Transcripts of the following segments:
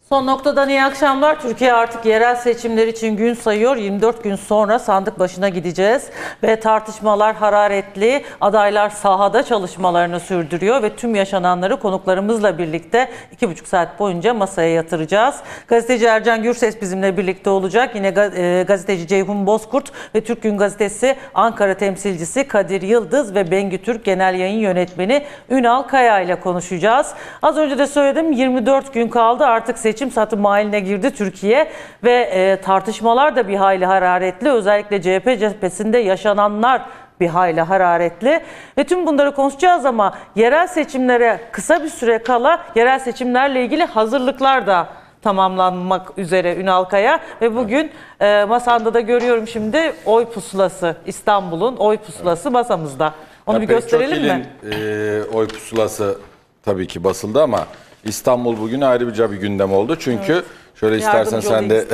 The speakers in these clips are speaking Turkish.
Son noktadan iyi akşamlar. Türkiye artık yerel seçimler için gün sayıyor. 24 gün sonra sandık başına gideceğiz. Ve tartışmalar hararetli. Adaylar sahada çalışmalarını sürdürüyor. Ve tüm yaşananları konuklarımızla birlikte 2,5 saat boyunca masaya yatıracağız. Gazeteci Ercan Gürses bizimle birlikte olacak. Yine gazeteci Ceyhun Bozkurt ve Türk Gün Gazetesi Ankara temsilcisi Kadir Yıldız ve Bengü Türk Genel Yayın Yönetmeni Ünal Kaya ile konuşacağız. Az önce de söyledim, 24 gün kaldı. Artık seçim satım haline girdi Türkiye ve tartışmalar da bir hayli hararetli. Özellikle CHP cephesinde yaşananlar bir hayli hararetli ve tüm bunları konuşacağız ama yerel seçimlere kısa bir süre kala yerel seçimlerle ilgili hazırlıklar da tamamlanmak üzere Ünal Kaya ve bugün masanda da görüyorum şimdi oy pusulası, İstanbul'un oy pusulası masamızda. Onu bir gösterelim mi? Oy pusulası tabii ki basıldı ama İstanbul bugün ayrıca bir gündem oldu. Çünkü şöyle istersen sen de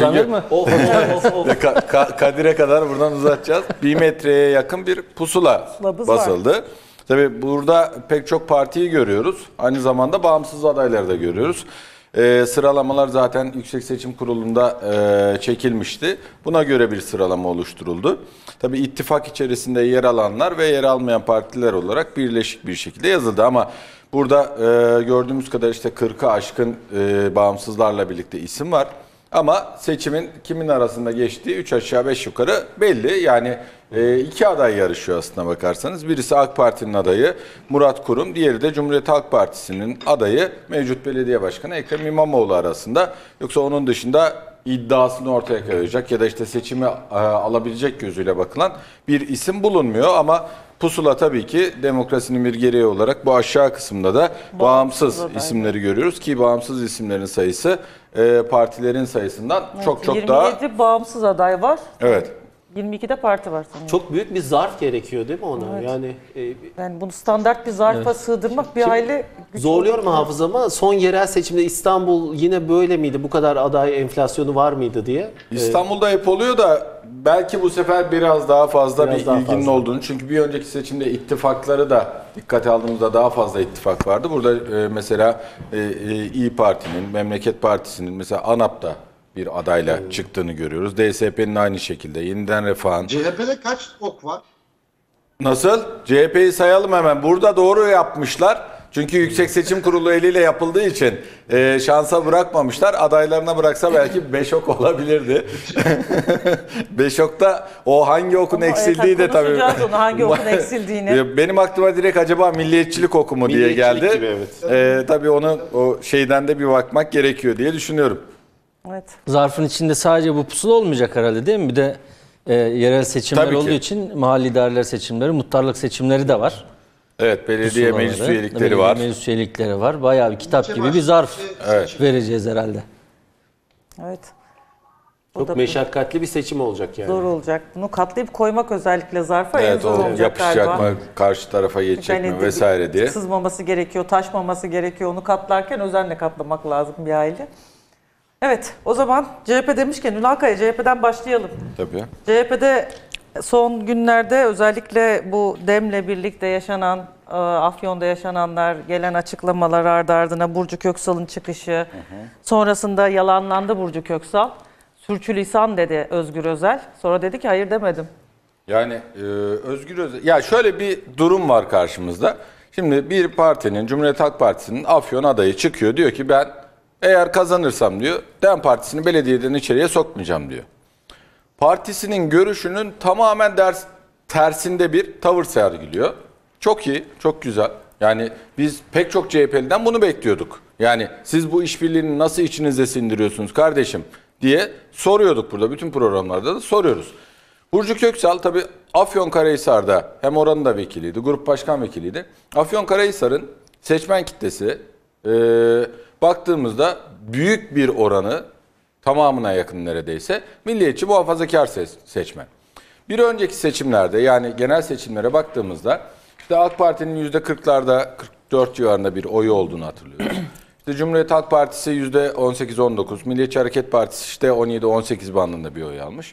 Kadir'e kadar buradan uzatacağız. 1 metreye yakın bir pusula basıldı. Var. Tabii burada pek çok partiyi görüyoruz. Aynı zamanda bağımsız adayları da görüyoruz. Sıralamalar zaten Yüksek Seçim Kurulu'nda çekilmişti. Buna göre bir sıralama oluşturuldu. Tabii ittifak içerisinde yer alanlar ve yer almayan partiler olarak birleşik bir şekilde yazıldı. Ama burada gördüğümüz kadar işte 40'ı aşkın bağımsızlarla birlikte isim var. Ama seçimin kimin arasında geçtiği 3 aşağı 5 yukarı belli. Yani iki aday yarışıyor aslına bakarsanız. Birisi AK Parti'nin adayı Murat Kurum, diğeri de Cumhuriyet Halk Partisi'nin adayı mevcut belediye başkanı Ekrem İmamoğlu arasında. Yoksa onun dışında iddiasını ortaya koyacak ya da işte seçimi alabilecek gözüyle bakılan bir isim bulunmuyor ama pusula tabii ki demokrasinin bir gereği olarak bu aşağı kısımda da bağımsız isimleri görüyoruz ki bağımsız isimlerin sayısı partilerin sayısından çok daha... 27 bağımsız aday var. Evet. 22'de parti var sanırım. Çok büyük bir zarf gerekiyor değil mi ona? Evet. Yani bunu standart bir zarfa sığdırmak bir hayli zorluyor mu hafızama? Son yerel seçimde İstanbul yine böyle miydi? Bu kadar aday enflasyonu var mıydı diye? İstanbul'da hep oluyor da belki bu sefer biraz daha fazla bir ilginin olduğunu. Çünkü bir önceki seçimde ittifakları da dikkate aldığımızda daha fazla ittifak vardı. Burada mesela İYİ Parti'nin, Memleket Partisi'nin mesela ANAP'ta bir adayla çıktığını görüyoruz. DSP'nin aynı şekilde. Yeniden Refah'ın. CHP'de kaç ok var? Nasıl? CHP'yi sayalım hemen. Burada doğru yapmışlar. Çünkü Yüksek Seçim Kurulu eliyle yapıldığı için şansa bırakmamışlar. Adaylarına bıraksa belki 5 ok olabilirdi. 5 okta o hangi okun eksildiği de tabii. Onu hangi okun eksildiğini. Benim aklıma direkt acaba milliyetçilik oku mu diye geldi. Gibi, evet. Tabii onu o şeyden de bir bakmak gerekiyor diye düşünüyorum. Evet. Zarfın içinde sadece bu pusula olmayacak herhalde değil mi? Bir de yerel seçimler olduğu için mahalli idareler seçimleri, muhtarlık seçimleri de var. Evet, belediye meclis üyelikleri var. Meclis üyelikleri var. Bayağı bir kitap gibi bir zarf vereceğiz herhalde. Evet. Çok meşakkatli bir seçim olacak yani. Zor olacak. Bunu katlayıp koymak özellikle zarfa en evet, zor olacak yapışacak galiba. mı, karşı tarafa geçecek mi vesaire diye. Sızmaması gerekiyor, taşmaması gerekiyor. Onu katlarken özenle katlamak lazım bir aile. Evet, o zaman CHP demişken Ünal Kaya, CHP'den başlayalım. Tabii. CHP'de son günlerde özellikle bu DEM'le birlikte yaşanan, Afyon'da yaşananlar, gelen açıklamalar ardı ardına Burcu Köksal'ın çıkışı, sonrasında yalanlandı Burcu Köksal. Sürçülisan dedi Özgür Özel. Sonra dedi ki hayır demedim. Yani Özgür Özel, ya şöyle bir durum var karşımızda. Şimdi bir partinin, Cumhuriyet Halk Partisi'nin Afyon adayı çıkıyor, diyor ki ben eğer kazanırsam diyor, DEM Partisi'ni belediyeden içeriye sokmayacağım diyor. Partisinin görüşünün tamamen tersinde bir tavır sergiliyor. Çok iyi, çok güzel. Yani biz pek çok CHP'liden bunu bekliyorduk. Yani siz bu işbirliğini nasıl içinize sindiriyorsunuz kardeşim diye soruyorduk burada. Bütün programlarda da soruyoruz. Burcu Köksal tabii Afyonkarahisar'da hem oranın da vekiliydi, grup başkan vekiliydi. Afyonkarahisar'ın seçmen kitlesi baktığımızda büyük bir oranı, tamamına yakın neredeyse milliyetçi muhafazakar seçmen. Bir önceki seçimlerde, yani genel seçimlere baktığımızda işte AK Parti'nin %40'larda 44 civarında bir oyu olduğunu hatırlıyoruz. İşte Cumhuriyet Halk Partisi %18-19, Milliyetçi Hareket Partisi işte 17-18 bandında bir oy almış.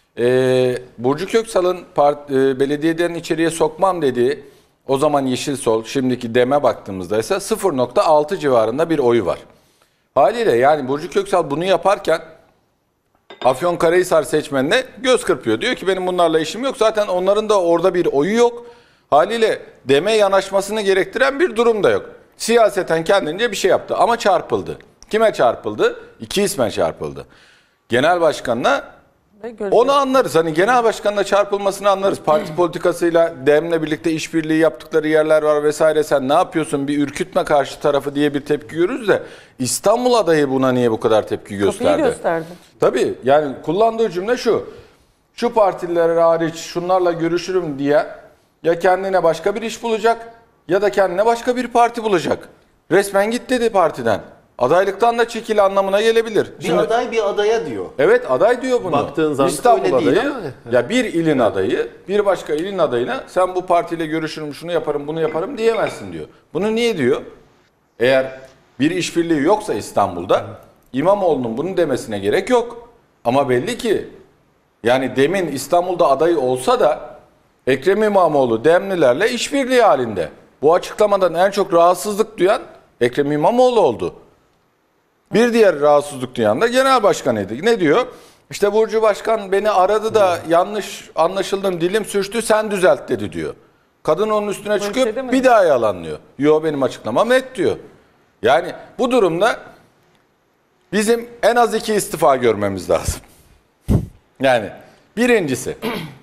Burcu Köksal'ın belediyeden içeriye sokmam dediği, o zaman Yeşil Sol, şimdiki DEM'e baktığımızda ise 0.6 civarında bir oyu var. Haliyle yani Burcu Köksal bunu yaparken Afyonkarahisar seçmenine göz kırpıyor. Diyor ki benim bunlarla işim yok. Zaten onların da orada bir oyu yok. Haliyle deme yanaşmasını gerektiren bir durum da yok. Siyaseten kendince bir şey yaptı ama çarpıldı. Kime çarpıldı? İki isme çarpıldı. Genel başkanına onu anlarız. Hani genel başkanla çarpılmasını anlarız. Parti politikasıyla DEM'le birlikte işbirliği yaptıkları yerler var vesaire. Sen ne yapıyorsun? Bir ürkütme karşı tarafı diye bir tepki görürüz de İstanbul adayı buna niye bu kadar tepki gösterdi? Kapıyı gösterdi. Tabii yani kullandığı cümle şu. Şu partiler hariç şunlarla görüşürüm diye ya kendine başka bir iş bulacak ya da kendine başka bir parti bulacak. Resmen git dedi partiden. Adaylıktan da çekil anlamına gelebilir. Bir aday bir adaya diyor. Evet aday diyor bunu. Baktığın zaman İstanbul öyle değil adayı, ama. ya bir ilin adayı bir başka ilin adayına sen bu partiyle görüşürüm şunu yaparım bunu yaparım diyemezsin diyor. Bunu niye diyor? Eğer bir işbirliği yoksa İstanbul'da İmamoğlu'nun bunu demesine gerek yok. Ama belli ki yani demin İstanbul'da adayı olsa da Ekrem İmamoğlu Demlilerle işbirliği halinde. Bu açıklamadan en çok rahatsızlık duyan Ekrem İmamoğlu oldu. Bir diğer rahatsızlık duyan da genel başkanıydı. Ne diyor? İşte Burcu Başkan beni aradı da yanlış anlaşıldım dilim sürçtü sen düzelt dedi diyor. Kadın onun üstüne çıkıyor bir daha yalanlıyor. Yo benim açıklamam net diyor. Yani bu durumda bizim en az 2 istifa görmemiz lazım. Yani birincisi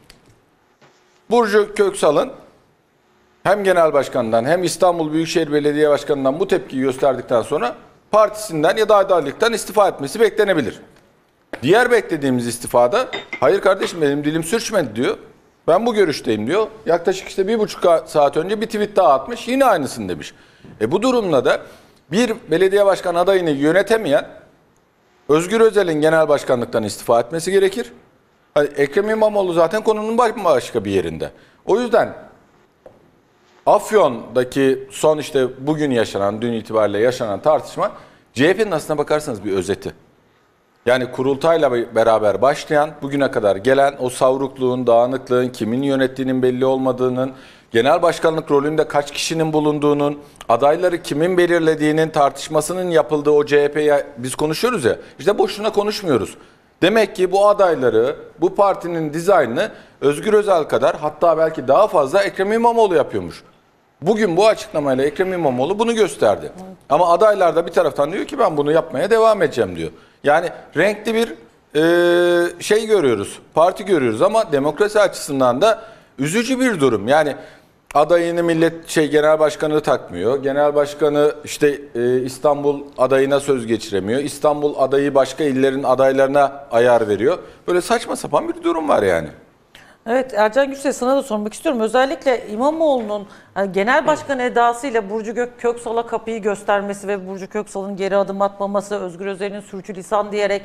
Burcu Köksal'ın hem genel başkanından hem İstanbul Büyükşehir Belediye Başkanı'ndan bu tepkiyi gösterdikten sonra partisinden ya da adaylıktan istifa etmesi beklenebilir. Diğer beklediğimiz istifada hayır kardeşim benim dilim sürçmedi diyor. Ben bu görüşteyim diyor. Yaklaşık işte 1,5 saat önce bir tweet daha atmış yine aynısını demiş. Bu durumda da bir belediye başkan adayını yönetemeyen Özgür Özel'in genel başkanlıktan istifa etmesi gerekir. Ekrem İmamoğlu zaten konunun başka bir yerinde. O yüzden Afyon'daki son işte bugün yaşanan, dün itibariyle yaşanan tartışma CHP'nin aslına bakarsanız bir özeti. Yani kurultayla beraber başlayan, bugüne kadar gelen o savrukluğun, dağınıklığın, kimin yönettiğinin belli olmadığının, genel başkanlık rolünde kaç kişinin bulunduğunun, adayları kimin belirlediğinin tartışmasının yapıldığı o CHP'ye biz konuşuyoruz ya, işte boşuna konuşmuyoruz. Demek ki bu adayları, bu partinin dizaynını Özgür Özel kadar hatta belki daha fazla Ekrem İmamoğlu yapıyormuş. Bugün bu açıklamayla Ekrem İmamoğlu bunu gösterdi. Ama adaylar da bir taraftan diyor ki ben bunu yapmaya devam edeceğim diyor. Yani renkli bir şey görüyoruz, parti görüyoruz ama demokrasi açısından da üzücü bir durum. Yani adayını genel başkanı takmıyor. Genel başkanı işte İstanbul adayına söz geçiremiyor. İstanbul adayı başka illerin adaylarına ayar veriyor. Böyle saçma sapan bir durum var yani. Evet Ercan Güçlü sana da sormak istiyorum. Özellikle İmamoğlu'nun genel başkan edasıyla Burcu Köksal'a kapıyı göstermesi ve Burcu Köksal'ın geri adım atmaması, Özgür Özel'in sürçülisan diyerek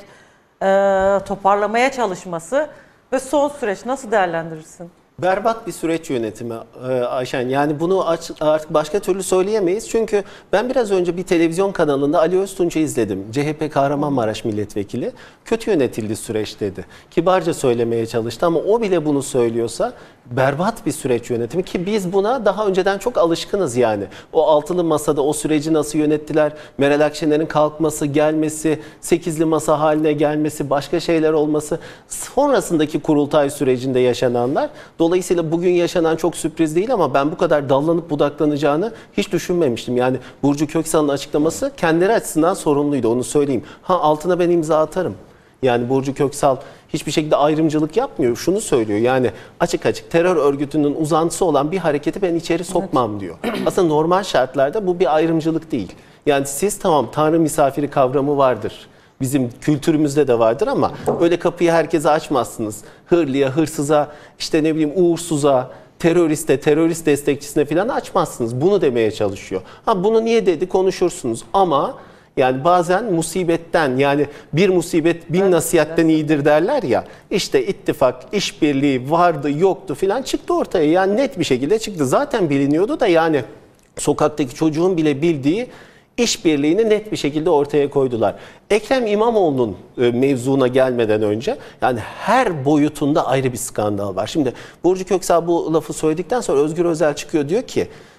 toparlamaya çalışması ve son süreç nasıl değerlendirirsin? Berbat bir süreç yönetimi Ayşen. Yani bunu artık başka türlü söyleyemeyiz. Çünkü ben biraz önce bir televizyon kanalında Ali Öztunç'u izledim. CHP Kahramanmaraş milletvekili. Kötü yönetildi süreç dedi. Kibarca söylemeye çalıştı ama o bile bunu söylüyorsa berbat bir süreç yönetimi ki biz buna daha önceden çok alışkınız yani. O altılı masada o süreci nasıl yönettiler? Meral Akşener'in kalkması, gelmesi, sekizli masa haline gelmesi, başka şeyler olması, sonrasındaki kurultay sürecinde yaşananlar. Dolayısıyla bugün yaşanan çok sürpriz değil ama ben bu kadar dallanıp budaklanacağını hiç düşünmemiştim. Yani Burcu Köksal'ın açıklaması kendileri açısından sorumluydu, onu söyleyeyim. Altına ben imza atarım. Yani Burcu Köksal hiçbir şekilde ayrımcılık yapmıyor. Şunu söylüyor yani açık açık terör örgütünün uzantısı olan bir hareketi ben içeri sokmam diyor. Aslında normal şartlarda bu bir ayrımcılık değil. Yani siz tamam Tanrı misafiri kavramı vardır. Bizim kültürümüzde de vardır ama öyle kapıyı herkese açmazsınız. Hırlıya, hırsıza, işte ne bileyim uğursuza, teröriste, terörist destekçisine falan açmazsınız. Bunu demeye çalışıyor. Bunu niye dedi konuşursunuz ama yani bazen musibetten yani bir musibet bin nasihatten iyidir derler ya. İşte ittifak, işbirliği vardı yoktu falan çıktı ortaya. Yani net bir şekilde çıktı. Zaten biliniyordu da yani sokaktaki çocuğun bile bildiği işbirliğini net bir şekilde ortaya koydular. Ekrem İmamoğlu'nun mevzuna gelmeden önce yani her boyutunda ayrı bir skandal var. Şimdi Burcu Köksal bu lafı söyledikten sonra Özgür Özel çıkıyor diyor ki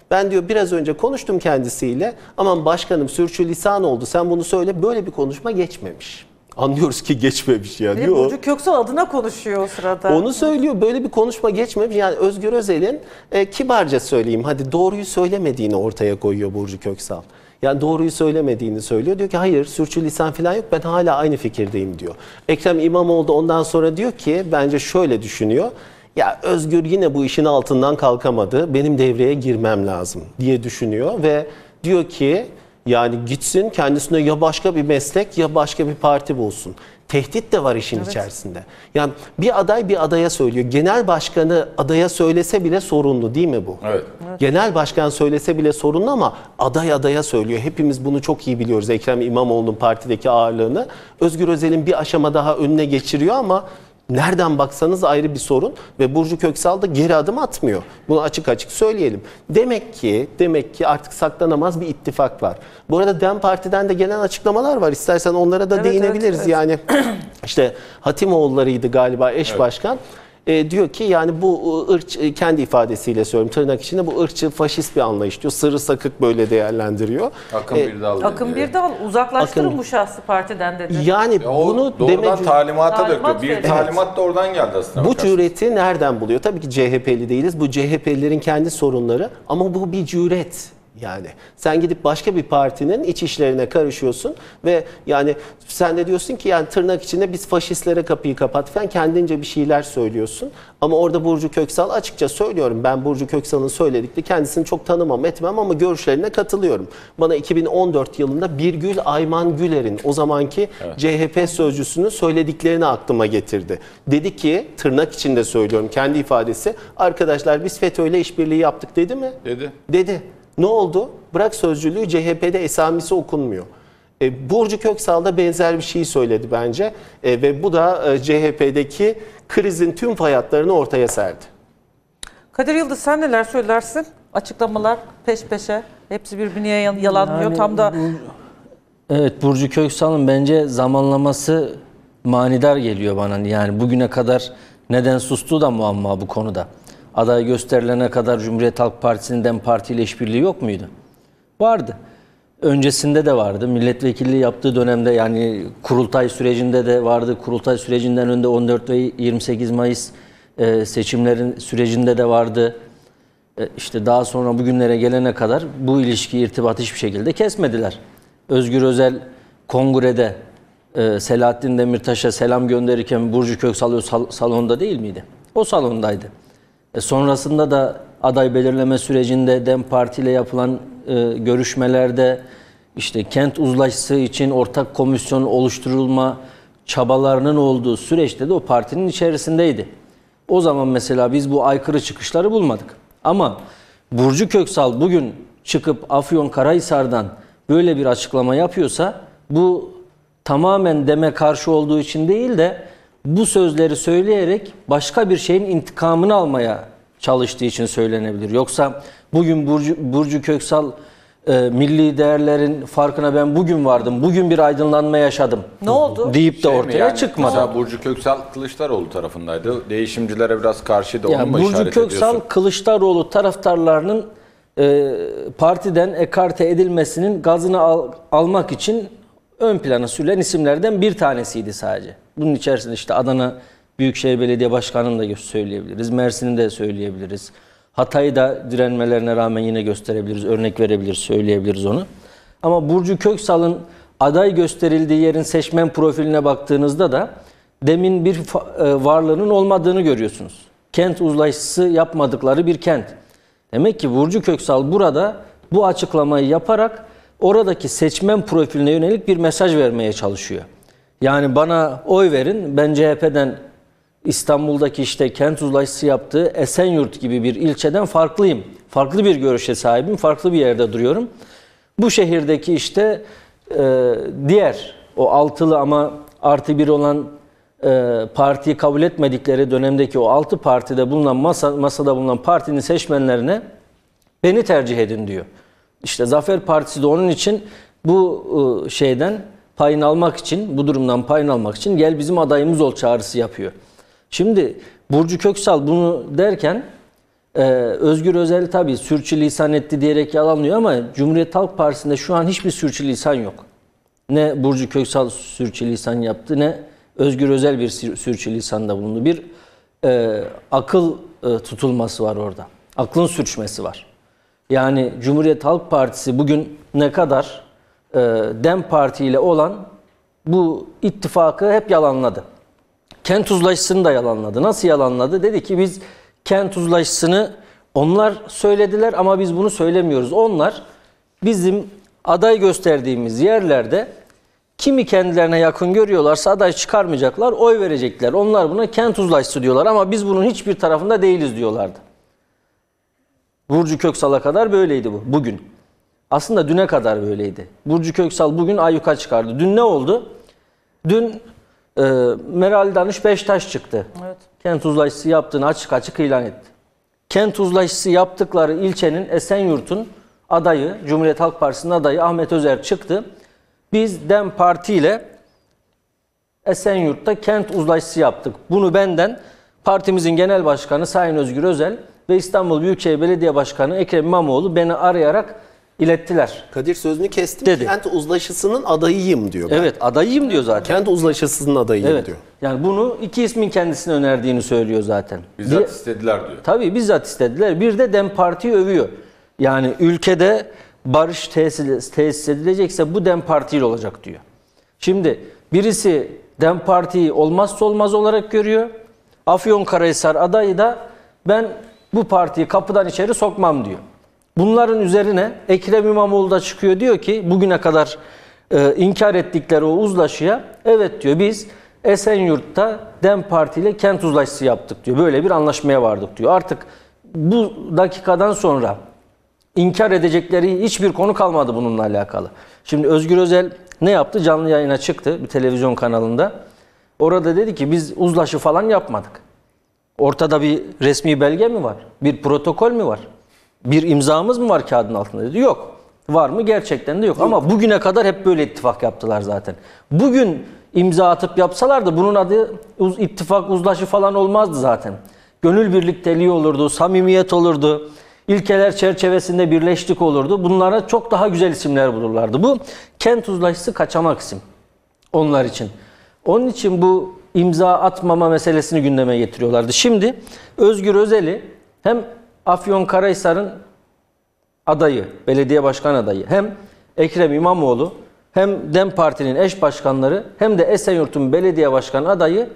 Ben diyor biraz önce konuştum kendisiyle. Aman başkanım sürçülisan oldu. Sen bunu söyle. Böyle bir konuşma geçmemiş. Anlıyoruz ki geçmemiş yani. Ve Burcu Köksal adına konuşuyor o sırada. Onu söylüyor. Böyle bir konuşma geçmemiş. Yani Özgür Özel'in kibarca söyleyeyim, hadi doğruyu söylemediğini ortaya koyuyor Burcu Köksal. Yani doğruyu söylemediğini söylüyor. Diyor ki hayır sürçülisan falan yok, ben hala aynı fikirdeyim diyor. Ekrem İmamoğlu da ondan sonra diyor ki bence şöyle düşünüyor. Ya Özgür yine bu işin altından kalkamadı. Benim devreye girmem lazım diye düşünüyor ve diyor ki yani gitsin kendisine ya başka bir meslek ya başka bir parti bulsun. Tehdit de var işin içerisinde. Yani bir aday bir adaya söylüyor. Genel başkanı adaya söylese bile sorunlu değil mi bu? Evet. Genel başkan söylese bile sorunlu ama aday adaya söylüyor. Hepimiz bunu çok iyi biliyoruz. Ekrem İmamoğlu'nun partideki ağırlığını. Özgür Özel'in bir aşama daha önüne geçiriyor ama nereden baksanız ayrı bir sorun ve Burcu Köksal da geri adım atmıyor. Bunu açık açık söyleyelim. Demek ki artık saklanamaz bir ittifak var. Bu arada DEM Parti'den de gelen açıklamalar var. İstersen onlara da değinebiliriz. evet. Yani işte Hatimoğulları'ydı galiba eş başkan. Diyor ki yani bu ırç, kendi ifadesiyle söylüyorum tırnak içinde, bu ırkçı faşist bir anlayış diyor. Sırrı sakık böyle değerlendiriyor. Akın Birdal. Akın Birdal uzaklaştırın Akın- bu şahsı partiden dedi. Yani O bunu doğrudan talimata Talimat döküyor. Bir veriyor. talimat da oradan geldi aslında. bu bakarsan. cüreti nereden buluyor? Tabii ki CHP'li değiliz. Bu CHP'lilerin kendi sorunları ama bu bir cüret. Yani sen gidip başka bir partinin iç işlerine karışıyorsun ve yani sen de diyorsun ki yani tırnak içinde biz faşistlere kapıyı kapat falan, kendince bir şeyler söylüyorsun. Ama orada Burcu Köksal açıkça söylüyorum, ben Burcu Köksal'ın söyledikleri, kendisini çok tanımam etmem ama görüşlerine katılıyorum. Bana 2014 yılında Birgül Ayman Güler'in o zamanki CHP sözcüsünün söylediklerini aklıma getirdi. Dedi ki tırnak içinde söylüyorum kendi ifadesi, arkadaşlar biz FETÖ'yle işbirliği yaptık dedi mi? Dedi. Ne oldu? Bırak sözcülüğü, CHP'de esamisi okunmuyor. Burcu Köksal da benzer bir şey söyledi bence ve bu da CHP'deki krizin tüm fayatlarını ortaya serdi. Kadir Yıldız sen neler söylersin? Açıklamalar peş peşe. Hepsi birbirine yalanlıyor. Yani Tam da Evet, Burcu Köksal'ın bence zamanlaması manidar geliyor bana. Yani bugüne kadar neden sustuğu da muamma bu konuda. Aday gösterilene kadar Cumhuriyet Halk Partisi'nin DEM Parti ile işbirliği yok muydu? Vardı. Öncesinde de vardı. Milletvekilliği yaptığı dönemde yani kurultay sürecinde de vardı. Kurultay sürecinden önce 14 ve 28 Mayıs seçimlerin sürecinde de vardı. İşte daha sonra bugünlere gelene kadar bu ilişki, irtibat hiçbir şekilde kesmediler. Özgür Özel kongrede Selahattin Demirtaş'a selam gönderirken Burcu Köksal o salonda değil miydi? O salondaydı. Sonrasında da aday belirleme sürecinde DEM Parti ile yapılan görüşmelerde işte kent uzlaşısı için ortak komisyon oluşturulma çabalarının olduğu süreçte de o partinin içerisindeydi. O zaman mesela biz bu aykırı çıkışları bulmadık. Ama Burcu Köksal bugün çıkıp Afyonkarahisar'dan böyle bir açıklama yapıyorsa bu tamamen DEM'e karşı olduğu için değil de bu sözleri söyleyerek başka bir şeyin intikamını almaya çalıştığı için söylenebilir. Yoksa bugün Burcu Köksal milli değerlerin farkına ben bugün vardım, bugün bir aydınlanma yaşadım. ne oldu? Deyip de ortaya çıkmadı. Mesela Burcu Köksal Kılıçdaroğlu tarafındaydı. Değişimcilere biraz karşıydı. Yani Onu mu Burcu işaret Köksal ediyorsun? Kılıçdaroğlu taraftarlarının partiden ekarte edilmesinin gazını almak için ön plana sürülen isimlerden bir tanesiydi sadece. Bunun içerisinde işte Adana Büyükşehir Belediye Başkanı'nı da söyleyebiliriz. Mersin'i de söyleyebiliriz. Hatay'ı da direnmelerine rağmen yine gösterebiliriz, örnek verebiliriz, söyleyebiliriz onu. Ama Burcu Köksal'ın aday gösterildiği yerin seçmen profiline baktığınızda da demin bir varlığının olmadığını görüyorsunuz. Kent uzlaşısı yapmadıkları bir kent. Demek ki Burcu Köksal burada bu açıklamayı yaparak oradaki seçmen profiline yönelik bir mesaj vermeye çalışıyor. Yani bana oy verin, ben CHP'den İstanbul'daki işte kent uzlaşısı yaptığı Esenyurt gibi bir ilçeden farklıyım. Farklı bir görüşe sahibim, farklı bir yerde duruyorum. Bu şehirdeki işte diğer o altılı ama artı bir olan partiyi kabul etmedikleri dönemdeki o 6 partide bulunan masada bulunan partinin seçmenlerine beni tercih edin diyor. İşte Zafer Partisi de onun için bu şeyden payını almak için, bu durumdan payını almak için gel bizim adayımız ol çağrısı yapıyor. Şimdi Burcu Köksal bunu derken Özgür Özel tabii sürçülisan etti diyerek yalanlıyor ama Cumhuriyet Halk Partisi'nde şu an hiçbir sürçülisan yok. Ne Burcu Köksal sürçülisan yaptı ne Özgür Özel bir sürçülisanda bulundu. Bir akıl tutulması var orada. Aklın sürçmesi var. Yani Cumhuriyet Halk Partisi bugün ne kadar DEM Parti ile olan bu ittifakı hep yalanladı. Kent uzlaşısını da yalanladı. Nasıl yalanladı? Dedi ki biz kent uzlaşısını onlar söylediler ama biz bunu söylemiyoruz. Onlar bizim aday gösterdiğimiz yerlerde kimi kendilerine yakın görüyorlarsa aday çıkarmayacaklar, oy verecekler. Onlar buna kent uzlaşısı diyorlar ama biz bunun hiçbir tarafında değiliz diyorlardı. Burcu Köksal'a kadar böyleydi bu bugün. Aslında düne kadar böyleydi. Burcu Köksal bugün ayyuka çıkardı. Dün ne oldu? Dün Meral Danış Beştaş çıktı. Evet. Kent uzlaşısı yaptığını açık açık ilan etti. Kent uzlaşısı yaptıkları ilçenin Esenyurt'un adayı, Cumhuriyet Halk Partisi'nin adayı Ahmet Özer çıktı. Biz DEM Parti ile Esenyurt'ta kent uzlaşısı yaptık. Bunu benden partimizin genel başkanı Sayın Özgür Özel ve İstanbul Büyükşehir Belediye Başkanı Ekrem İmamoğlu beni arayarak ilettiler. Kadir sözünü kestim. Dedi. Kent uzlaşısının adayıyım diyor. Evet, adayım diyor zaten. Kent uzlaşısının adayıyım Evet. diyor. Yani bunu iki ismin kendisine önerdiğini söylüyor zaten. Bizzat istediler diyor. Tabii bizzat istediler. Bir de DEM Parti'yi övüyor. Yani ülkede barış tesis edilecekse bu DEM Parti ile olacak diyor. Şimdi birisi DEM Parti'yi olmazsa olmaz olarak görüyor. Afyonkarahisar adayı da ben bu partiyi kapıdan içeri sokmam diyor. Bunların üzerine Ekrem İmamoğlu da çıkıyor diyor ki bugüne kadar inkar ettikleri o uzlaşıya evet diyor biz Esenyurt'ta DEM Parti ile kent uzlaşısı yaptık diyor. Böyle bir anlaşmaya vardık diyor. Artık bu dakikadan sonra inkar edecekleri hiçbir konu kalmadı bununla alakalı. Şimdi Özgür Özel ne yaptı? Canlı yayına çıktı bir televizyon kanalında. Orada dedi ki biz uzlaşı falan yapmadık. Ortada bir resmi belge mi var? Bir protokol mü var? Bir imzamız mı var kağıdın altında dedi. Yok. Var mı? Gerçekten de yok. Ama bugüne kadar hep böyle ittifak yaptılar zaten. Bugün imza atıp yapsalardı bunun adı ittifak, uzlaşı falan olmazdı zaten. Gönül birlikteliği olurdu, samimiyet olurdu. İlkeler çerçevesinde birleştik olurdu. Bunlara çok daha güzel isimler bulurlardı. Bu kent uzlaşısı kaçamak isim onlar için. Onun için bu imza atmama meselesini gündeme getiriyorlardı. Şimdi Özgür Özel'i hem Afyonkarahisar'ın adayı, belediye başkan adayı, hem Ekrem İmamoğlu, hem DEM Parti'nin eş başkanları, hem de Esenyurt'un belediye başkan adayı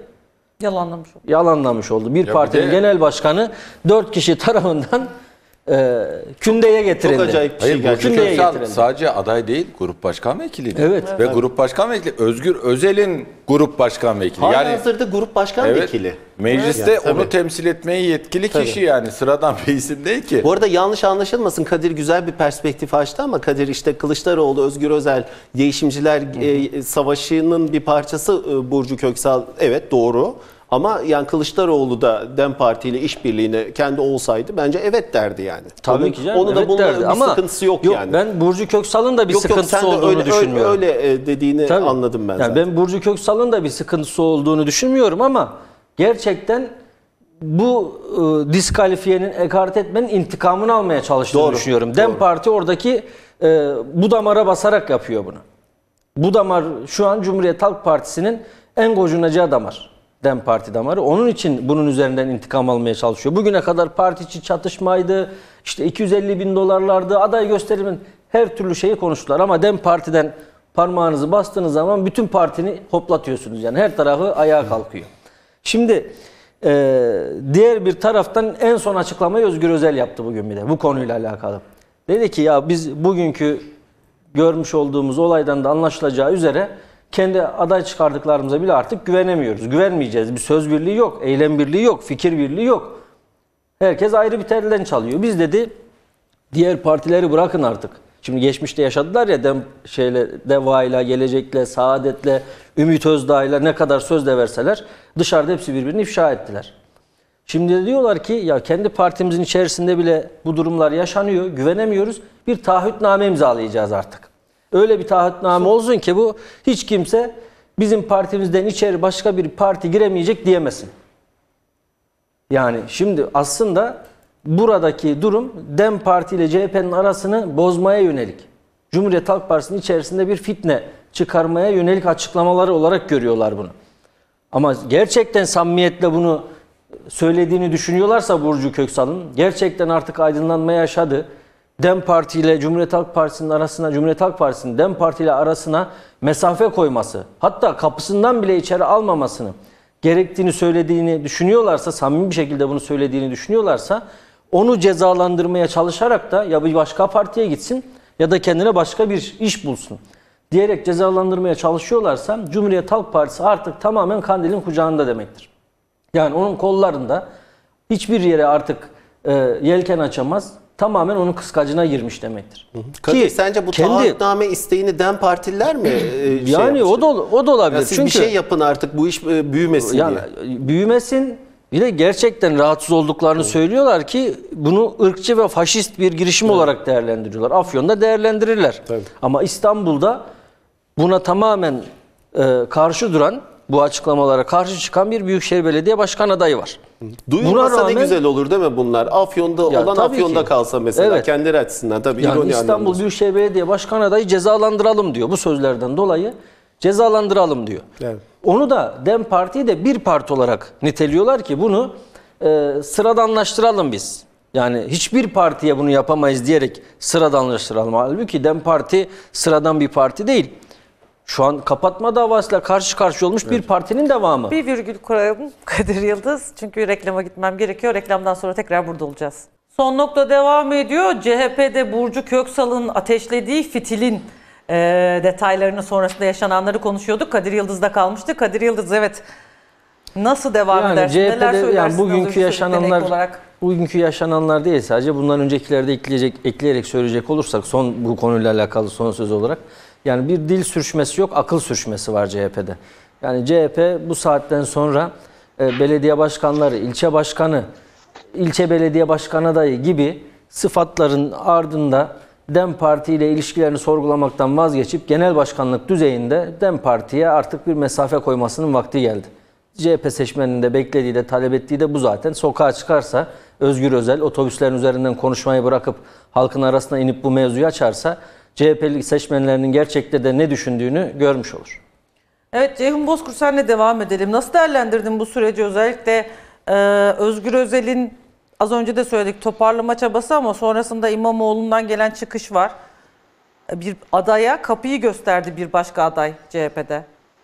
yalanlamış oldu. Bir partinin genel başkanı 4 kişi tarafından kündeye getirildi. Çok acayip bir şey Hayır, Burcu Kündeye Köksal getirildi. sadece aday değil, grup başkan vekiliydi. Evet. Ve grup başkan vekili Özgür Özel'in grup başkan vekili. Hala hazırda grup başkan evet, vekili. Mecliste Yani, tabii. onu temsil etmeye yetkili kişi yani. Sıradan bir isim değil ki. Bu arada yanlış anlaşılmasın, Kadir güzel bir perspektif açtı ama Kadir işte Kılıçdaroğlu, Özgür Özel, değişimciler savaşının bir parçası Burcu Köksal. Evet doğru. Ama yani Kılıçdaroğlu da DEM Parti ile işbirliğine kendi olsaydı bence evet derdi yani. Tabii ki canım. Onu da evet bunun derdi. bir Ama sıkıntısı yok yani. Ben Burcu Köksal'ın da bir sıkıntısı sen de olduğunu düşünmüyorum. öyle dediğini Tabii. anladım ben Yani zaten. ben Burcu Köksal'ın da bir sıkıntısı olduğunu düşünmüyorum ama gerçekten bu diskalifiyenin, ekart etmenin intikamını almaya çalıştığını Doğru, düşünüyorum. doğru. DEM Parti oradaki bu damara basarak yapıyor bunu. Bu damar şu an Cumhuriyet Halk Partisi'nin en gocunacağı damar. DEM Parti damarı. Onun için bunun üzerinden intikam almaya çalışıyor. Bugüne kadar parti içi çatışmaydı, işte 250 bin dolarlardı, aday gösterimin her türlü şeyi konuştular. Ama DEM Parti'den parmağınızı bastığınız zaman bütün partini hoplatıyorsunuz. Yani her tarafı ayağa kalkıyor. Şimdi diğer bir taraftan en son açıklamayı Özgür Özel yaptı bugün bir de bu konuyla alakalı. Dedi ki ya biz bugünkü görmüş olduğumuz olaydan da anlaşılacağı üzere kendi aday çıkardıklarımıza bile artık güvenemiyoruz. Güvenmeyeceğiz. Bir söz birliği yok, eylem birliği yok, fikir birliği yok. Herkes ayrı bir telden çalıyor. Biz dedi diğer partileri bırakın artık. Şimdi geçmişte yaşadılar ya DEVA'yla, Gelecek'le, Saadet'le, Ümit Özdağ'yla ne kadar söz de verseler dışarıda hepsi birbirini ifşa ettiler. Şimdi de diyorlar ki ya kendi partimizin içerisinde bile bu durumlar yaşanıyor, güvenemiyoruz. Bir taahhütname imzalayacağız artık. Öyle bir taahhütname olsun ki bu hiç kimse bizim partimizden içeri başka bir parti giremeyecek diyemesin. Yani şimdi aslında buradaki durum DEM Parti ile CHP'nin arasını bozmaya yönelik. Cumhuriyet Halk Partisi'nin içerisinde bir fitne çıkarmaya yönelik açıklamaları olarak görüyorlar bunu. Ama gerçekten samimiyetle bunu söylediğini düşünüyorlarsa Burcu Köksal'ın, gerçekten artık aydınlanma yaşadı. DEM Parti ile Cumhuriyet Halk Partisi'nin arasına, Cumhuriyet Halk Partisi'nin DEM Parti ile arasına mesafe koyması, hatta kapısından bile içeri almamasını gerektiğini söylediğini düşünüyorlarsa, samimi bir şekilde bunu söylediğini düşünüyorlarsa, onu cezalandırmaya çalışarak da ya bir başka partiye gitsin ya da kendine başka bir iş bulsun diyerek cezalandırmaya çalışıyorlarsa, Cumhuriyet Halk Partisi artık tamamen Kandil'in kucağında demektir. Yani onun kollarında, hiçbir yere artık yelken açamaz, tamamen onun kıskacına girmiş demektir. Kadir, sence bu taahhütname isteğini DEM Partililer mi yani o da olabilir. Ya siz çünkü bir şey yapın artık, bu iş büyümesin yani diye. Büyümesin. Bir de gerçekten rahatsız olduklarını söylüyorlar ki bunu ırkçı ve faşist bir girişim olarak değerlendiriyorlar. Afyon'da değerlendirirler. Tabii. Ama İstanbul'da buna tamamen karşı duran, bu açıklamalara karşı çıkan bir Büyükşehir Belediye Başkan adayı var. Duyulmasa ne güzel olur değil mi bunlar? Afyon'da olan Afyon'da kalsa mesela, evet, kendileri açısından tabii, yani ironi İstanbul anlamında. Büyükşehir Belediye Başkan adayı cezalandıralım diyor. Bu sözlerden dolayı cezalandıralım diyor. Evet. Onu da DEM Parti'yi de bir parti olarak niteliyorlar ki bunu sıradanlaştıralım biz. Yani hiçbir partiye bunu yapamayız diyerek sıradanlaştıralım. Halbuki DEM Parti sıradan bir parti değil. Şu an kapatma davasıyla karşı karşıya olmuş bir partinin devamı. Bir virgül koyalım Kadir Yıldız. Çünkü reklama gitmem gerekiyor. Reklamdan sonra tekrar burada olacağız. Son nokta devam ediyor. CHP'de Burcu Köksal'ın ateşlediği fitilin detaylarını, sonrasında yaşananları konuşuyorduk. Kadir Yıldız'da kalmıştı. Kadir Yıldız, evet, nasıl devam Yani edersin? Neler CHP'de söylersin? yani bugünkü yaşananlar değil sadece, bundan öncekileri de ekleyerek söyleyecek olursak, bu konuyla alakalı son söz olarak, yani bir dil sürçmesi yok, akıl sürçmesi var CHP'de. Yani CHP bu saatten sonra belediye başkanları, ilçe başkanı, ilçe belediye başkan adayı gibi sıfatların ardında DEM Parti ile ilişkilerini sorgulamaktan vazgeçip genel başkanlık düzeyinde DEM Parti'ye artık bir mesafe koymasının vakti geldi. CHP seçmeninin de beklediği de talep ettiği de bu zaten. Sokağa çıkarsa Özgür Özel otobüslerin üzerinden konuşmayı bırakıp halkın arasına inip bu mevzuyu açarsa CHP'li seçmenlerinin gerçekte de ne düşündüğünü görmüş olur. Evet, Ceyhun Bozkurt, senle devam edelim. Nasıl değerlendirdin bu süreci? Özellikle Özgür Özel'in, az önce de söyledik, toparlama çabası ama sonrasında İmamoğlu'ndan gelen çıkış var. Bir adaya kapıyı gösterdi bir başka aday CHP'de.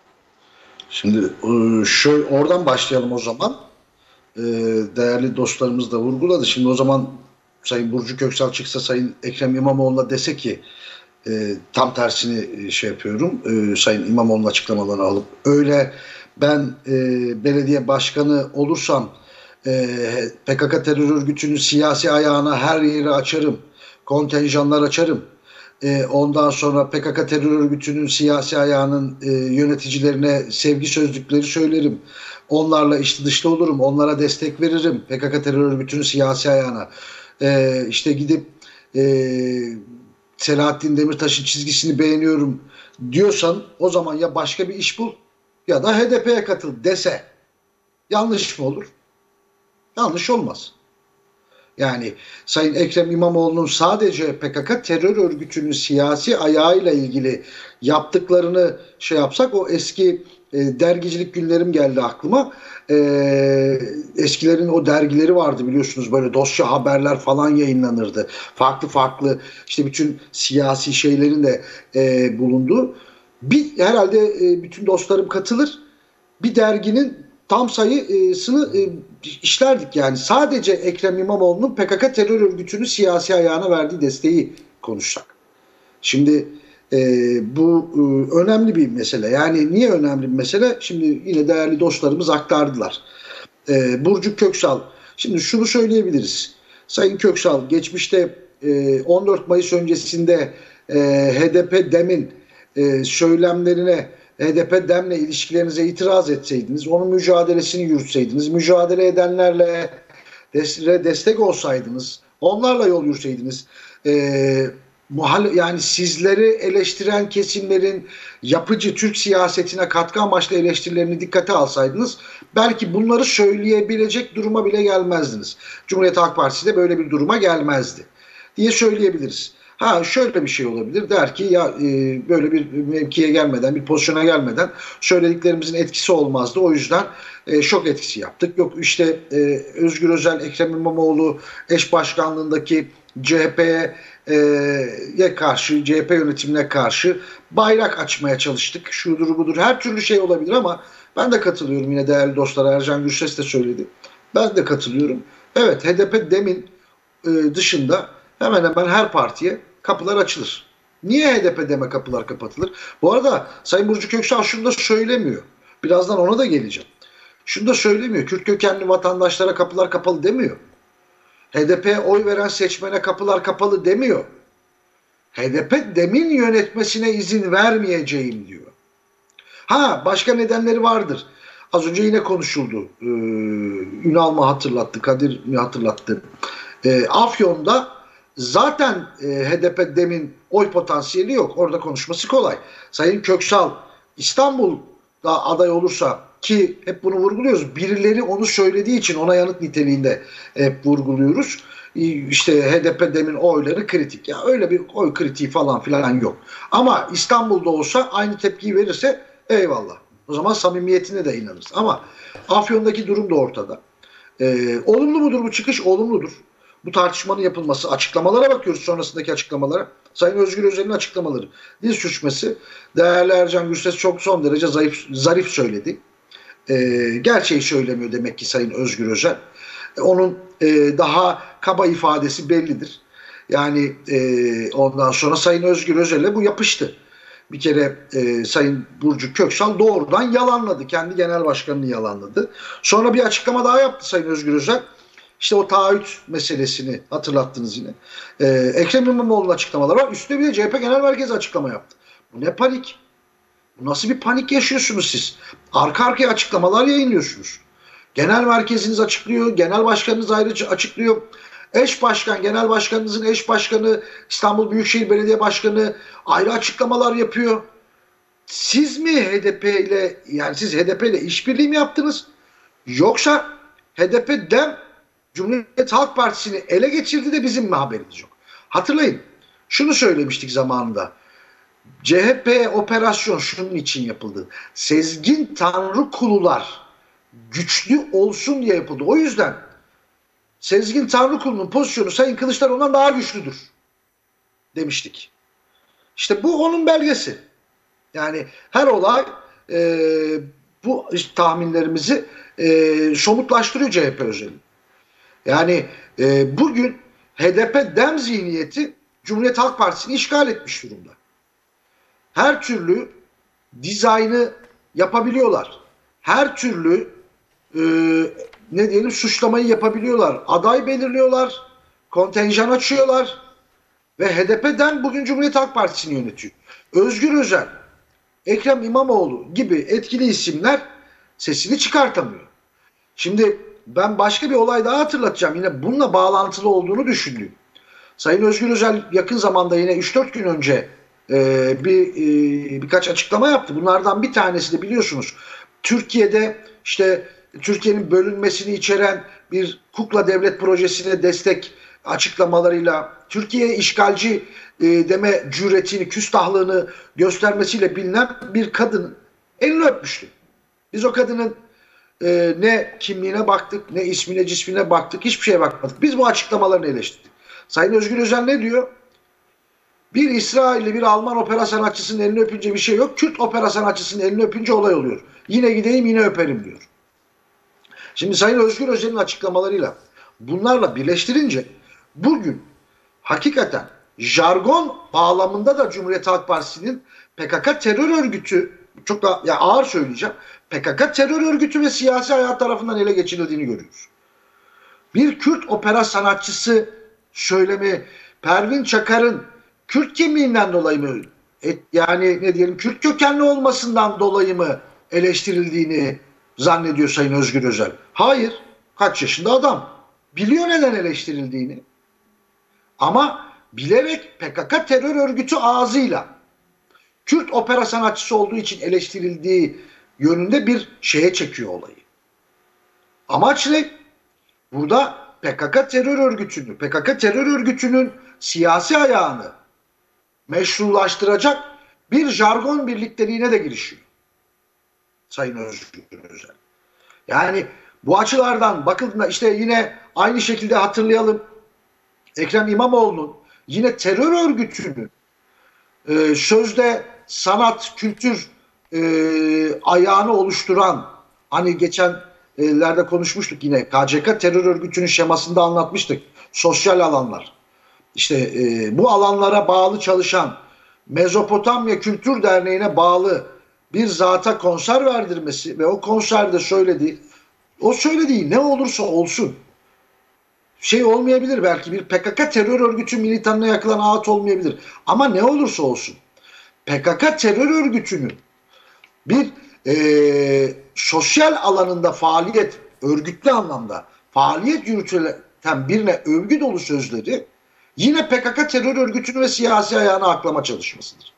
Şimdi şöyle oradan başlayalım o zaman. Değerli dostlarımız da vurguladı. Şimdi o zaman Sayın Burcu Köksal çıksa, Sayın Ekrem İmamoğlu'na dese ki tam tersini şey yapıyorum, Sayın İmamoğlu'nun açıklamalarını alıp öyle ben belediye başkanı olursam PKK terör örgütünün siyasi ayağına her yeri açarım, kontenjanlar açarım. Ondan sonra PKK terör örgütünün siyasi ayağının yöneticilerine sevgi sözcükleri söylerim. Onlarla içli dışlı olurum, onlara destek veririm PKK terör örgütünün siyasi ayağına. İşte gidip Selahattin Demirtaş'ın çizgisini beğeniyorum diyorsan, o zaman ya başka bir iş bul ya da HDP'ye katıl dese yanlış mı olur? Yanlış olmaz. Yani Sayın Ekrem İmamoğlu'nun sadece PKK terör örgütünün siyasi ayağıyla ilgili yaptıklarını şey yapsak, o eski dergicilik günlerim geldi aklıma. Eskilerin o dergileri vardı biliyorsunuz, böyle dosya haberler falan yayınlanırdı. Farklı farklı işte bütün siyasi şeylerin de bulunduğu. Herhalde bütün dostlarım katılır. Bir derginin tam sayısını işlerdik yani. Sadece Ekrem İmamoğlu'nun PKK terör örgütünün siyasi ayağına verdiği desteği konuşsak. Şimdi bu önemli bir mesele. Yani niye önemli bir mesele? Şimdi yine değerli dostlarımız aktardılar. Burcu Köksal. Şimdi şunu söyleyebiliriz. Sayın Köksal, geçmişte 14 Mayıs öncesinde HDP DEM'in söylemlerine, HDP DEM'le ilişkilerinize itiraz etseydiniz, onun mücadelesini yürütseydiniz, mücadele edenlerle destek olsaydınız, onlarla yol yürüseydiniz, yani sizleri eleştiren kesimlerin yapıcı Türk siyasetine katkı amaçlı eleştirilerini dikkate alsaydınız belki bunları söyleyebilecek duruma bile gelmezdiniz. Cumhuriyet Halk Partisi de böyle bir duruma gelmezdi diye söyleyebiliriz. Ha şöyle bir şey olabilir, der ki ya böyle bir mevkiye gelmeden, bir pozisyona gelmeden söylediklerimizin etkisi olmazdı, o yüzden şok etkisi yaptık. Yok işte Özgür Özel, Ekrem İmamoğlu eş başkanlığındaki CHP'ye karşı, CHP yönetimine karşı bayrak açmaya çalıştık. Şudur budur, her türlü şey olabilir ama ben de katılıyorum, yine değerli dostlar Ercan Gürses de söyledi. Ben de katılıyorum. Evet, HDP demin dışında hemen hemen her partiye kapılar açılır. Niye HDP deme kapılar kapatılır? Bu arada Sayın Burcu Köksal şunu da söylemiyor. Birazdan ona da geleceğim. Şunu da söylemiyor. Kürt kökenli vatandaşlara kapılar kapalı demiyor. HDP'ye oy veren seçmene kapılar kapalı demiyor. HDP demin yönetmesine izin vermeyeceğim diyor. Ha başka nedenleri vardır. Az önce yine konuşuldu. Ünal mı hatırlattı, Kadir mi hatırlattı? Afyon'da zaten HDP demin oy potansiyeli yok. Orada konuşması kolay. Sayın Köksal İstanbul'da aday olursa, ki hep bunu vurguluyoruz, birileri onu söylediği için ona yanıt niteliğinde hep vurguluyoruz. İşte HDP demin oyları kritik. Ya öyle bir oy kritiği falan filan yok. Ama İstanbul'da olsa aynı tepkiyi verirse eyvallah. O zaman samimiyetine de inanırız. Ama Afyon'daki durum da ortada. Olumlu mudur bu çıkış? Olumludur. Bu tartışmanın yapılması, açıklamalara bakıyoruz, sonrasındaki açıklamalara. Sayın Özgür Özel'in açıklamaları. Diz çökmesi. Değerli Ercan Gürses çok son derece zarif söyledi. Gerçeği söylemiyor demek ki Sayın Özgür Özel. Onun daha kaba ifadesi bellidir. Yani ondan sonra Sayın Özgür Özel'e bu yapıştı. Bir kere Sayın Burcu Köksal doğrudan yalanladı. Kendi genel başkanını yalanladı. Sonra bir açıklama daha yaptı Sayın Özgür Özel. İşte o taahhüt meselesini hatırlattınız yine. Ekrem İmamoğlu'nun açıklamaları var. Üstüne bir de CHP Genel Merkezi açıklama yaptı. Bu ne panik? Bu nasıl bir panik yaşıyorsunuz siz? Arka arkaya açıklamalar yayınlıyorsunuz. Genel merkeziniz açıklıyor, genel başkanınız ayrıca açıklıyor. Eş başkan, genel başkanınızın eş başkanı, İstanbul Büyükşehir Belediye Başkanı ayrı açıklamalar yapıyor. Siz mi HDP ile, yani siz HDP ile işbirliği mi yaptınız? Yoksa HDP DEM Cumhuriyet Halk Partisi'ni ele geçirdi de bizim mi haberimiz yok? Hatırlayın, şunu söylemiştik zamanında. CHP operasyon şunun için yapıldı. Sezgin Tanrı kulular güçlü olsun diye yapıldı. O yüzden Sezgin Tanrı kulunun pozisyonu Sayın Kılıçdaroğlu'ndan daha güçlüdür demiştik. İşte bu onun belgesi. Yani her olay bu tahminlerimizi somutlaştırıyor CHP özelinde. Yani bugün HDP DEM zihniyeti Cumhuriyet Halk Partisi'ni işgal etmiş durumda. Her türlü dizaynı yapabiliyorlar. Her türlü suçlamayı yapabiliyorlar. Aday belirliyorlar. Kontenjan açıyorlar. Ve HDP'den bugün Cumhuriyet Halk Partisi'ni yönetiyor. Özgür Özel, Ekrem İmamoğlu gibi etkili isimler sesini çıkartamıyor. Şimdi ben başka bir olay daha hatırlatacağım. Yine bununla bağlantılı olduğunu düşündüğüm. Sayın Özgür Özel yakın zamanda yine 3-4 gün önce birkaç açıklama yaptı. Bunlardan bir tanesi de biliyorsunuz Türkiye'de işte Türkiye'nin bölünmesini içeren bir kukla devlet projesine destek açıklamalarıyla Türkiye'ye işgalci deme cüretini, küstahlığını göstermesiyle bilinen bir kadının elini öpmüştü. Biz o kadının ne kimliğine baktık, ne ismine, cismine baktık, hiçbir şeye bakmadık. Biz bu açıklamalarını eleştirdik. Sayın Özgür Özel ne diyor? Bir İsrailli, bir Alman opera sanatçısının elini öpünce bir şey yok. Kürt opera sanatçısının elini öpünce olay oluyor. Yine gideyim, yine öperim diyor. Şimdi Sayın Özgür Özel'in açıklamalarıyla bunlarla birleştirince bugün hakikaten jargon bağlamında da Cumhuriyet Halk Partisi'nin PKK terör örgütü, çok da ağır söyleyeceğim, PKK terör örgütü ve siyasi hayat tarafından ele geçirildiğini görüyoruz. Bir Kürt opera sanatçısı söylemi, Pervin Çakar'ın Kürt kimliğinden dolayı mı, yani ne diyelim Kürt kökenli olmasından dolayı mı eleştirildiğini zannediyor Sayın Özgür Özel? Hayır. Kaç yaşında adam. Biliyor neden eleştirildiğini. Ama bilerek PKK terör örgütü ağzıyla Kürt opera sanatçısı olduğu için eleştirildiği yönünde bir şeye çekiyor olayı. Amaç ne? Burada PKK terör örgütünün siyasi ayağını meşrulaştıracak bir jargon birlikteliğine de girişiyor Sayın Özgür Özel. Yani bu açılardan bakıldığında işte yine aynı şekilde hatırlayalım, Ekrem İmamoğlu'nun yine terör örgütünün sözde sanat, kültür ayağını oluşturan, hani geçenlerde konuşmuştuk yine, KCK terör örgütünün şemasında anlatmıştık. Sosyal alanlar. İşte bu alanlara bağlı çalışan, Mezopotamya Kültür Derneği'ne bağlı bir zata konser verdirmesi ve o konserde söylediği ne olursa olsun şey olmayabilir, belki bir PKK terör örgütü militanına yakılan ağıt olmayabilir. Ama ne olursa olsun PKK terör örgütünün bir sosyal alanında faaliyet, örgütlü anlamda faaliyet yürüten birine övgü dolu sözleri yine PKK terör örgütünü ve siyasi ayağını aklama çalışmasıdır.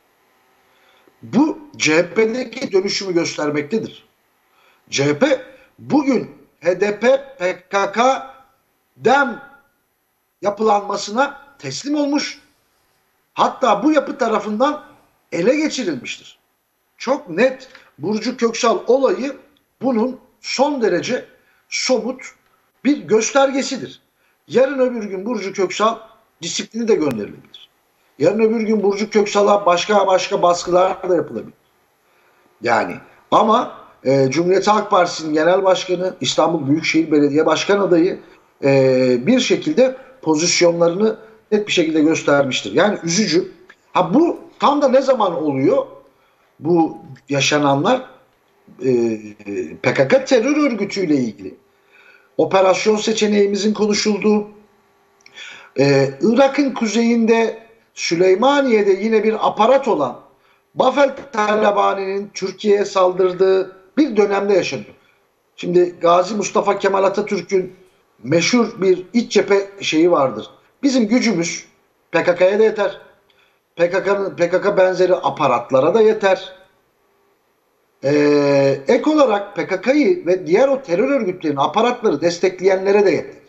Bu CHP'deki dönüşümü göstermektedir. CHP bugün HDP, PKK, DEM yapılanmasına teslim olmuş. Hatta bu yapı tarafından ele geçirilmiştir. Çok net Burcu Köksal olayı bunun son derece somut bir göstergesidir. Yarın öbür gün Burcu Köksal disiplini de gönderilebilir. Yarın öbür gün Burcu Köksal'a başka baskılar da yapılabilir. Yani ama Cumhuriyet Halk Partisi'nin genel başkanı, İstanbul Büyükşehir Belediye Başkan adayı bir şekilde pozisyonlarını net bir şekilde göstermiştir. Yani üzücü. Bu tam da ne zaman oluyor? Bu yaşananlar PKK terör örgütüyle ilgili. Operasyon seçeneğimizin konuşulduğu, Irak'ın kuzeyinde Süleymaniye'de yine bir aparat olan Bafel Talabani'nin Türkiye'ye saldırdığı bir dönemde yaşanıyor. Şimdi Gazi Mustafa Kemal Atatürk'ün meşhur bir iç cephe şeyi vardır. Bizim gücümüz PKK'ya da yeter. PKK benzeri aparatlara da yeter. Ek olarak PKK'yı ve diğer o terör örgütlerinin aparatları destekleyenlere de yeter.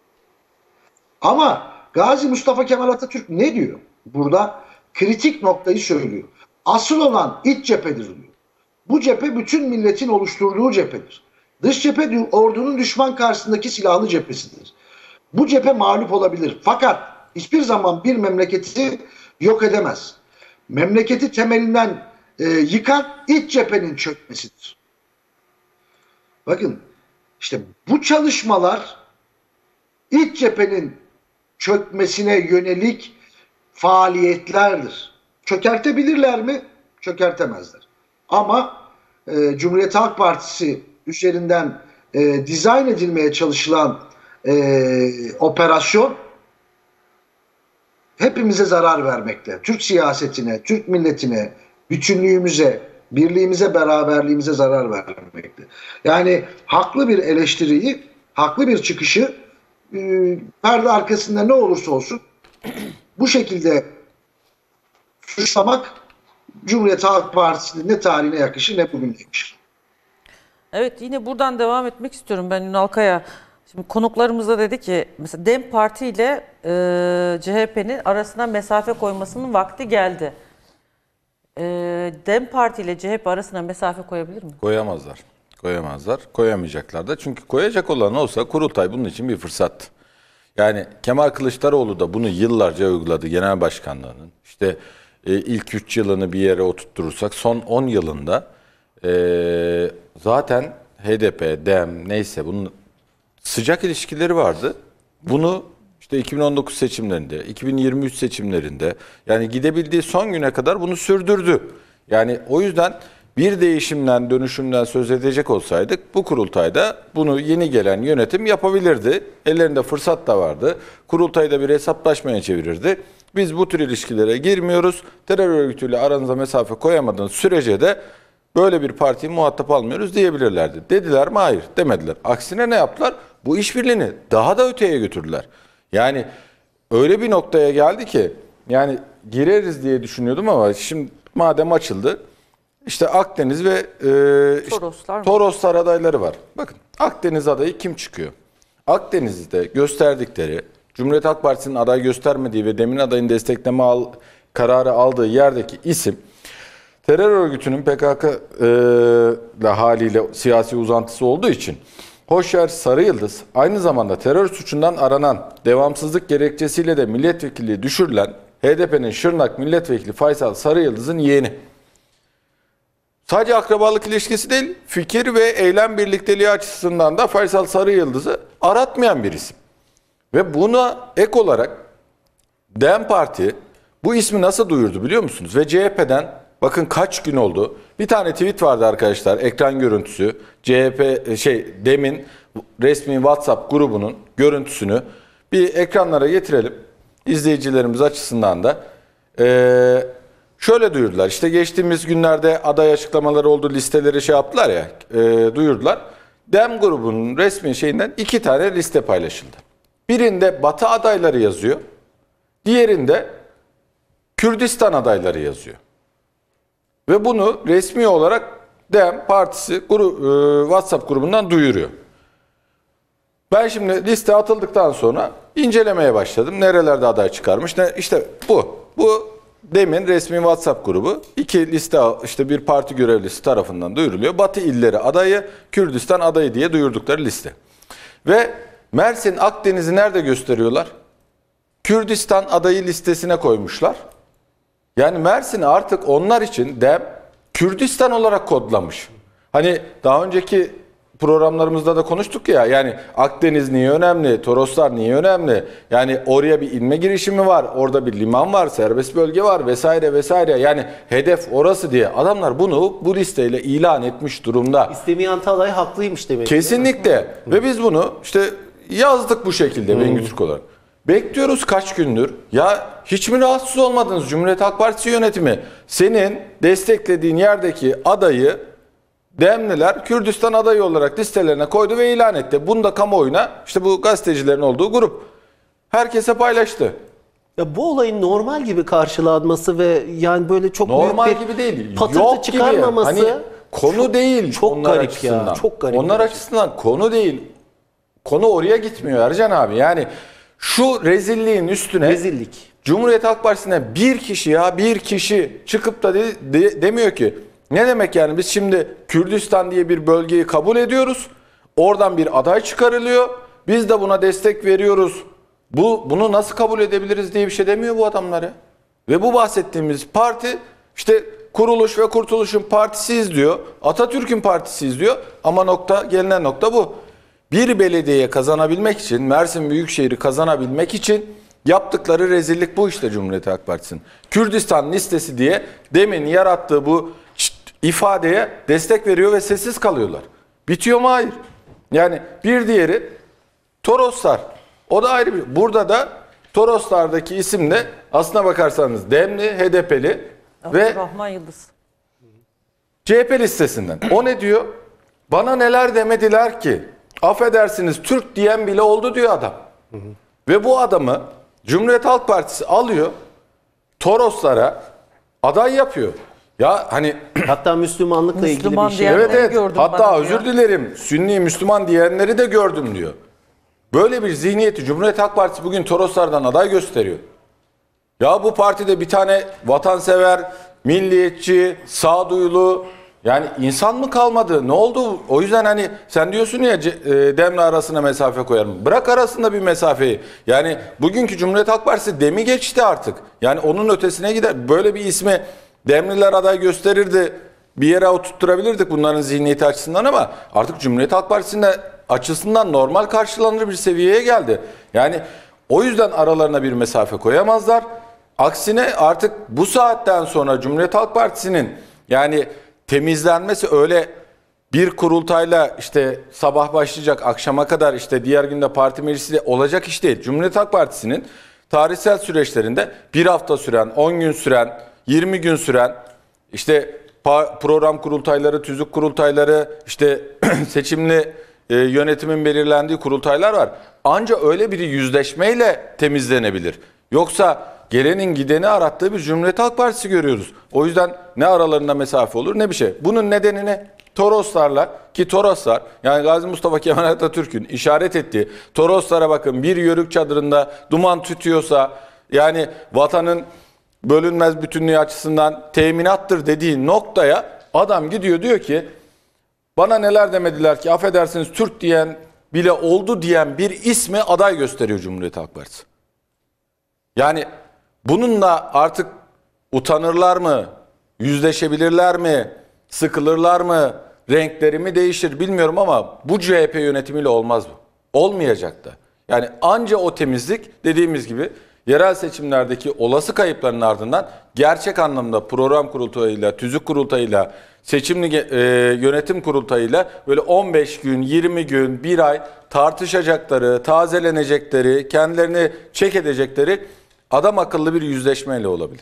Ama Gazi Mustafa Kemal Atatürk ne diyor? Burada kritik noktayı söylüyor. Asıl olan iç cephedir diyor. Bu cephe bütün milletin oluşturduğu cephedir. Dış cephe ordunun düşman karşısındaki silahlı cephesidir. Bu cephe mağlup olabilir. Fakat hiçbir zaman bir memleketi yok edemez. Memleketi temelinden yıkan iç cephenin çökmesidir. Bakın işte bu çalışmalar iç cephenin çökmesine yönelik faaliyetlerdir. Çökertebilirler mi? Çökertemezler. Ama Cumhuriyet Halk Partisi üzerinden dizayn edilmeye çalışılan operasyon hepimize zarar vermekte. Türk siyasetine, Türk milletine, bütünlüğümüze, birliğimize, beraberliğimize zarar vermekte. Yani haklı bir eleştiriyi, haklı bir çıkışı perde arkasında ne olursa olsun bu şekilde suçlamak Cumhuriyet Halk Partisi'nin ne tarihine yakışır ne bugün yakışır. Evet, yine buradan devam etmek istiyorum ben Ünal Kaya. Şimdi konuklarımız da dedi ki mesela DEM Parti ile CHP'nin arasına mesafe koymasının vakti geldi. DEM Parti ile CHP arasına mesafe koyabilir mi? Koyamazlar. Koyamayacaklar da. Çünkü koyacak olan olsa kurultay bunun için bir fırsat. Yani Kemal Kılıçdaroğlu da bunu yıllarca uyguladı genel başkanlığının. İşte ilk 3 yılını bir yere oturtturursak son 10 yılında zaten HDP, DEM neyse bunun sıcak ilişkileri vardı. Bunu işte 2019 seçimlerinde, 2023 seçimlerinde yani gidebildiği son güne kadar bunu sürdürdü. Yani o yüzden bir değişimden, dönüşümden söz edecek olsaydık bu kurultayda bunu yeni gelen yönetim yapabilirdi. Ellerinde fırsat da vardı. Kurultayda bir hesaplaşmaya çevirirdi. Biz bu tür ilişkilere girmiyoruz. Terör örgütüyle aranıza mesafe koyamadığınız sürece de böyle bir partiyi muhatap almıyoruz diyebilirlerdi. Dediler mi? Hayır demediler. Aksine ne yaptılar? Bu işbirliğini daha da öteye götürdüler. Yani öyle bir noktaya geldi ki yani gireriz diye düşünüyordum ama şimdi madem açıldı işte Akdeniz ve Toroslar adayları var. Bakın Akdeniz adayı kim çıkıyor? Akdeniz'de gösterdikleri Cumhuriyet Halk Partisi'nin aday göstermediği ve Demin adayını destekleme kararı aldığı yerdeki isim terör örgütünün PKK haliyle siyasi uzantısı olduğu için Hoşyer Sarıyıldız aynı zamanda terör suçundan aranan devamsızlık gerekçesiyle de milletvekilliği düşürülen HDP'nin Şırnak milletvekili Faysal Sarıyıldız'ın yeğeni. Sadece akrabalık ilişkisi değil, fikir ve eylem birlikteliği açısından da Faysal Sarıyıldız'ı aratmayan bir isim. Ve buna ek olarak DEM Parti bu ismi nasıl duyurdu biliyor musunuz? Ve CHP'den bakın kaç gün oldu. Bir tane tweet vardı arkadaşlar, ekran görüntüsü. DEM'in resmi WhatsApp grubunun görüntüsünü bir ekranlara getirelim. İzleyicilerimiz açısından da. Şöyle duyurdular. İşte geçtiğimiz günlerde aday açıklamaları oldu, listeleri şey yaptılar ya, duyurdular. DEM grubunun resmi şeyinden 2 tane liste paylaşıldı. Birinde Batı adayları yazıyor. Diğerinde Kürdistan adayları yazıyor. Ve bunu resmi olarak DEM Partisi WhatsApp grubundan duyuruyor. Ben şimdi liste atıldıktan sonra incelemeye başladım. Nerelerde aday çıkarmış? İşte bu. Bu DEM'in resmi WhatsApp grubu. 2 liste işte bir parti görevlisi tarafından duyuruluyor. Batı illeri adayı, Kürdistan adayı diye duyurdukları liste. Ve Mersin, Akdeniz'i nerede gösteriyorlar? Kürdistan adayı listesine koymuşlar. Yani Mersin'i artık onlar için DEM Kürdistan olarak kodlamış. Hani daha önceki programlarımızda da konuştuk ya, yani Akdeniz niye önemli, Toroslar niye önemli? Yani oraya bir inme girişimi var, orada bir liman var, serbest bölge var vesaire vesaire. Yani hedef orası diye adamlar bunu bu listeyle ilan etmiş durumda. İstemeyen aday haklıymış demek. Kesinlikle. Ve biz bunu işte yazdık bu şekilde Bengü Türk olarak. Bekliyoruz kaç gündür. Ya hiç mi rahatsız olmadınız Cumhuriyet Halk Partisi yönetimi? Senin desteklediğin yerdeki adayı DEM'liler Kürdistan adayı olarak listelerine koydu ve ilan etti. Bunu da kamuoyuna, işte bu gazetecilerin olduğu grup, herkese paylaştı. Ya bu olayın normal gibi karşılanması ve yani böyle çok Normal büyük bir gibi değil. patırtı Yok çıkarmaması gibi. Hani konu değil. çok onlar garip açısından. ya. Çok garip. Onlar açısından konu değil. Konu oraya gitmiyor Ercan abi. Yani şu rezilliğin üstüne Rezillik. Cumhuriyet Halk Partisi'ne bir kişi çıkıp da demiyor ki ne demek yani biz şimdi Kürdistan diye bir bölgeyi kabul ediyoruz. Oradan bir aday çıkarılıyor. Biz de buna destek veriyoruz. Bunu nasıl kabul edebiliriz diye bir şey demiyor bu adamlar ya. Ve bu bahsettiğimiz parti işte Kuruluş ve Kurtuluş'un partisiyiz diyor. Atatürk'ün partisiyiz diyor. Ama gelinen nokta bu. Bir belediyeye kazanabilmek için, Mersin Büyükşehir'i kazanabilmek için yaptıkları rezillik bu işte Cumhuriyet Halk Partisi'nin. Kürdistan listesi diye demin yarattığı bu ifadeye destek veriyor ve sessiz kalıyorlar. Bitiyor mu? Hayır. Yani bir diğeri Toroslar. O da ayrı bir. Burada da Toroslardaki isim de aslına bakarsanız DEM'li, HDP'li ve Rahman Yıldız. CHP listesinden. O ne diyor? Bana neler demediler ki? Affedersiniz Türk diyen bile oldu diyor adam. Ve bu adamı Cumhuriyet Halk Partisi alıyor, Toroslara aday yapıyor. Ya hani Hatta Müslümanlıkla ilgili Müslüman bir şey. diyen- evet gördüm hatta bana özür diyor. dilerim Sünni Müslüman diyenleri de gördüm diyor. Böyle bir zihniyeti Cumhuriyet Halk Partisi bugün Toroslardan aday gösteriyor. Ya bu partide bir tane vatansever, milliyetçi, sağduyulu yani insan mı kalmadı? Ne oldu? O yüzden hani sen diyorsun ya DEM'le arasına mesafe koyarım. Bırak arasında bir mesafeyi. Yani bugünkü Cumhuriyet Halk Partisi DEM'i geçti artık. Yani onun ötesine gider. Böyle bir ismi DEM'liler aday gösterirdi. Bir yere oturtturabilirdik bunların zihniyeti açısından ama artık Cumhuriyet Halk Partisi'nin açısından normal karşılanır bir seviyeye geldi. Yani o yüzden aralarına bir mesafe koyamazlar. Aksine artık bu saatten sonra Cumhuriyet Halk Partisi'nin yani temizlenmesi öyle bir kurultayla işte sabah başlayacak akşama kadar işte diğer günde parti meclisiyle olacak iş değil. Cumhuriyet Halk Partisi'nin tarihsel süreçlerinde bir hafta süren, 10 gün süren, 20 gün süren işte program kurultayları, tüzük kurultayları, işte seçimli yönetimin belirlendiği kurultaylar var. Anca öyle bir yüzleşmeyle temizlenebilir. Yoksa gelenin gideni arattığı bir Cumhuriyet Halk Partisi görüyoruz. O yüzden ne aralarında mesafe olur ne bir şey. Bunun nedenini Toroslarla, ki Toroslar, yani Gazi Mustafa Kemal Atatürk'ün işaret ettiği Toroslara bakın, bir yörük çadırında duman tütüyorsa, yani vatanın bölünmez bütünlüğü açısından teminattır dediği noktaya adam gidiyor, diyor ki bana neler demediler ki, affedersiniz Türk diyen bile oldu diyen bir ismi aday gösteriyor Cumhuriyet Halk Partisi. Yani bununla artık utanırlar mı, yüzleşebilirler mi, sıkılırlar mı, renkleri mi değişir bilmiyorum ama bu CHP yönetimiyle olmaz bu. Olmayacak da. Yani anca o temizlik, dediğimiz gibi yerel seçimlerdeki olası kayıpların ardından gerçek anlamda program kurultayıyla, tüzük kurultayıyla, seçimli yönetim kurultayıyla böyle 15 gün, 20 gün, 1 ay tartışacakları, tazelenecekleri, kendilerini çek edecekleri adam akıllı bir yüzleşmeyle olabilir.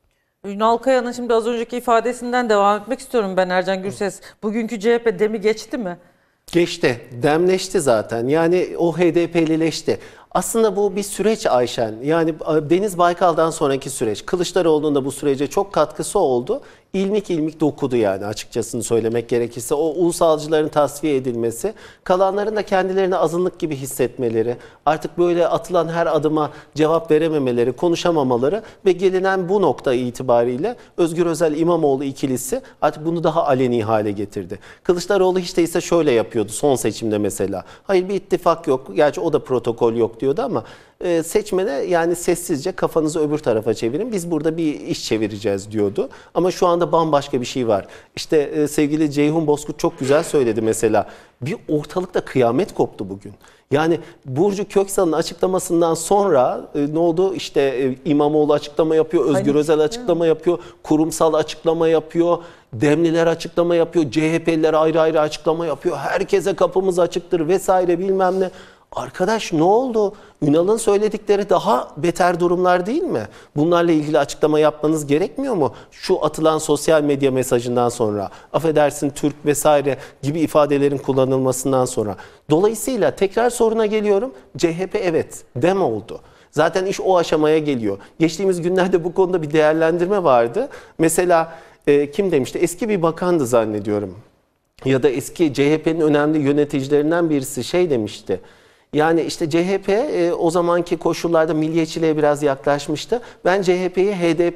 Ünal Kaya'nın şimdi az önceki ifadesinden devam etmek istiyorum ben Ercan Gürses. Bugünkü CHP demi geçti mi? Geçti, demleşti zaten. Yani o HDP'lileşti. Aslında bu bir süreç Ayşen. Yani Deniz Baykal'dan sonraki süreç. Kılıçdaroğlu'nun da bu sürece çok katkısı oldu. İlmik ilmik dokudu yani, açıkçasını söylemek gerekirse. O ulusalcıların tasfiye edilmesi, kalanların da kendilerini azınlık gibi hissetmeleri, artık böyle atılan her adıma cevap verememeleri, konuşamamaları ve gelinen bu nokta itibariyle Özgür Özel İmamoğlu ikilisi artık bunu daha aleni hale getirdi. Kılıçdaroğlu hiç değilse şöyle yapıyordu son seçimde mesela. Hayır, bir ittifak yok. Gerçi o da protokol yok diyordu ama seçmene yani sessizce kafanızı öbür tarafa çevirin, biz burada bir iş çevireceğiz diyordu. Ama şu anda bambaşka bir şey var. İşte sevgili Ceyhun Bozkurt çok güzel söyledi mesela. Bir ortalıkta kıyamet koptu bugün. Yani Burcu Köksal'ın açıklamasından sonra ne oldu? İşte İmamoğlu açıklama yapıyor, Özgür Özel açıklama yapıyor, kurumsal açıklama yapıyor, Demliler açıklama yapıyor, CHP'liler ayrı ayrı açıklama yapıyor. Herkese kapımız açıktır vesaire bilmem ne. Arkadaş ne oldu? Ünal'ın söyledikleri daha beter durumlar değil mi? Bunlarla ilgili açıklama yapmanız gerekmiyor mu? Şu atılan sosyal medya mesajından sonra, affedersin Türk vesaire gibi ifadelerin kullanılmasından sonra. Dolayısıyla tekrar soruna geliyorum. CHP evet dem oldu. Zaten iş o aşamaya geliyor. Geçtiğimiz günlerde bu konuda bir değerlendirme vardı. Mesela kim demişti? Eski bir bakandı zannediyorum. Ya da eski CHP'nin önemli yöneticilerinden birisi şey demişti. Yani işte CHP o zamanki koşullarda milliyetçiliğe biraz yaklaşmıştı. Ben CHP'yi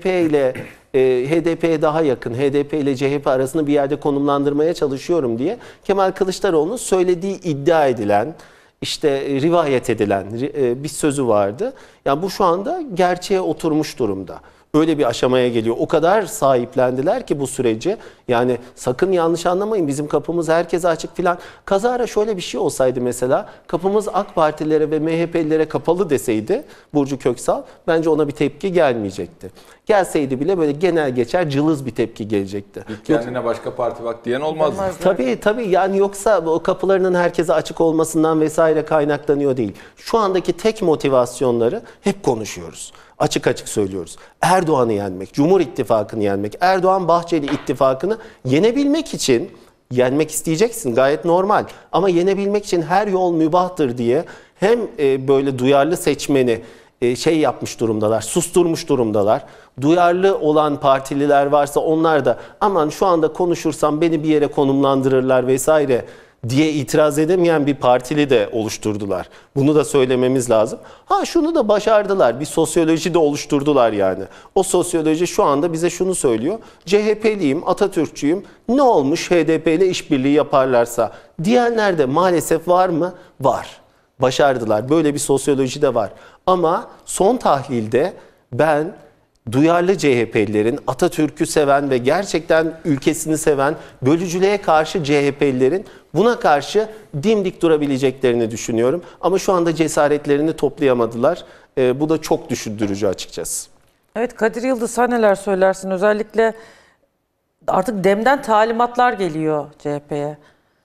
HDP'ye daha yakın, HDP ile CHP arasında bir yerde konumlandırmaya çalışıyorum diye Kemal Kılıçdaroğlu'nun söylediği iddia edilen, işte rivayet edilen bir sözü vardı. Yani bu şu anda gerçeğe oturmuş durumda. Öyle bir aşamaya geliyor. O kadar sahiplendiler ki bu süreci. Yani sakın yanlış anlamayın, bizim kapımız herkese açık filan. Kazara şöyle bir şey olsaydı mesela, kapımız AK Partililere ve MHP'lilere kapalı deseydi Burcu Köksal, bence ona bir tepki gelmeyecekti. Gelseydi bile böyle genel geçer cılız bir tepki gelecekti. Kendine başka parti bak diyen olmazdı. Tabii yani, yoksa o kapılarının herkese açık olmasından vesaire kaynaklanıyor değil. Şu andaki tek motivasyonları hep konuşuyoruz. Açık açık söylüyoruz. Erdoğan'ı yenmek, Cumhur İttifakı'nı yenmek, Erdoğan-Bahçeli ittifakını yenebilmek için, yenmek isteyeceksin gayet normal. Ama yenebilmek için her yol mübahtır diye hem böyle duyarlı seçmeni şey yapmış durumdalar, susturmuş durumdalar. Duyarlı olan partililer varsa onlar da aman şu anda konuşursam beni bir yere konumlandırırlar vesaire diye itiraz edemeyen bir partili de oluşturdular. Bunu da söylememiz lazım. Şunu da başardılar. Bir sosyoloji de oluşturdular yani. O sosyoloji şu anda bize şunu söylüyor. CHP'liyim, Atatürkçüyüm. Ne olmuş HDP ile işbirliği yaparlarsa diyenler de maalesef var mı? Var. Başardılar. Böyle bir sosyoloji de var. Ama son tahlilde ben duyarlı CHP'lilerin, Atatürk'ü seven ve gerçekten ülkesini seven, bölücülüğe karşı CHP'lilerin buna karşı dimdik durabileceklerini düşünüyorum. Ama şu anda cesaretlerini toplayamadılar. Bu da çok düşündürücü açıkçası. Evet, Kadir Yıldız, sen neler söylersin? Özellikle artık DEM'den talimatlar geliyor CHP'ye.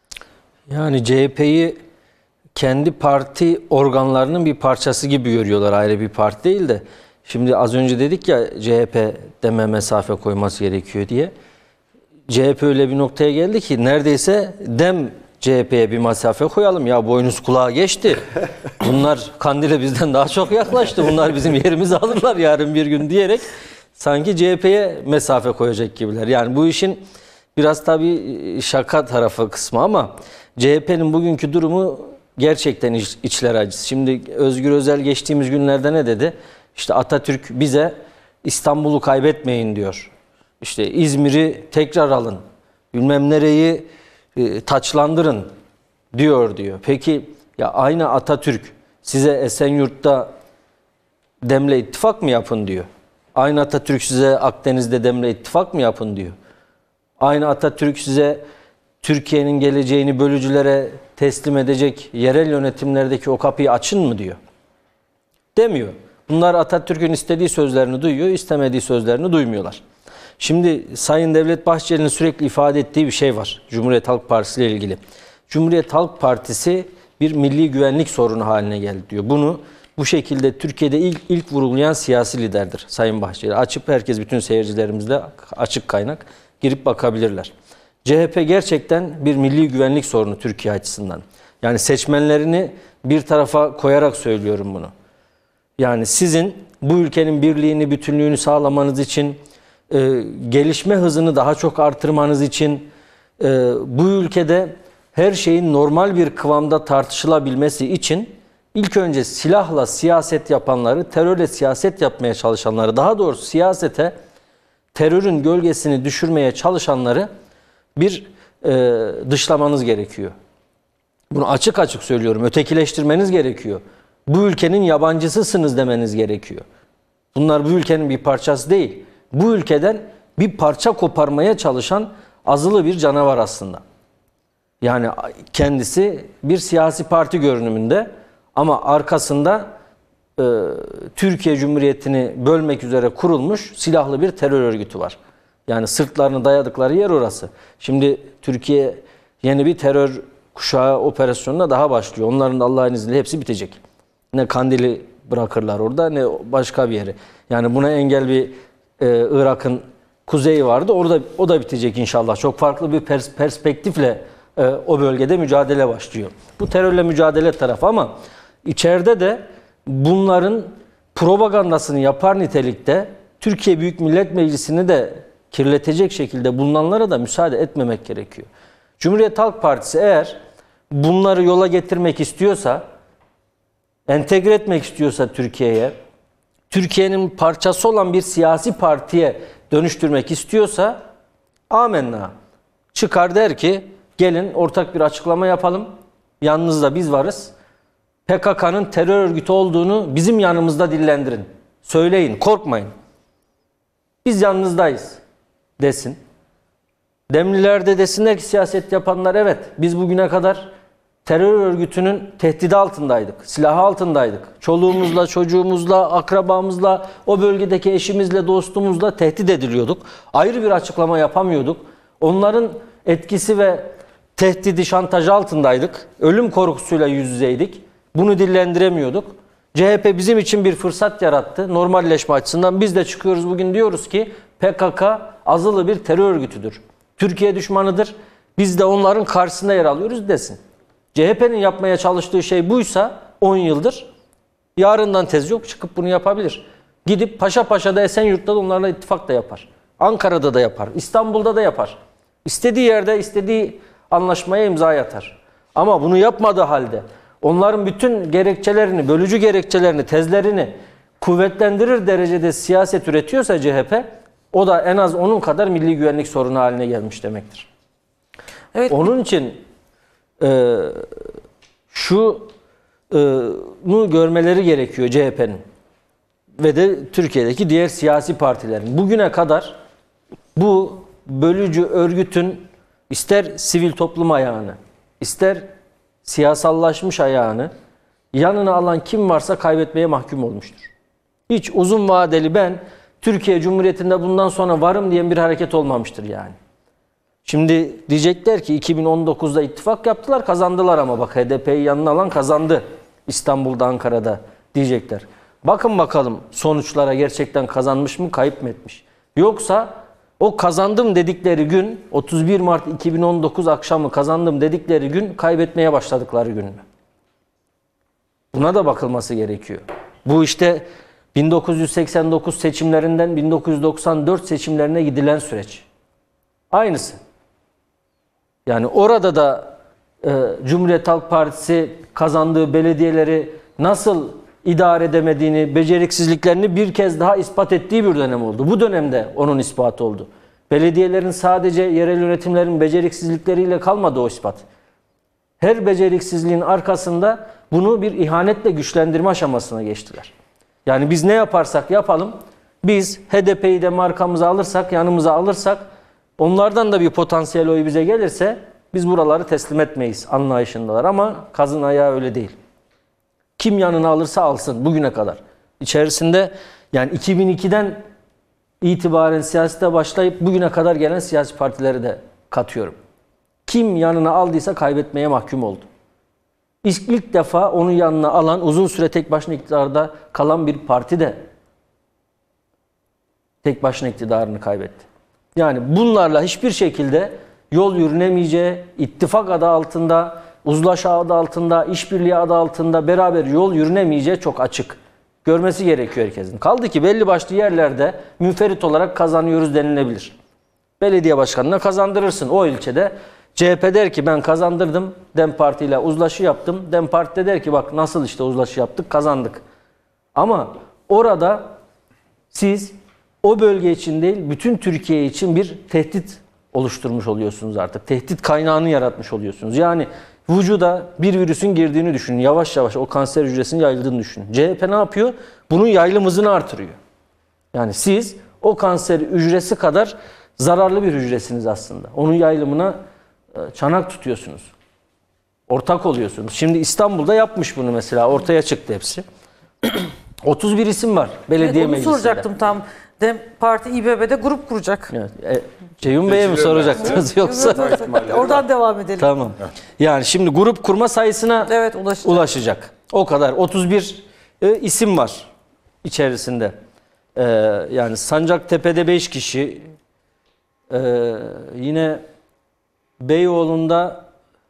Yani CHP'yi kendi parti organlarının bir parçası gibi görüyorlar, ayrı bir parti değil de. Şimdi az önce dedik ya CHP deme mesafe koyması gerekiyor diye. CHP öyle bir noktaya geldi ki neredeyse dem CHP'ye bir mesafe koyalım. Ya boynuz kulağa geçti. Bunlar Kandil'e bizden daha çok yaklaştı. Bunlar bizim yerimizi alırlar yarın bir gün diyerek sanki CHP'ye mesafe koyacak gibiler. Yani bu işin biraz tabii şaka tarafı kısmı ama CHP'nin bugünkü durumu gerçekten içler acısı. Şimdi Özgür Özel geçtiğimiz günlerde ne dedi? İşte Atatürk bize İstanbul'u kaybetmeyin diyor. İşte İzmir'i tekrar alın. Bilmem nereyi taçlandırın diyor. Peki ya aynı Atatürk size Esenyurt'ta Dem'le ittifak mı yapın diyor. Aynı Atatürk size Akdeniz'de Dem'le ittifak mı yapın diyor. Aynı Atatürk size Türkiye'nin geleceğini bölücülere teslim edecek yerel yönetimlerdeki o kapıyı açın mı diyor. Demiyor. Bunlar Atatürk'ün istediği sözlerini duyuyor, istemediği sözlerini duymuyorlar. Şimdi Sayın Devlet Bahçeli'nin sürekli ifade ettiği bir şey var Cumhuriyet Halk Partisi ile ilgili. Cumhuriyet Halk Partisi bir milli güvenlik sorunu haline geldi diyor. Bunu bu şekilde Türkiye'de ilk vurgulayan siyasi liderdir Sayın Bahçeli. Açıp herkes, bütün seyircilerimizle açık kaynak girip bakabilirler. CHP gerçekten bir milli güvenlik sorunu Türkiye açısından. Yani seçmenlerini bir tarafa koyarak söylüyorum bunu. Yani sizin bu ülkenin birliğini, bütünlüğünü sağlamanız için, gelişme hızını daha çok artırmanız için, bu ülkede her şeyin normal bir kıvamda tartışılabilmesi için ilk önce silahla siyaset yapanları, terörle siyaset yapmaya çalışanları, daha doğrusu siyasete terörün gölgesini düşürmeye çalışanları bir dışlamanız gerekiyor. Bunu açık açık söylüyorum. Ötekileştirmeniz gerekiyor. Bu ülkenin yabancısısınız demeniz gerekiyor. Bunlar bu ülkenin bir parçası değil. Bu ülkeden bir parça koparmaya çalışan azılı bir canavar aslında. Yani kendisi bir siyasi parti görünümünde ama arkasında Türkiye Cumhuriyeti'ni bölmek üzere kurulmuş silahlı bir terör örgütü var. Yani sırtlarını dayadıkları yer orası. Şimdi Türkiye yeni bir terör kuşağı operasyonuna daha başlıyor. Onların da Allah'ın izniyle hepsi bitecek. Ne Kandil'i bırakırlar orada ne başka bir yeri. Yani buna engel bir Irak'ın kuzeyi vardı. O da bitecek inşallah. Çok farklı bir perspektifle o bölgede mücadele başlıyor. Bu terörle mücadele tarafı ama içeride de bunların propagandasını yapar nitelikte Türkiye Büyük Millet Meclisi'ni de kirletecek şekilde bulunanlara da müsaade etmemek gerekiyor. Cumhuriyet Halk Partisi eğer bunları yola getirmek istiyorsa, entegre etmek istiyorsa Türkiye'ye, Türkiye'nin parçası olan bir siyasi partiye dönüştürmek istiyorsa amenna. Çıkar der ki gelin ortak bir açıklama yapalım. Yanınızda biz varız. PKK'nın terör örgütü olduğunu bizim yanımızda dillendirin. Söyleyin, korkmayın. Biz yanınızdayız desin. Demliler de desinler ki siyaset yapanlar evet biz bugüne kadar terör örgütünün tehdidi altındaydık. Silahı altındaydık. Çoluğumuzla, çocuğumuzla, akrabamızla, o bölgedeki eşimizle, dostumuzla tehdit ediliyorduk. Ayrı bir açıklama yapamıyorduk. Onların etkisi ve tehdidi, şantajı altındaydık. Ölüm korkusuyla yüz yüzeydik. Bunu dillendiremiyorduk. CHP bizim için bir fırsat yarattı. Normalleşme açısından biz de çıkıyoruz bugün diyoruz ki PKK azılı bir terör örgütüdür. Türkiye düşmanıdır. Biz de onların karşısında yer alıyoruz desin. CHP'nin yapmaya çalıştığı şey buysa 10 yıldır yarından tez yok çıkıp bunu yapabilir. Gidip Paşa Paşa'da Esenyurt'ta da onlarla ittifak da yapar. Ankara'da da yapar. İstanbul'da da yapar. İstediği yerde istediği anlaşmaya imza atar. Ama bunu yapmadığı halde onların bütün gerekçelerini, bölücü gerekçelerini, tezlerini kuvvetlendirir derecede siyaset üretiyorsa CHP, o da en az onun kadar milli güvenlik sorunu haline gelmiş demektir. Evet. Onun için şunu görmeleri gerekiyor CHP'nin ve de Türkiye'deki diğer siyasi partilerin. Bugüne kadar bu bölücü örgütün ister sivil toplum ayağını, ister siyasallaşmış ayağını yanına alan kim varsa kaybetmeye mahkum olmuştur. Hiç uzun vadeli ben Türkiye Cumhuriyeti'nde bundan sonra varım diyen bir hareket olmamıştır yani. Şimdi diyecekler ki 2019'da ittifak yaptılar, kazandılar ama bak HDP'yi yanına alan kazandı İstanbul'da, Ankara'da diyecekler. Bakın bakalım sonuçlara gerçekten kazanmış mı, kayıp mı etmiş? Yoksa O kazandım dedikleri gün, 31 Mart 2019 akşamı kazandım dedikleri gün kaybetmeye başladıkları gün mü? Buna da bakılması gerekiyor. Bu işte 1989 seçimlerinden 1994 seçimlerine gidilen süreç. Aynısı. Yani orada da Cumhuriyet Halk Partisi kazandığı belediyeleri nasıl idare edemediğini, beceriksizliklerini bir kez daha ispat ettiği bir dönem oldu. Bu dönemde onun ispatı oldu. Belediyelerin sadece yerel yönetimlerin beceriksizlikleriyle kalmadı o ispat. Her beceriksizliğin arkasında bunu bir ihanetle güçlendirme aşamasına geçtiler. Yani biz ne yaparsak yapalım, biz HDP'yi de markamıza alırsak, yanımıza alırsak, onlardan da bir potansiyel oy bize gelirse biz buraları teslim etmeyiz anlayışındalar. Ama kazın ayağı öyle değil. Kim yanına alırsa alsın bugüne kadar. İçerisinde yani 2002'den itibaren siyasete başlayıp bugüne kadar gelen siyasi partileri de katıyorum. Kim yanına aldıysa kaybetmeye mahkum oldu. İlk defa onun yanına alan, uzun süre tek başına iktidarda kalan bir parti de tek başına iktidarını kaybetti. Yani bunlarla hiçbir şekilde yol yürünemeyeceği, ittifak adı altında, uzlaşı adı altında, işbirliği adı altında beraber yol yürünemeyeceği çok açık. Görmesi gerekiyor herkesin. Kaldı ki belli başlı yerlerde münferit olarak kazanıyoruz denilebilir. Belediye başkanına kazandırırsın o ilçede. CHP der ki ben kazandırdım, DEM Parti ile uzlaşı yaptım. DEM Parti de der ki bak nasıl işte uzlaşı yaptık, kazandık. Ama orada siz o bölge için değil, bütün Türkiye için bir tehdit oluşturmuş oluyorsunuz artık. Tehdit kaynağını yaratmış oluyorsunuz. Yani vücuda bir virüsün girdiğini düşünün. Yavaş yavaş o kanser hücresinin yayıldığını düşünün. CHP ne yapıyor? Bunun yayılım hızını artırıyor. Yani siz o kanser hücresi kadar zararlı bir hücresiniz aslında. Onun yayılımına çanak tutuyorsunuz. Ortak oluyorsunuz. Şimdi İstanbul'da yapmış bunu mesela. Ortaya çıktı hepsi. 31 isim var belediye onu meclisinde. soracaktım tam. DEM Parti İBB'de grup kuracak. Evet. Ceyhun Bey'e mi soracaktınız yoksa? Oradan devam edelim. Tamam. Yani şimdi grup kurma sayısına Evet, ulaşacak. O kadar. 31 isim var içerisinde. Yani Sancaktepe'de 5 kişi, yine Beyoğlu'nda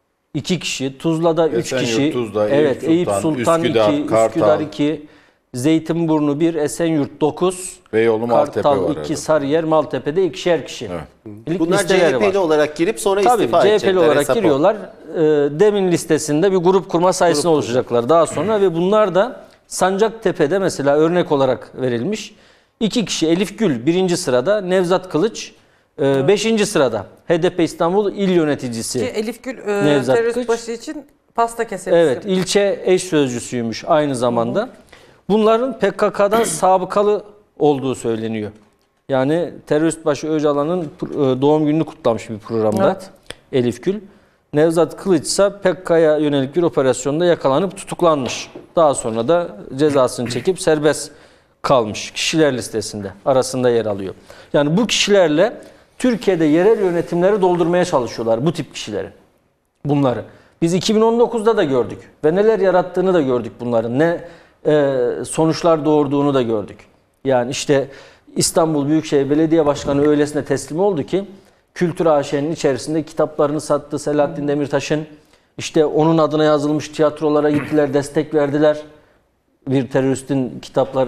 2 kişi, Tuzla'da 3 kişi, Tuzla, evet, Eyüp Sultan Üsküdar, 2, Kartal. Üsküdar 2, Zeytinburnu 1, Esenyurt 9, Beyoğlu, Maltepe Kartal var 2, arada. Sarıyer, Maltepe'de 2'şer kişi. İlk Bunlar listeleri var. CHP'li olarak girip sonra Tabii istifa CHP'li edecekler. olarak hesap o. giriyorlar. Demin listesinde bir grup kurma sayısına oluşacaklar daha sonra ve bunlar da Sancaktepe'de mesela örnek olarak verilmiş. 2 kişi Elif Gül 1. sırada, Nevzat Kılıç 5. sırada. HDP İstanbul İl Yöneticisi. Ki Elif Gül Nevzat terörist Kılıç. başı için pasta kesemisi. Evet, ilçe eş sözcüsüymüş aynı zamanda. Bunların PKK'dan sabıkalı olduğu söyleniyor. Yani terörist başı Öcalan'ın doğum gününü kutlamış bir programda Evet. Elif Gül. Nevzat Kılıç ise PKK'ya yönelik bir operasyonda yakalanıp tutuklanmış. Daha sonra da cezasını çekip serbest kalmış. Kişiler listesinde arasında yer alıyor. Yani bu kişilerle Türkiye'de yerel yönetimleri doldurmaya çalışıyorlar bu tip kişileri. Bunları. Biz 2019'da da gördük ve neler yarattığını da gördük bunların. Ne sonuçlar doğurduğunu da gördük. Yani işte İstanbul Büyükşehir Belediye Başkanı öylesine teslim oldu ki Kültür AŞ'nin içerisinde kitaplarını sattı Selahattin Demirtaş'ın. İşte onun adına yazılmış tiyatrolara gittiler, destek verdiler. Bir teröristin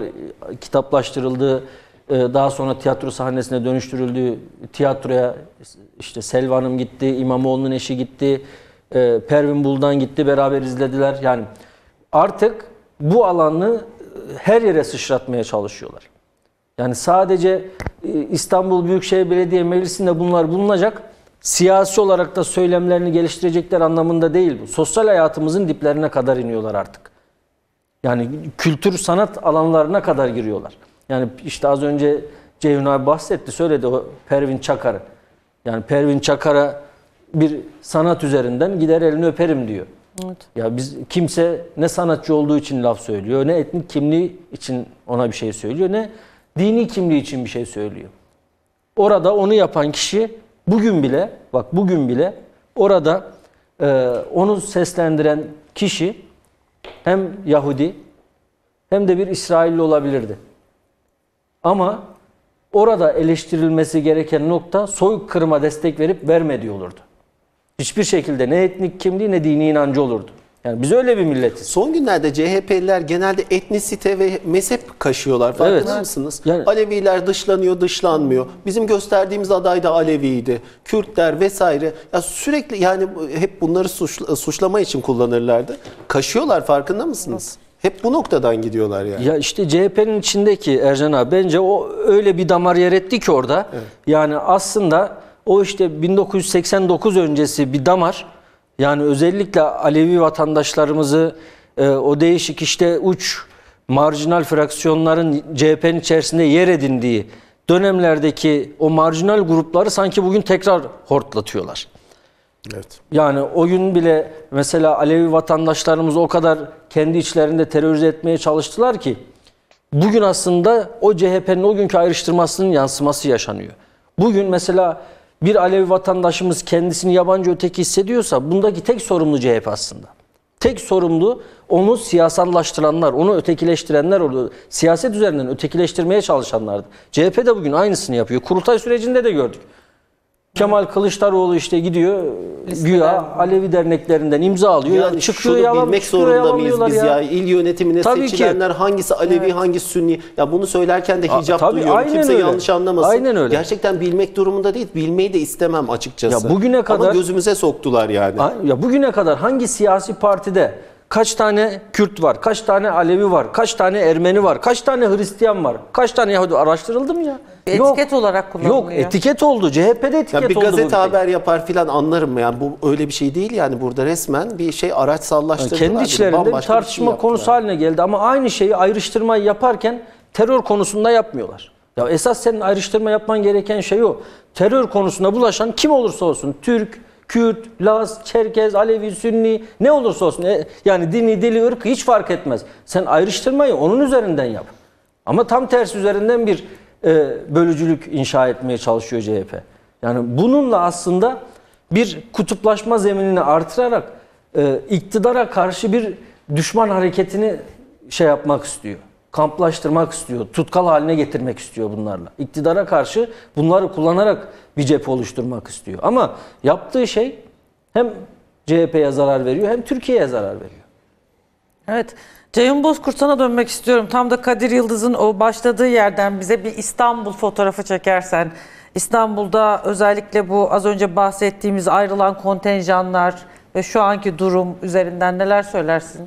kitaplaştırıldığı, daha sonra tiyatro sahnesine dönüştürüldüğü tiyatroya işte Selva Hanım gitti, İmamoğlu'nun eşi gitti, Pervin Buldan gitti, beraber izlediler. Yani artık bu alanı her yere sıçratmaya çalışıyorlar. Yani sadece İstanbul Büyükşehir Belediye Meclisi'nde bunlar bulunacak, siyasi olarak da söylemlerini geliştirecekler anlamında değil bu. Sosyal hayatımızın diplerine kadar iniyorlar artık. Yani kültür sanat alanlarına kadar giriyorlar. Yani işte az önce Ceyhun abi bahsetti, söyledi o Pervin Çakar'ı. Yani Pervin Çakar'a bir sanat üzerinden gider elini öperim diyor. Evet. Ya biz kimse ne sanatçı olduğu için laf söylüyor, ne etnik kimliği için ona bir şey söylüyor, ne dini kimliği için bir şey söylüyor. Orada onu yapan kişi bugün bile orada onu seslendiren kişi hem Yahudi hem de bir İsrailli olabilirdi. Ama orada eleştirilmesi gereken nokta soykırıma destek verip vermediği olurdu. Hiçbir şekilde ne etnik kimliği ne dini inancı olurdu. Yani biz öyle bir milletiz. Son günlerde CHP'liler genelde etnisite ve mezhep kaşıyorlar. Farkında mısınız? Yani- Aleviler dışlanıyor, dışlanmıyor. Bizim gösterdiğimiz aday da Aleviydi. Kürtler vesaire. Ya sürekli yani hep bunları suçlama için kullanırlardı. Kaşıyorlar, farkında mısınız? Hep bu noktadan gidiyorlar yani. Ya işte CHP'nin içindeki Ercan abi bence o öyle bir damar yer etti ki orada. Yani aslında o işte 1989 öncesi bir damar. Yani özellikle Alevi vatandaşlarımızı o değişik işte uç marjinal fraksiyonların CHP'nin içerisinde yer edindiği dönemlerdeki o marjinal grupları sanki bugün tekrar hortlatıyorlar. Evet. Yani o gün bile mesela Alevi vatandaşlarımızı o kadar kendi içlerinde terörize etmeye çalıştılar ki bugün aslında o CHP'nin o günkü ayrıştırmasının yansıması yaşanıyor. Bugün mesela bir Alevi vatandaşımız kendisini yabancı öteki hissediyorsa bundaki tek sorumlu CHP aslında. Tek sorumlu onu siyasallaştıranlar, onu ötekileştirenler oldu. Siyaset üzerinden ötekileştirmeye çalışanlardı. CHP de bugün aynısını yapıyor. Kurultay sürecinde de gördük. Kemal Kılıçdaroğlu işte gidiyor güya Alevi derneklerinden imza alıyor. Yani çıkıyor şunu yalan, bilmek çıkıyor zorunda mıyız yalanlıyorlar biz ya? İl yönetimine Tabii seçilenler ki. hangisi Alevi, hangisi Sünni? Ya bunu söylerken de hicap tabii, duyuyorum. aynen Kimse öyle. yanlış anlamasın. Aynen öyle. Gerçekten bilmek durumunda değil. Bilmeyi de istemem açıkçası. Ya bugüne kadar- Ama gözümüze soktular yani. Ya bugüne kadar hangi siyasi partide kaç tane Kürt var, kaç tane Alevi var, kaç tane Ermeni var, kaç tane Hristiyan var, kaç tane Yahudi araştırıldı mı ya? Etiket olarak kullanılıyor. Yok, etiket oldu. CHP'de etiket Yani bir oldu. gazete bu haber yapar filan anlarım yani bu öyle bir şey değil yani burada resmen bir şey araç sallaştırdılar. Kendi içlerinde bir Bambaşka tartışma şey konusu yaptılar. haline geldi ama aynı şeyi ayrıştırmayı yaparken terör konusunda yapmıyorlar. Ya esas senin ayrıştırma yapman gereken şey o. Terör konusuna bulaşan kim olursa olsun, Türk, Kürt, Laz, Çerkez, Alevi, Sünni ne olursa olsun yani dini, dili, ırkı hiç fark etmez. Sen ayrıştırmayı onun üzerinden yap. Ama tam tersi üzerinden bir bölücülük inşa etmeye çalışıyor CHP. Yani bununla aslında bir kutuplaşma zeminini artırarak iktidara karşı bir düşman hareketini şey yapmak istiyor. Kamplaştırmak istiyor. Tutkal haline getirmek istiyor bunlarla. İktidara karşı bunları kullanarak bir cephe oluşturmak istiyor. Ama yaptığı şey hem CHP'ye zarar veriyor hem Türkiye'ye zarar veriyor. Evet. Ceyhun Bozkurt, sana dönmek istiyorum. Tam da Kadir Yıldız'ın o başladığı yerden bize bir İstanbul fotoğrafı çekersen. İstanbul'da özellikle bu az önce bahsettiğimiz ayrılan kontenjanlar ve şu anki durum üzerinden neler söylersin?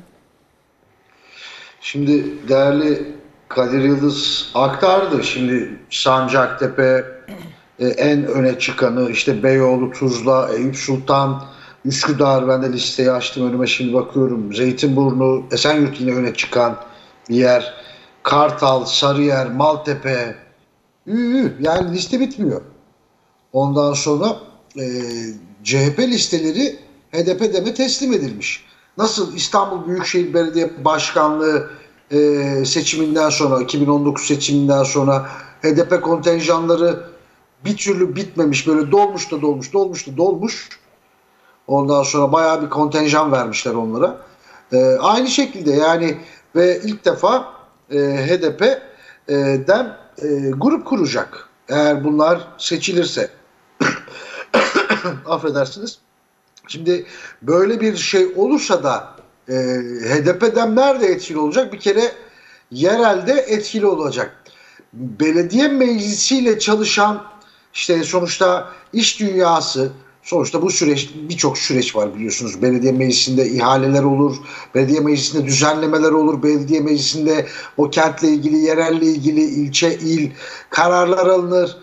Şimdi değerli Kadir Yıldız aktardı. Şimdi Sancaktepe en öne çıkanı, işte Beyoğlu, Tuzla, Eyüp Sultan, Üsküdar, ben de listeyi açtım önüme şimdi bakıyorum. Zeytinburnu, Esenyurt yine öne çıkan bir yer. Kartal, Sarıyer, Maltepe. Yani liste bitmiyor. Ondan sonra CHP listeleri HDP'ye teslim edilmiş. Nasıl İstanbul Büyükşehir Belediye Başkanlığı seçiminden sonra, 2019 seçiminden sonra HDP kontenjanları bir türlü bitmemiş, böyle dolmuş da dolmuş, dolmuş da dolmuş. Ondan sonra bayağı bir kontenjan vermişler onlara. Aynı şekilde yani ve ilk defa HDP'den grup kuracak. Eğer bunlar seçilirse. Affedersiniz. Şimdi böyle bir şey olursa da HDP'den nerede etkili olacak? Bir kere yerelde etkili olacak. Belediye meclisiyle çalışan işte sonuçta iş dünyası, sonuçta bu süreç, birçok süreç var biliyorsunuz. Belediye meclisinde ihaleler olur, belediye meclisinde düzenlemeler olur, belediye meclisinde o kentle ilgili, yerelle ilgili ilçe, il kararlar alınır.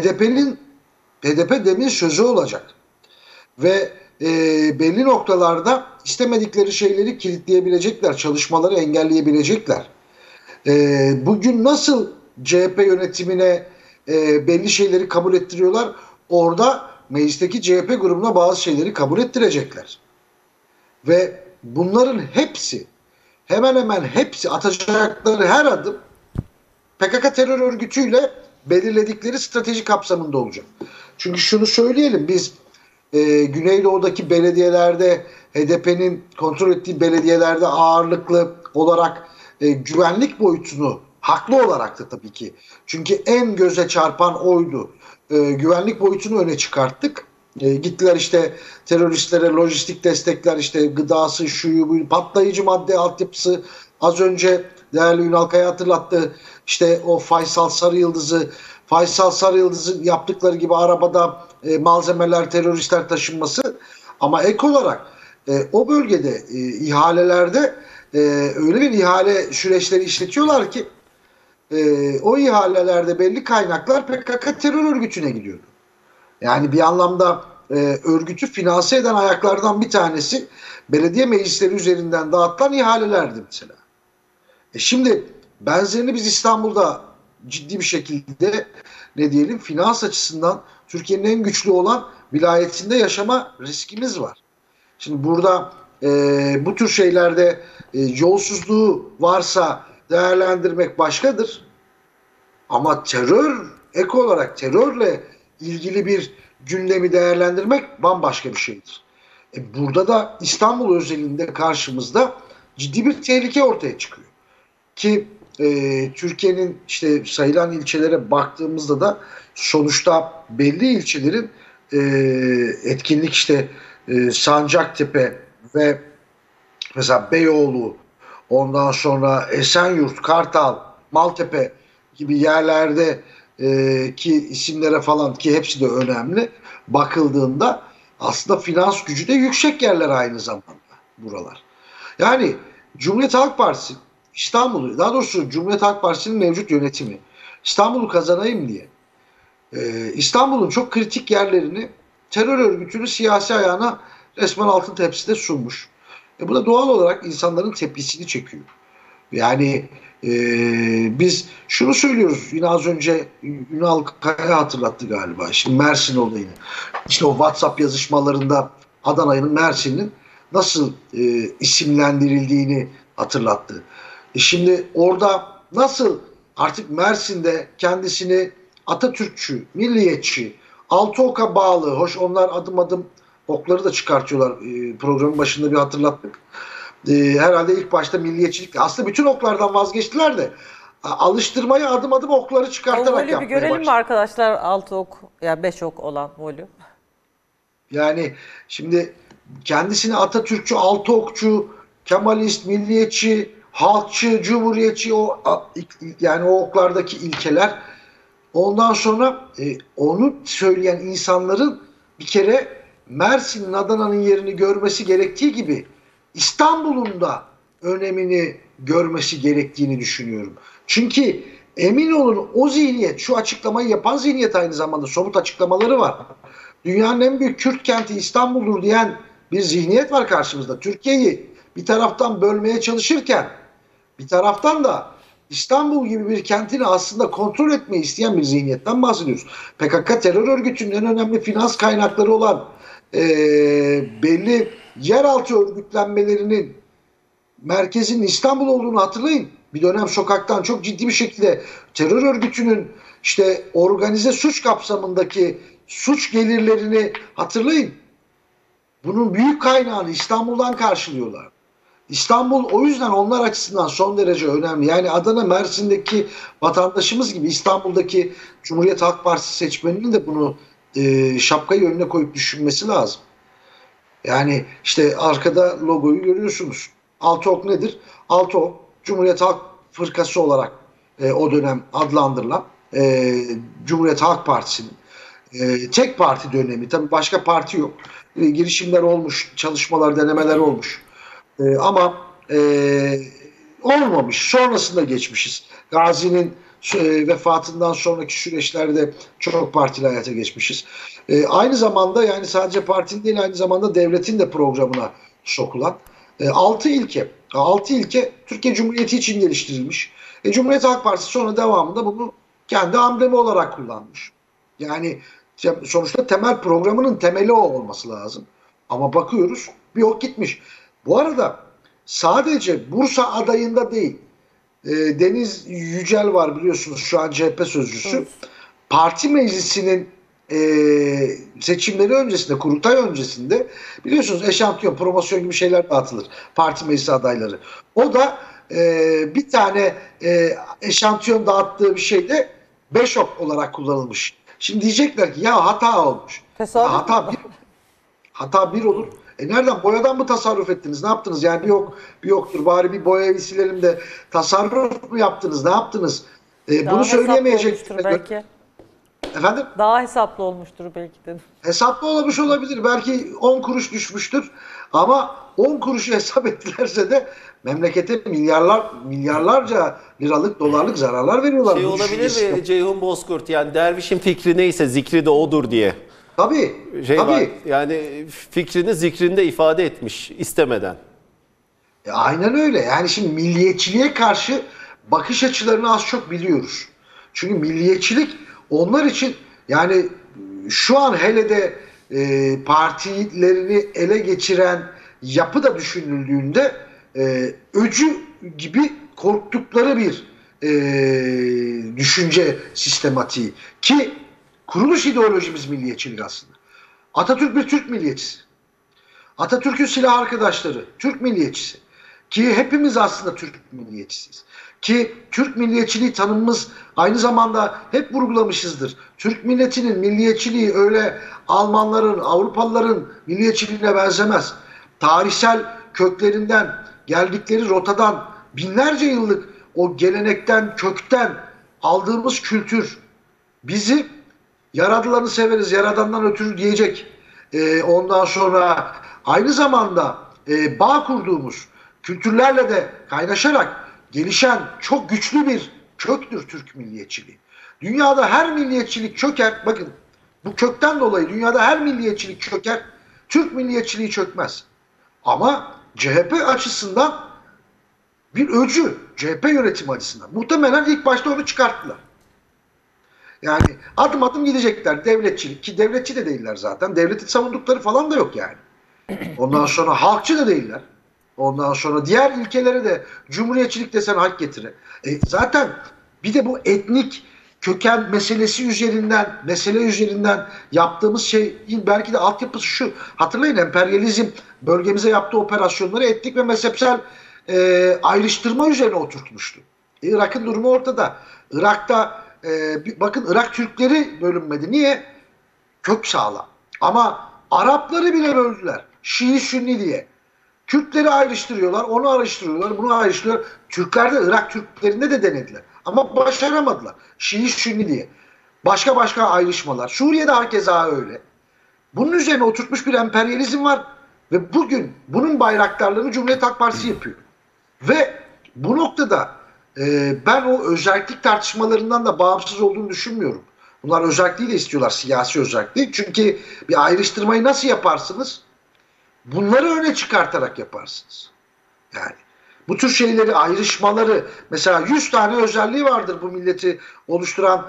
HDP demin sözü olacak. Ve belli noktalarda istemedikleri şeyleri kilitleyebilecekler, çalışmaları engelleyebilecekler. Bugün nasıl CHP yönetimine belli şeyleri kabul ettiriyorlar, orada meclisteki CHP grubuna bazı şeyleri kabul ettirecekler. Ve bunların hepsi, hemen hemen hepsi, atacakları her adım PKK terör örgütüyle belirledikleri strateji kapsamında olacak. Çünkü şunu söyleyelim, biz Güneydoğu'daki belediyelerde, HDP'nin kontrol ettiği belediyelerde ağırlıklı olarak güvenlik boyutunu Haklı olarak da tabii ki. Çünkü en göze çarpan oydu. Güvenlik boyutunu öne çıkarttık. Gittiler işte teröristlere lojistik destekler, işte gıdası, şuyu, buyu, patlayıcı madde altyapısı. Az önce değerli Ünal Kaya hatırlattı. İşte o Faysal Sarıyıldız'ın yaptıkları gibi arabada malzemeler, teröristler taşınması. Ama ek olarak o bölgede ihalelerde öyle bir ihale süreçleri işletiyorlar ki o ihalelerde belli kaynaklar PKK terör örgütüne gidiyordu. Yani bir anlamda örgütü finanse eden ayaklardan bir tanesi belediye meclisleri üzerinden dağıtılan ihalelerdi mesela. Şimdi benzerini biz İstanbul'da ciddi bir şekilde ne diyelim finans açısından Türkiye'nin en güçlü olan vilayetinde yaşama riskimiz var. Şimdi burada bu tür şeylerde yolsuzluğu varsa değerlendirmek başkadır. Ama ek olarak terörle ilgili bir gündemi değerlendirmek bambaşka bir şeydir. Burada da İstanbul özelinde karşımızda ciddi bir tehlike ortaya çıkıyor. Ki Türkiye'nin işte sayılan ilçelere baktığımızda da sonuçta belli ilçelerin etkinlik işte Sancaktepe ve mesela Beyoğlu, ondan sonra Esenyurt, Kartal, Maltepe gibi yerlerde ki isimlere falan, ki hepsi de önemli, bakıldığında aslında finans gücü de yüksek yerler aynı zamanda buralar. Yani Cumhuriyet Halk Partisi İstanbul'u, daha doğrusu Cumhuriyet Halk Partisi'nin mevcut yönetimi İstanbul'u kazanayım diye İstanbul'un çok kritik yerlerini terör örgütünün siyasi ayağına resmen altın tepside sunmuş. Bu da doğal olarak insanların tepkisini çekiyor. Yani biz şunu söylüyoruz, yine az önce Ünal Kaya hatırlattı galiba, şimdi Mersin olayını. İşte o WhatsApp yazışmalarında Adana'nın, Mersin'in nasıl isimlendirildiğini hatırlattı. Şimdi orada nasıl artık Mersin'de kendisini Atatürkçü, milliyetçi, altı oka bağlı, hoş onlar adım adım okları da çıkartıyorlar, programın başında bir hatırlattık. Herhalde ilk başta milliyetçilik, aslında bütün oklardan vazgeçtiler de alıştırmayı adım adım okları çıkartarak volü bir yapmaya görelim mi başladı. arkadaşlar, 6 ok ya 5 ok olan volü? Yani şimdi kendisini Atatürkçü, altı okçu, Kemalist, milliyetçi, halkçı, cumhuriyetçi, yani o oklardaki ilkeler. Ondan sonra onu söyleyen insanların bir kere Mersin'in, Adana'nın yerini görmesi gerektiği gibi İstanbul'un da önemini görmesi gerektiğini düşünüyorum. Çünkü emin olun o zihniyet, şu açıklamayı yapan zihniyet aynı zamanda somut açıklamaları var. Dünyanın en büyük Kürt kenti İstanbul'dur diyen bir zihniyet var karşımızda. Türkiye'yi bir taraftan bölmeye çalışırken bir taraftan da İstanbul gibi bir kentini aslında kontrol etmeyi isteyen bir zihniyetten bahsediyoruz. PKK terör örgütünün en önemli finans kaynakları olan belli yeraltı örgütlenmelerinin merkezinin İstanbul olduğunu hatırlayın. Bir dönem sokaktan çok ciddi bir şekilde terör örgütünün işte organize suç kapsamındaki suç gelirlerini hatırlayın. Bunun büyük kaynağını İstanbul'dan karşılıyorlar. İstanbul o yüzden onlar açısından son derece önemli. Yani Adana, Mersin'deki vatandaşımız gibi İstanbul'daki Cumhuriyet Halk Partisi seçmeninin de bunu şapkayı önüne koyup düşünmesi lazım. Yani işte arkada logoyu görüyorsunuz. Altı ok nedir? Altı ok Cumhuriyet Halk Fırkası olarak o dönem adlandırılan Cumhuriyet Halk Partisi'nin tek parti dönemi. Tabii başka parti yok. Girişimler olmuş, çalışmalar, denemeler olmuş. Ama olmamış. Sonrasında geçmişiz. Gazi'nin vefatından sonraki süreçlerde çok partili hayata geçmişiz. Aynı zamanda yani sadece partinin değil, aynı zamanda devletin de programına sokulan 6 ilke. 6 ilke Türkiye Cumhuriyeti için geliştirilmiş. Cumhuriyet Halk Partisi sonra devamında bunu kendi amblemi olarak kullanmış. Yani sonuçta temel programının temeli o olması lazım. Ama bakıyoruz bir ok gitmiş. Bu arada sadece Bursa adayında değil, Deniz Yücel var biliyorsunuz, şu an CHP sözcüsü. Evet. Parti meclisinin seçimleri öncesinde, kurultay öncesinde biliyorsunuz eşantiyon, promosyon gibi şeyler dağıtılır. Parti meclisi adayları. O da bir tane eşantiyon dağıttığı bir şey de Beşok olarak kullanılmış. Şimdi diyecekler ki ya hata olmuş. Tesadüf Ya hata bir olur. Nereden? Boyadan mı tasarruf ettiniz? Ne yaptınız? Yani bir yoktur. Bari bir boyayı silelim de tasarruf mu yaptınız? Ne yaptınız? Daha Bunu hesaplı söyleyemeyecek. olmuştur belki. Efendim? Daha hesaplı olmuştur belki dedim. Hesaplı olmuş olabilir. Belki 10 kuruş düşmüştür. Ama 10 kuruşu hesap ettilerse de memlekete milyarlarca liralık, dolarlık zararlar veriyorlar. Şey Bu olabilir düşüncesi- mi Ceyhun Bozkurt, yani dervişin fikri neyse zikri de odur diye. Tabii. Var, Tabii. yani fikrini zikrinde ifade etmiş istemeden. Aynen öyle. Yani şimdi milliyetçiliğe karşı bakış açılarını az çok biliyoruz. Çünkü milliyetçilik onlar için yani şu an hele de partilerini ele geçiren yapı da düşünüldüğünde öcü gibi korktukları bir düşünce sistematiği. Ki kuruluş ideolojimiz milliyetçilik aslında. Atatürk bir Türk milliyetçisi. Atatürk'ün silah arkadaşları Türk milliyetçisi. Ki hepimiz aslında Türk milliyetçisiyiz. Ki Türk milliyetçiliği tanımımız aynı zamanda hep vurgulamışızdır. Türk milletinin milliyetçiliği öyle Almanların, Avrupalıların milliyetçiliğine benzemez. Tarihsel köklerinden, geldikleri rotadan, binlerce yıllık o gelenekten, kökten aldığımız kültür bizi yaradılanı severiz, yaradandan ötürü diyecek. Ondan sonra aynı zamanda bağ kurduğumuz kültürlerle de kaynaşarak gelişen çok güçlü bir köktür Türk milliyetçiliği. Dünyada her milliyetçilik çöker. Bakın bu kökten dolayı dünyada her milliyetçilik çöker. Türk milliyetçiliği çökmez. Ama CHP açısından bir öcü. CHP yönetimi açısından. Muhtemelen ilk başta onu çıkarttılar. Yani adım adım gidecekler. Devletçilik ki devletçi de değiller zaten. Devletin savundukları falan da yok yani. Ondan sonra halkçı da değiller. Ondan sonra diğer ülkelere de cumhuriyetçilik desen hak getire. Zaten bir de bu etnik köken mesele üzerinden yaptığımız şeyin belki de altyapısı şu. Hatırlayın emperyalizm bölgemize yaptığı operasyonları etnik ve mezhepsel ayrıştırma üzerine oturtmuştu. Irak'ın durumu ortada. Irak'ta bakın Irak Türkleri bölünmedi. Niye? Kök sağlam. Ama Arapları bile böldüler. Şii Sünni diye. Kürtleri ayrıştırıyorlar, onu ayrıştırıyorlar, bunu ayrıştırıyorlar. Türkler de Irak Türklerinde de denediler. Ama başaramadılar. Şii Sünni diye. Başka ayrışmalar. Suriye'de hakeza öyle. Bunun üzerine oturtmuş bir emperyalizm var. Ve bugün bunun bayraktarlığını Cumhuriyet Halk Partisi yapıyor. Ve bu noktada ben o özerklik tartışmalarından da bağımsız olduğunu düşünmüyorum. Bunlar özerkliği de istiyorlar, siyasi özerkliği. Çünkü bir ayrıştırmayı nasıl yaparsınız? Bunları öne çıkartarak yaparsınız. Yani bu tür şeyleri, ayrışmaları, mesela 100 tane özelliği vardır bu milleti oluşturan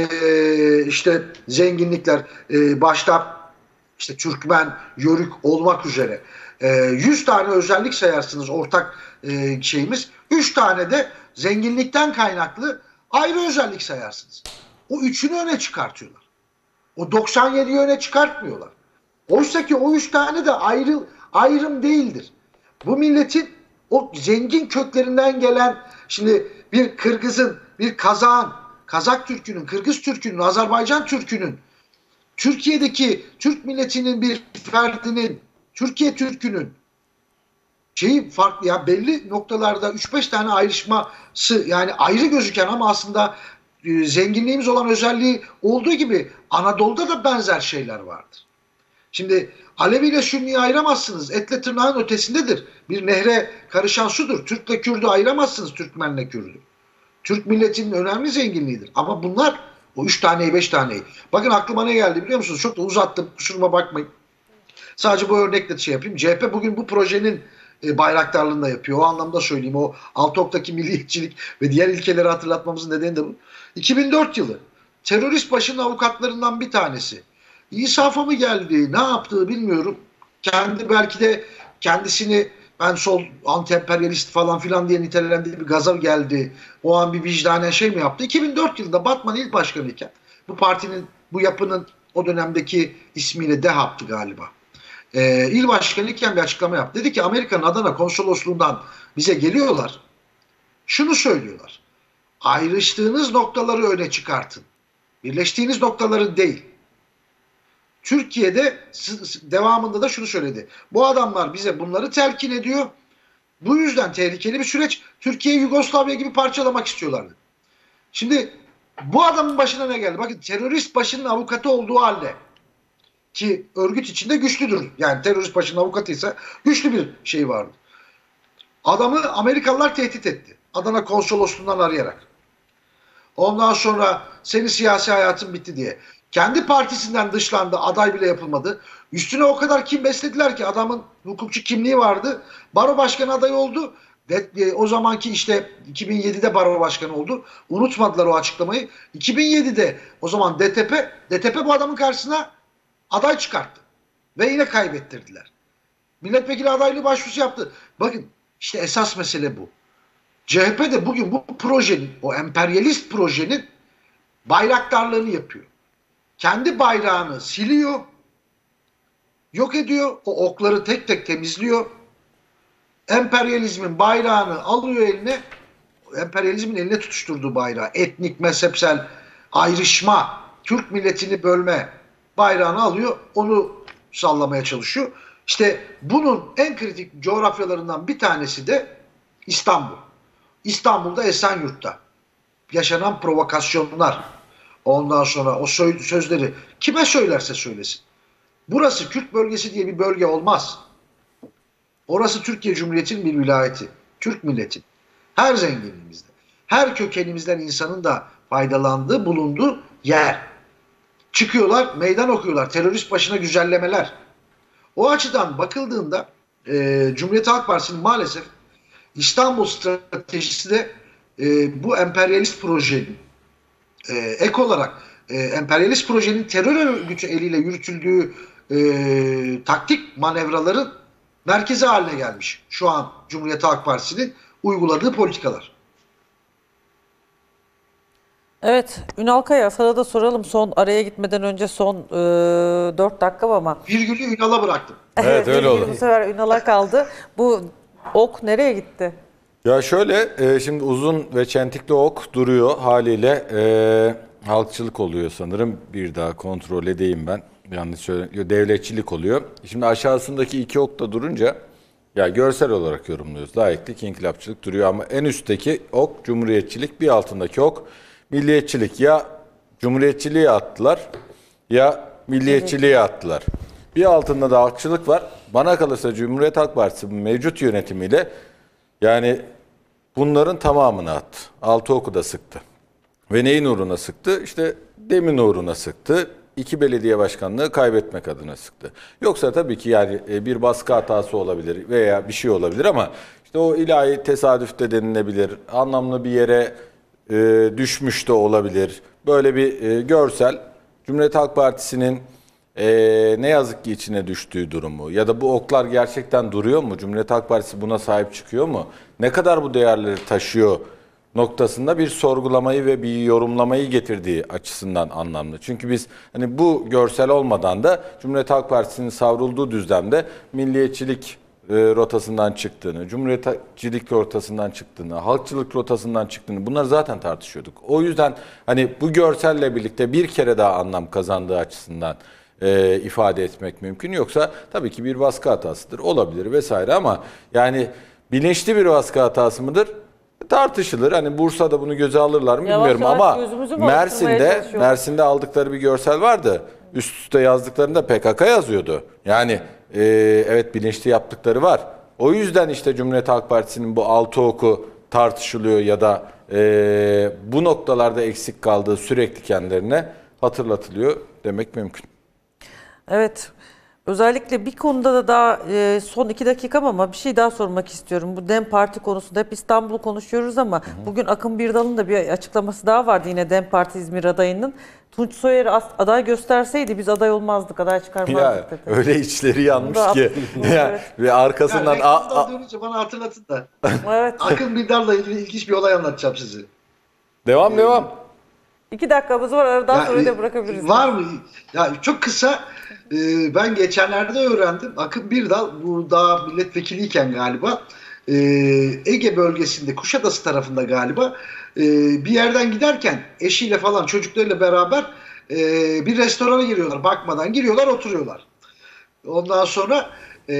işte zenginlikler. Başta işte Türkmen, Yörük olmak üzere 100 tane özellik sayarsınız ortak şeyimiz. 3 tane de zenginlikten kaynaklı ayrı özellik sayarsınız. O üçünü öne çıkartıyorlar. O 97'yi öne çıkartmıyorlar. Oysa ki o 3 tane de ayrım değildir. Bu milletin o zengin köklerinden gelen, şimdi bir Kırgız'ın, bir Kazak'ın, Kazak Türk'ünün, Kırgız Türk'ünün, Azerbaycan Türk'ünün, Türkiye'deki Türk milletinin bir ferdinin, Türkiye Türk'ünün şeyi farklı ya, belli noktalarda 3-5 tane ayrışması, yani ayrı gözüken ama aslında zenginliğimiz olan özelliği olduğu gibi Anadolu'da da benzer şeyler vardır. Şimdi Alevi ile Sünni'yi ayıramazsınız. Etle tırnağın ötesindedir. Bir nehre karışan sudur. Türk'le Kürt'ü ayıramazsınız, Türkmen'le Kürt'ü. Türk milletinin önemli zenginliğidir. Ama bunlar o 3 taneyi 5 taneyi. Bakın aklıma ne geldi biliyor musunuz? Çok da uzattım. Kusuruma bakmayın. Sadece bu örnekle şey yapayım. CHP bugün bu projenin bayraktarlığını da yapıyor. O anlamda söyleyeyim. O Altok'taki milliyetçilik ve diğer ilkeleri hatırlatmamızın nedeni de bu. 2004 yılı. Terörist başının avukatlarından bir tanesi. İnsafa mı geldi, ne yaptığı bilmiyorum. Belki de kendisini ben sol anti-emperyalist falan filan diye nitelendiği bir gaza geldi. O an bir vicdanen şey mi yaptı? 2004 yılında Batman il başkanıyken bu partinin, bu yapının o dönemdeki ismiyle DEHAP'tı galiba. İl başkanıyken bir açıklama yaptı. Dedi ki Amerika'nın Adana konsolosluğundan bize geliyorlar. Şunu söylüyorlar. Ayrıştığınız noktaları öne çıkartın. Birleştiğiniz noktaları değil. Türkiye'de devamında da şunu söyledi. Bu adamlar bize bunları telkin ediyor. Bu yüzden tehlikeli bir süreç. Türkiye'yi Yugoslavya gibi parçalamak istiyorlardı. Şimdi bu adamın başına ne geldi? Bakın, terörist başının avukatı olduğu halde, ki örgüt içinde güçlüdür. Yani terörist başının avukatıysa güçlü bir şey vardı. Adamı Amerikalılar tehdit etti. Adana konsolosluğundan arayarak. Ondan sonra senin siyasi hayatın bitti diye. Kendi partisinden dışlandı. Aday bile yapılmadı. Üstüne o kadar kim beslediler ki, adamın hukukçu kimliği vardı. Baro başkanı adayı oldu. O zamanki işte 2007'de baro başkanı oldu. Unutmadılar o açıklamayı. 2007'de o zaman DTP bu adamın karşısına aday çıkarttı. Ve yine kaybettirdiler. Milletvekili adaylığı başvurusu yaptı. Bakın, işte esas mesele bu. CHP de bugün bu projenin, o emperyalist projenin bayraktarlığını yapıyor. Kendi bayrağını siliyor, yok ediyor, o okları tek tek temizliyor. Emperyalizmin bayrağını alıyor eline, emperyalizmin eline tutuşturduğu bayrağı, etnik, mezhepsel ayrışma, Türk milletini bölme bayrağını alıyor, onu sallamaya çalışıyor. İşte bunun en kritik coğrafyalarından bir tanesi de İstanbul. İstanbul'da Esenyurt'ta yaşanan provokasyonlar, ondan sonra o sözleri kime söylerse söylesin. Burası Kürt bölgesi diye bir bölge olmaz. Orası Türkiye Cumhuriyeti'nin bir vilayeti. Türk milleti. Her zenginliğimizde, her kökenimizden insanın da faydalandığı, bulunduğu yer. Çıkıyorlar, meydan okuyorlar. Terörist başına güzellemeler. O açıdan bakıldığında Cumhuriyet Halk Partisi'nin maalesef İstanbul stratejisi de bu emperyalist projenin ek olarak emperyalist projenin terör örgütü eliyle yürütüldüğü taktik manevraların merkezi haline gelmiş. Şu an Cumhuriyet Halk Partisi'nin uyguladığı politikalar. Evet, Ünal Kaya, sana da soralım, son araya gitmeden önce son 4 dakika ama. Virgülü Ünal'a bıraktım. Evet, öyle virgül oldu. Bu sefer Ünal'a kaldı. Bu ok nereye gitti? Ya şöyle, şimdi uzun ve çentikli ok duruyor haliyle, halkçılık oluyor sanırım. Bir daha kontrol edeyim ben. Yanlış söylüyorum. Devletçilik oluyor. Şimdi aşağısındaki iki ok da durunca, ya görsel olarak yorumluyoruz. Laiklik, inkılapçılık duruyor ama en üstteki ok cumhuriyetçilik, bir altındaki ok milliyetçilik. Ya cumhuriyetçiliğe attılar ya milliyetçiliğe attılar. Bir altında da halkçılık var. Bana kalırsa Cumhuriyet Halk Partisi mevcut yönetimiyle yani bunların tamamını attı. Altı oku da sıktı. Ve neyin uğruna sıktı? İşte demin uğruna sıktı. 2 belediye başkanlığı kaybetmek adına sıktı. Yoksa tabii ki yani bir baskı hatası olabilir veya bir şey olabilir ama işte o ilahi tesadüf de denilebilir. Anlamlı bir yere düşmüş de olabilir. Böyle bir görsel Cumhuriyet Halk Partisi'nin ne yazık ki içine düştüğü durumu ya da bu oklar gerçekten duruyor mu? Cumhuriyet Halk Partisi buna sahip çıkıyor mu? Ne kadar bu değerleri taşıyor noktasında bir sorgulamayı ve bir yorumlamayı getirdiği açısından anlamlı. Çünkü biz hani bu görsel olmadan da Cumhuriyet Halk Partisi'nin savrulduğu düzlemde milliyetçilik rotasından çıktığını, cumhuriyetçilik rotasından çıktığını, halkçılık rotasından çıktığını bunları zaten tartışıyorduk. O yüzden hani bu görselle birlikte bir kere daha anlam kazandığı açısından ifade etmek mümkün. Yoksa tabii ki bir baskı hatasıdır, olabilir vesaire ama yani bilinçli bir baskı hatası mıdır? Tartışılır. Hani Bursa'da bunu göze alırlar mı bilmiyorum ama Mersin'de aldıkları bir görsel vardı. Üst üste yazdıklarında PKK yazıyordu. Yani evet, bilinçli yaptıkları var. O yüzden işte Cumhuriyet Halk Partisi'nin bu altı oku tartışılıyor ya da bu noktalarda eksik kaldığı sürekli kendilerine hatırlatılıyor demek mümkün. Evet. Özellikle bir konuda da daha son 2 dakikam ama bir şey daha sormak istiyorum. Bu DEM Parti konusunda hep İstanbul'u konuşuyoruz ama bugün Akın Birdal'ın da bir açıklaması daha vardı yine DEM Parti İzmir adayının. Tunç Soyer'i aday gösterseydi biz aday olmazdık, aday çıkarmazdık dedi. Öyle içleri yanmış ki. Evet. Ve arkasından... Bana hatırlatın da. Evet. Akın Bildar'la ilgili ilginç bir olay anlatacağım size. Devam. 2 dakikamız var, aradan sonra da bırakabiliriz. Var mı? Ya çok kısa. Ben geçenlerde öğrendim. Akın Birdal bu daha milletvekiliyken galiba Ege bölgesinde Kuşadası tarafında galiba bir yerden giderken eşiyle falan çocuklarıyla beraber bir restorana giriyorlar. Bakmadan giriyorlar, oturuyorlar. Ondan sonra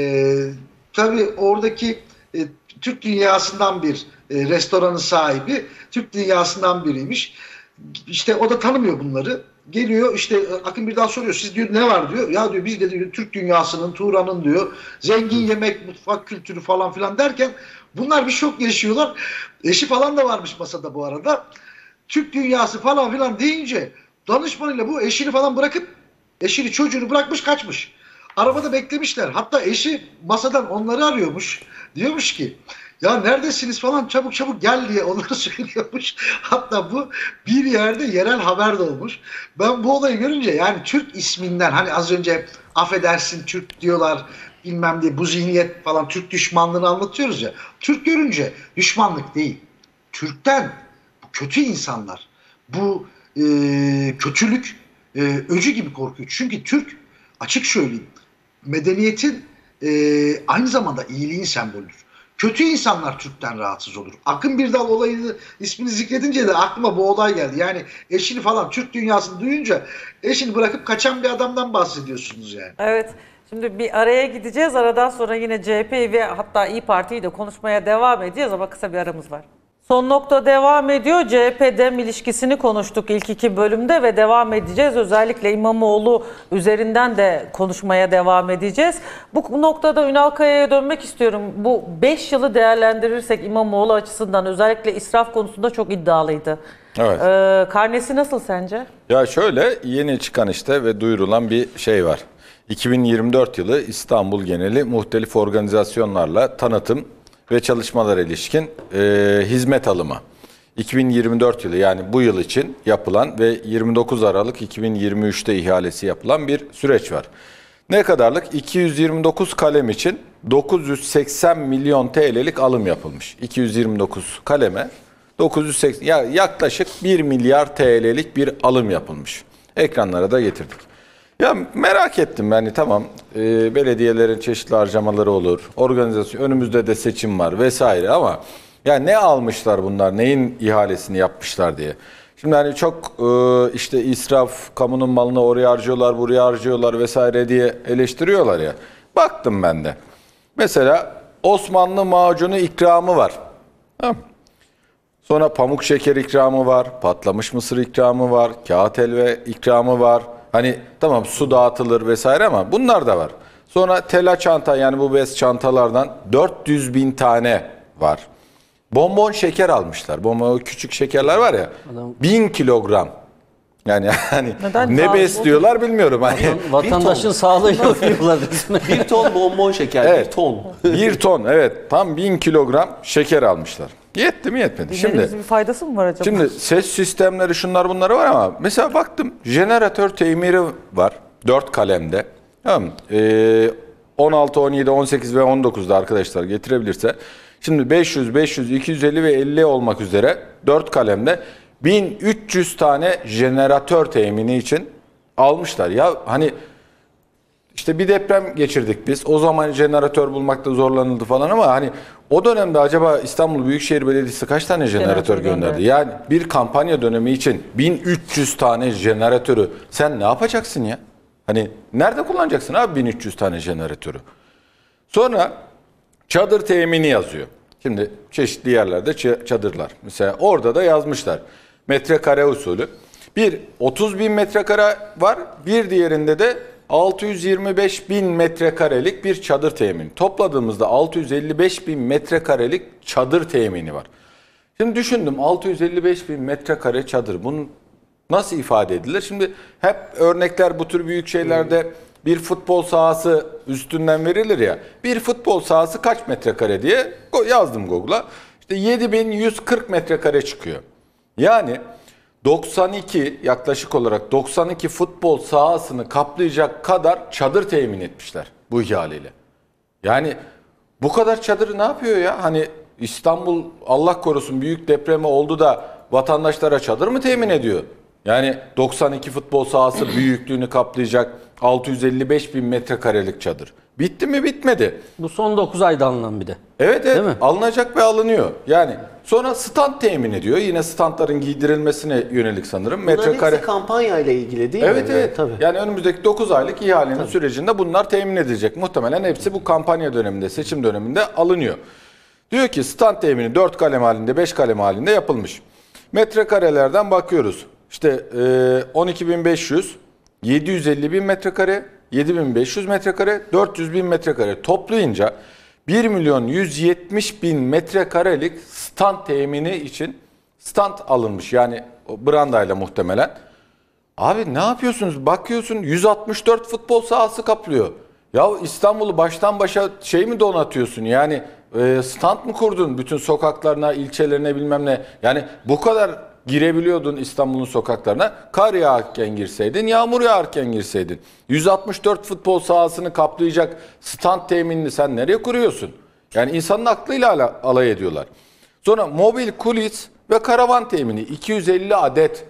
tabii oradaki Türk dünyasından bir restoranın sahibi Türk dünyasından biriymiş. İşte o da tanımıyor bunları. Geliyor işte Akın Birdal soruyor, siz diyor ne var diyor. Ya diyor biz de diyor, Türk dünyasının, Turan'ın diyor zengin yemek, mutfak kültürü falan filan derken bunlar bir şok yaşıyorlar. Eşi falan da varmış masada bu arada. Türk dünyası falan filan deyince danışmanıyla bu eşini falan bırakıp eşini çocuğunu bırakmış kaçmış. Arabada beklemişler. Hatta eşi masadan onları arıyormuş. Diyormuş ki ya neredesiniz falan, çabuk çabuk gel diye onları söylüyormuş. Hatta bu bir yerde yerel haber de olmuş. Ben bu olayı görünce yani Türk isminden, hani az önce affedersin Türk diyorlar bilmem diye, bu zihniyet falan, Türk düşmanlığını anlatıyoruz ya. Türk görünce düşmanlık değil. Türk'ten kötü insanlar, bu kötülük öcü gibi korkuyor. Çünkü Türk, açık söyleyeyim, medeniyetin aynı zamanda iyiliğin sembolüdür. Kötü insanlar Türk'ten rahatsız olur. Akın Birdal olayını, ismini zikredince de aklıma bu olay geldi. Yani eşini falan Türk dünyasını duyunca eşini bırakıp kaçan bir adamdan bahsediyorsunuz yani. Evet. Şimdi bir araya gideceğiz. Aradan sonra yine CHP'yi ve hatta İYİ Parti'yi de konuşmaya devam edeceğiz ama kısa bir aramız var. Son nokta devam ediyor. CHP-DEM ilişkisini konuştuk ilk 2 bölümde ve devam edeceğiz. Özellikle İmamoğlu üzerinden de konuşmaya devam edeceğiz. Bu noktada Ünal Kaya'ya dönmek istiyorum. Bu 5 yılı değerlendirirsek İmamoğlu açısından özellikle israf konusunda çok iddialıydı. Evet. Karnesi nasıl sence? Ya şöyle, yeni çıkan işte ve duyurulan bir şey var. 2024 yılı İstanbul geneli muhtelif organizasyonlarla tanıtım ve çalışmalara ilişkin hizmet alımı. 2024 yılı, yani bu yıl için yapılan ve 29 Aralık 2023'te ihalesi yapılan bir süreç var. Ne kadarlık? 229 kalem için 980 milyon TL'lik alım yapılmış. 229 kaleme 980, ya yaklaşık 1 milyar TL'lik bir alım yapılmış. Ekranlara da getirdik. Ya merak ettim yani, tamam belediyelerin çeşitli harcamaları olur, organizasyon, önümüzde de seçim var vesaire, ama ya ne almışlar bunlar, neyin ihalesini yapmışlar diye. Şimdi hani çok işte israf, kamunun malını oraya harcıyorlar, buraya harcıyorlar vesaire diye eleştiriyorlar ya. Baktım ben de. Mesela Osmanlı macunu ikramı var. Tamam. Sonra pamuk şeker ikramı var, patlamış mısır ikramı var, kağıt helva ikramı var. Hani tamam su dağıtılır vesaire ama bunlar da var. Sonra tela çanta, yani bu bez çantalardan 400 bin tane var. Bonbon şeker almışlar. Bonbon, küçük şekerler var ya. 1000 kilogram. Yani hani ne besliyorlar bilmiyorum. Hani Vatandaşın sağlığıyla oynuyorlar. 1 ton bonbon şeker, Evet. 1 ton. 1 ton, evet, tam 1000 kilogram şeker almışlar. Yetti mi yetmedi. Şimdi Bir faydası mı var acaba? Şimdi ses sistemleri, şunlar bunları var ama mesela baktım jeneratör temiri var 4 kalemde. Tamam. 16, 17, 18 ve 19'da arkadaşlar getirebilirse. Şimdi 500, 500, 250 ve 50 olmak üzere 4 kalemde 1300 tane jeneratör temini için almışlar. Ya hani işte bir deprem geçirdik biz. O zaman jeneratör bulmakta zorlanıldı falan ama hani o dönemde acaba İstanbul Büyükşehir Belediyesi kaç tane jeneratör gönderdi? Yani bir kampanya dönemi için 1300 tane jeneratörü sen ne yapacaksın ya? Hani nerede kullanacaksın abi 1300 tane jeneratörü? Sonra çadır temini yazıyor. Şimdi çeşitli yerlerde çadırlar. Mesela orada da yazmışlar. Metrekare usulü. Bir 30 bin metrekare var. Bir diğerinde de 625 bin metrekarelik bir çadır temini. Topladığımızda 655 bin metrekarelik çadır temini var. Şimdi düşündüm, 655 bin metrekare çadır. Bunu nasıl ifade edilir? Şimdi hep örnekler bu tür büyük şeylerde bir futbol sahası üstünden verilir ya. Bir futbol sahası kaç metrekare diye yazdım Google'a. İşte 7140 metrekare çıkıyor. Yani 92, yaklaşık olarak 92 futbol sahasını kaplayacak kadar çadır temin etmişler bu ihaleyle. Yani bu kadar çadırı ne yapıyor ya? Hani İstanbul Allah korusun büyük depremi oldu da vatandaşlara çadır mı temin ediyor? Yani 92 futbol sahası büyüklüğünü kaplayacak 655 bin metrekarelik çadır. Bitti mi? Bitmedi. Bu son 9 ayda alınan bir de. Evet, Değil mi? alınacak ve alınıyor. Yani sonra stand temin ediyor. Yine standların giydirilmesine yönelik sanırım. Bunların Metrekare. hepsi kampanya ile ilgili değil mi? Evet, evet. Tabii. Yani önümüzdeki 9 aylık ihalenin sürecinde bunlar temin edilecek. Muhtemelen hepsi bu kampanya döneminde, seçim döneminde alınıyor. Diyor ki stand temini 4 kalem halinde, 5 kalem halinde yapılmış. Metrekarelerden bakıyoruz. İşte 12.500, 750.000 metrekare, 7.500 metrekare, 400.000 metrekare toplayınca 1.170.000 metrekarelik stand temini için stand alınmış. Yani o brandayla muhtemelen. Abi ne yapıyorsunuz? Bakıyorsun 164 futbol sahası kaplıyor. Ya İstanbul'u baştan başa şey mi donatıyorsun? Yani stand mı kurdun bütün sokaklarına, ilçelerine bilmem ne? Yani bu kadar girebiliyordun İstanbul'un sokaklarına. Kar yağarken girseydin, yağmur yağarken girseydin. 164 futbol sahasını kaplayacak stand teminini sen nereye kuruyorsun? Yani insanın aklıyla alay ediyorlar. Sonra mobil kulis ve karavan temini 250 adet.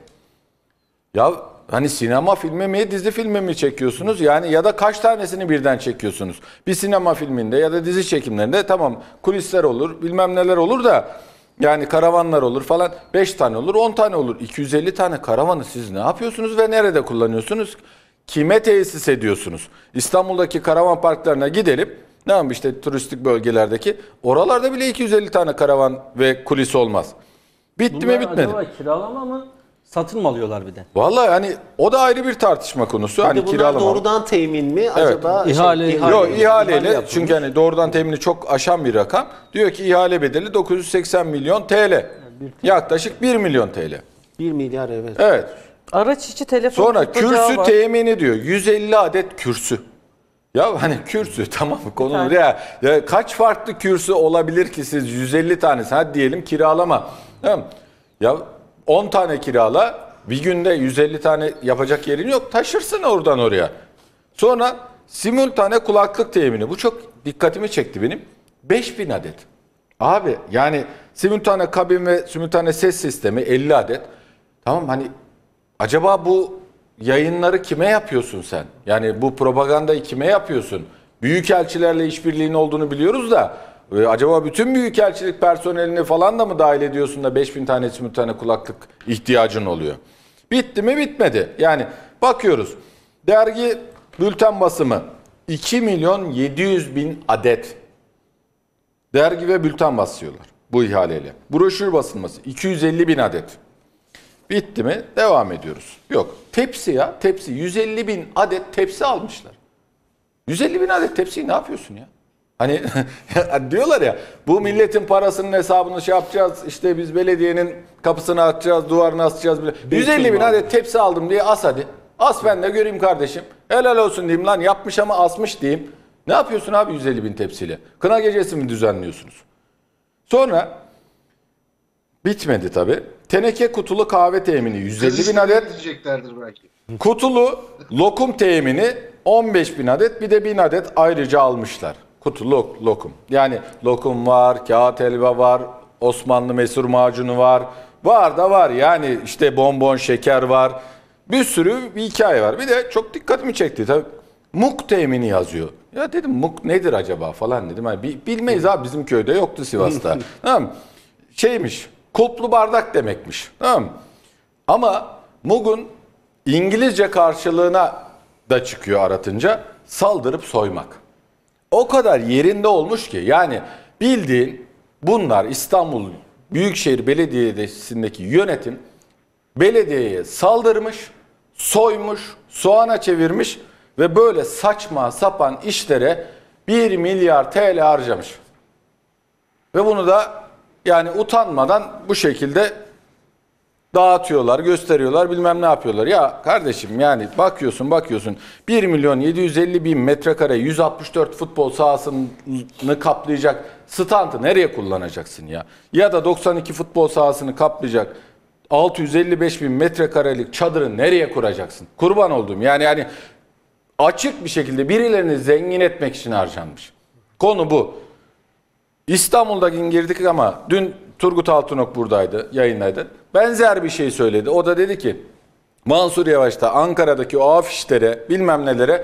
Ya hani sinema filmi mi, dizi filmi mi çekiyorsunuz? Yani ya da kaç tanesini birden çekiyorsunuz? Bir sinema filminde ya da dizi çekimlerinde tamam kulisler olur, bilmem neler olur da yani karavanlar olur falan. 5 tane olur, 10 tane olur. 250 tane karavanı siz ne yapıyorsunuz ve nerede kullanıyorsunuz? Kime tesis ediyorsunuz? İstanbul'daki karavan parklarına gidelim. Tamam işte turistik bölgelerdeki. Oralarda bile 250 tane karavan ve kulis olmaz. Bitti mi bitmedi. Acaba kiralama mı? Satın mı alıyorlar bir de? Vallahi hani o da ayrı bir tartışma konusu. Hani Bunlar kiralama. doğrudan temin mi acaba? İhale- Yok ihaleyle yapılmış. çünkü hani doğrudan temini çok aşan bir rakam. Diyor ki ihale bedeli 980 milyon TL. Yaklaşık 1 milyon TL. 1 milyar evet. Evet. Araç içi telefon Sonra tutacağı kürsü var. temini diyor. 150 adet kürsü. Ya hani kürsü tamam mı konu tane. ya kaç farklı kürsü olabilir ki siz 150 tanesi hadi diyelim kiralama. Tamam. Ya 10 tane kirala bir günde 150 tane yapacak yerin yok taşırsın oradan oraya. Sonra simultane kulaklık temini bu çok dikkatimi çekti benim 5000 adet. Abi yani simultane kabin ve simultane ses sistemi 50 adet. Tamam hani acaba bu yayınları kime yapıyorsun sen? Yani bu propagandayı kime yapıyorsun? Büyükelçilerle işbirliğinin olduğunu biliyoruz da acaba bütün büyükelçilik personelini falan da mı dahil ediyorsun da 5000 tane simultane kulaklık ihtiyacın oluyor? Bitti mi bitmedi. Yani bakıyoruz dergi bülten basımı 2.700.000 adet dergi ve bülten basıyorlar bu ihaleyle. Broşür basılması 250.000 adet. Bitti mi? Devam ediyoruz. Yok. Tepsi ya. Tepsi. 150.000 adet tepsi almışlar. 150.000 adet tepsiyi ne yapıyorsun ya? Hani diyorlar ya bu milletin parasının hesabını şey yapacağız. İşte biz belediyenin kapısını açacağız, duvarını asacağız. 150.000 adet tepsi aldım diye as hadi. As ben de göreyim kardeşim. Helal olsun diyeyim lan yapmış ama asmış diyeyim. Ne yapıyorsun abi 150.000 tepsiyle? Kına gecesi mi düzenliyorsunuz? Sonra bitmedi tabii. Teneke kutulu kahve temini 150.000 adet. Diyeceklerdir belki. Kutulu lokum temini 15.000 adet. Bir de 1000 adet ayrıca almışlar. Kutulu lokum. Yani lokum var, kağıt helva var, Osmanlı mesur macunu var. Var da var yani işte bonbon şeker var. Bir sürü bir hikaye var. Bir de çok dikkatimi çekti tabii. Muk temini yazıyor. Ya dedim muk nedir acaba falan dedim. Yani bilmeyiz abi bizim köyde yoktu Sivas'ta. Tamam mı? Şeymiş kulplu bardak demekmiş. Tamam mı? Ama mug'un İngilizce karşılığına da çıkıyor aratınca saldırıp soymak. O kadar yerinde olmuş ki yani bildiğin bunlar İstanbul Büyükşehir Belediyesi'ndeki yönetim belediyeye saldırmış, soymuş, soğana çevirmiş ve böyle saçma sapan işlere 1 milyar TL harcamış. Ve bunu da yani utanmadan bu şekilde dağıtıyorlar, gösteriyorlar, bilmem ne yapıyorlar. Ya kardeşim yani bakıyorsun 1.750.000 metrekare 164 futbol sahasını kaplayacak standı nereye kullanacaksın ya? Ya da 92 futbol sahasını kaplayacak 655.000 metrekarelik çadırı nereye kuracaksın? Kurban olduğum yani açık bir şekilde birilerini zengin etmek için harcanmış. Konu bu. İstanbul'daki girdik ama dün Turgut Altınok buradaydı, yayındaydı. Benzer bir şey söyledi. O da dedi ki Mansur Yavaş da Ankara'daki o afişlere bilmem nelere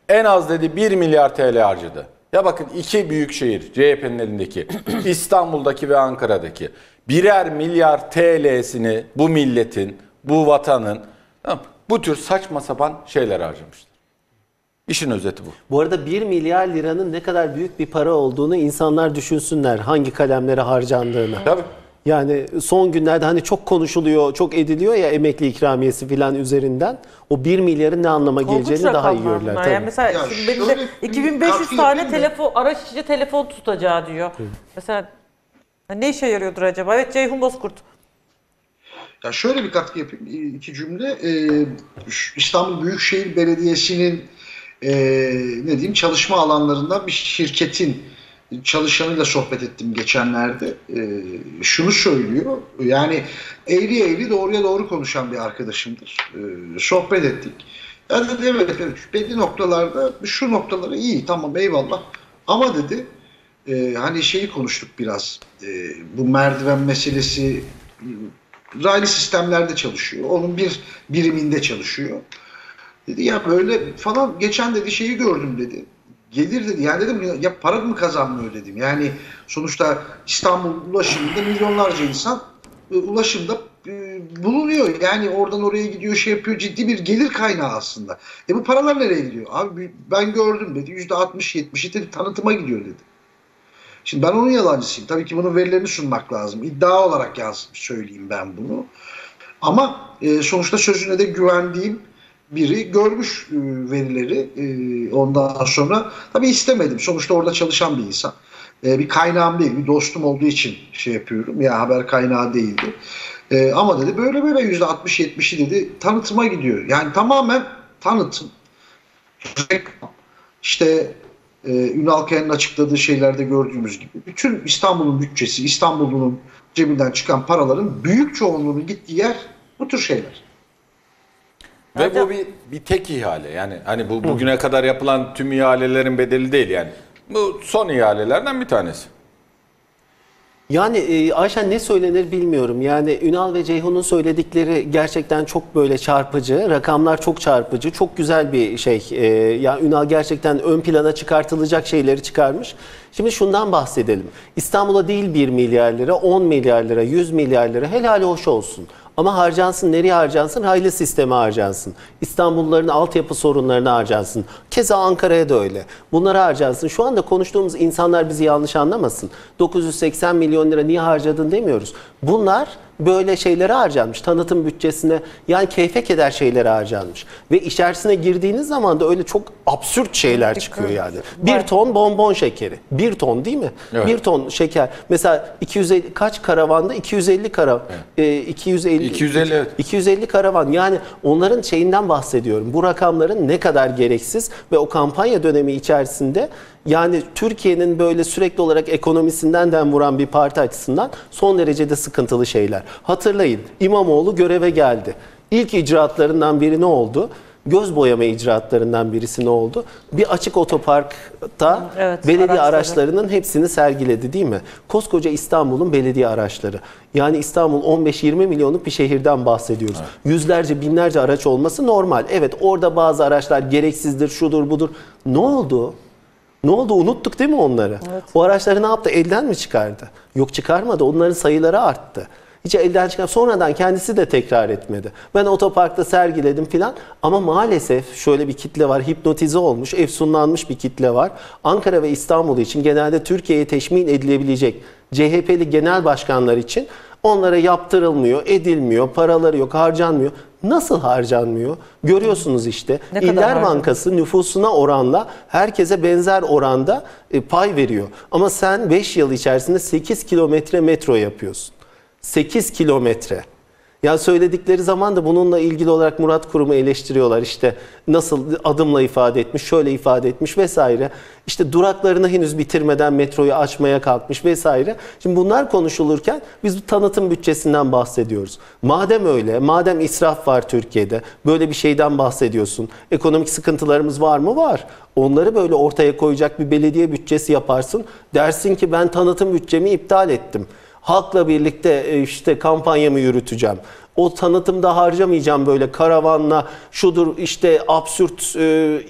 En az dedi 1 milyar TL harcadı. Ya bakın iki büyük şehir CHP'nin elindeki İstanbul'daki ve Ankara'daki birer milyar TL'sini bu milletin, bu vatanın bu tür saçma sapan şeyler harcamışlar. İşin özeti bu. Bu arada 1 milyar liranın ne kadar büyük bir para olduğunu insanlar düşünsünler. Hangi kalemlere harcandığını. Tabii. Yani son günlerde hani çok konuşuluyor, çok ediliyor ya emekli ikramiyesi filan üzerinden. O 1 milyarın ne anlama geleceğini daha iyi görürler. bunlar. Tabii. Yani mesela Ya şimdi benim de şöyle bir 2500 katkı tane yapayım da. araç içi telefon tutacağı diyor. Mesela ne işe yarıyordur acaba? Evet, Ceyhun Bozkurt. Ya şöyle bir katkı yapayım. İki cümle. İstanbul Büyükşehir Belediyesi'nin ne diyeyim çalışma alanlarından bir şirketin çalışanıyla sohbet ettim geçenlerde. Şunu söylüyor. Yani eğri eğri doğruya doğru konuşan bir arkadaşımdır. Sohbet ettik. Ya dedi evet belli noktalarda şu noktaları iyi tamam eyvallah. Ama dedi hani şeyi konuştuk biraz. Bu merdiven meselesi raylı sistemlerde çalışıyor. Onun bir biriminde çalışıyor. Dedi ya böyle falan geçen dedi şeyi gördüm dedi. Gelir dedi. Yani dedim ya para mı kazanmıyor dedim. Yani sonuçta İstanbul ulaşımında milyonlarca insan ulaşımda bulunuyor. Yani oradan oraya gidiyor şey yapıyor. Ciddi bir gelir kaynağı aslında. Bu paralar nereye gidiyor? Abi ben gördüm dedi. %60-70'i dedi tanıtıma gidiyor dedi. Şimdi ben onun yalancısıyım. Tabii ki bunun verilerini sunmak lazım. İddia olarak söyleyeyim ben bunu. Ama sonuçta sözüne de güvendiğim biri görmüş verileri ondan sonra. Tabii istemedim. Sonuçta orada çalışan bir insan. Bir kaynağım değil, bir dostum olduğu için şey yapıyorum. Ya haber kaynağı değildi. Ama dedi böyle %60-70'i dedi tanıtıma gidiyor. Yani tamamen tanıtım. İşte Ünal Kaya'nın açıkladığı şeylerde gördüğümüz gibi bütün İstanbul'un bütçesi, İstanbul'un cebinden çıkan paraların büyük çoğunluğunun gittiği yer bu tür şeyler. Ve bu bir tek ihale. Yani hani bu bugüne kadar yapılan tüm ihalelerin bedeli değil yani. Bu son ihalelerden bir tanesi. Yani Ayşen ne söylenir bilmiyorum. Yani Ünal ve Ceyhun'un söyledikleri gerçekten çok böyle çarpıcı. Rakamlar çok çarpıcı. Çok güzel bir şey. Yani Ünal gerçekten ön plana çıkartılacak şeyleri çıkarmış. Şimdi şundan bahsedelim. İstanbul'a değil 1 milyar lira, 10 milyar lira, 100 milyar lira helal hoş olsun. Ama harcansın, nereye harcansın? Raylı sisteme harcansın. İstanbulluların altyapı sorunlarına harcansın. Keza Ankara'ya da öyle. Bunlara harcansın. Şu anda konuştuğumuz insanlar bizi yanlış anlamasın. 980 milyon lira niye harcadın demiyoruz. Bunlar böyle şeylere harcanmış. Tanıtım bütçesine yani keyfe keder şeylere harcanmış. Ve içerisine girdiğiniz zaman da öyle çok absürt şeyler çıkıyor yani. 1 ton bonbon şekeri. 1 ton değil mi? Evet. 1 ton şeker. Mesela 250 kaç karavanda? 250 karavan. 250 evet. 250 karavan. Yani onların şeyinden bahsediyorum. Bu rakamların ne kadar gereksiz ve o kampanya dönemi içerisinde yani Türkiye'nin böyle sürekli olarak ekonomisinden dem vuran bir parti açısından son derecede sıkıntılı şeyler. Hatırlayın, İmamoğlu göreve geldi. İlk icraatlarından biri ne oldu? Göz boyama icraatlarından birisi ne oldu? Bir açık otoparkta belediye araçlarının hepsini sergiledi değil mi? Koskoca İstanbul'un belediye araçları. Yani İstanbul 15-20 milyonluk bir şehirden bahsediyoruz. Evet. Yüzlerce, binlerce araç olması normal. Evet orada bazı araçlar gereksizdir, şudur budur. Ne oldu? Ne oldu? Unuttuk değil mi onları? Evet. O araçları ne yaptı? Elden mi çıkardı? Yok çıkarmadı. Onların sayıları arttı. Hiç elden çıkar. Sonradan kendisi de tekrar etmedi. Ben otoparkta sergiledim filan. Ama maalesef şöyle bir kitle var. Hipnotize olmuş, efsunlanmış bir kitle var. Ankara ve İstanbul için genelde Türkiye'ye teşmil edilebilecek CHP'li genel başkanlar için onlara yaptırılmıyor, edilmiyor, paraları yok, harcanmıyor. Nasıl harcanmıyor? Görüyorsunuz işte. İller Bankası nüfusuna oranla herkese benzer oranda pay veriyor. Ama sen 5 yıl içerisinde 8 kilometre metro yapıyorsun. 8 kilometre. Ya söyledikleri zaman da bununla ilgili olarak Murat Kurum'u eleştiriyorlar. İşte nasıl adımla ifade etmiş, şöyle ifade etmiş vesaire. İşte duraklarını henüz bitirmeden metroyu açmaya kalkmış vesaire. Şimdi bunlar konuşulurken biz bu tanıtım bütçesinden bahsediyoruz. Madem öyle, madem israf var Türkiye'de, böyle bir şeyden bahsediyorsun. Ekonomik sıkıntılarımız var mı? Var. Onları böyle ortaya koyacak bir belediye bütçesi yaparsın. Dersin ki ben tanıtım bütçemi iptal ettim. Halkla birlikte işte kampanyamı yürüteceğim. O tanıtımda harcamayacağım böyle karavanla şudur işte absürt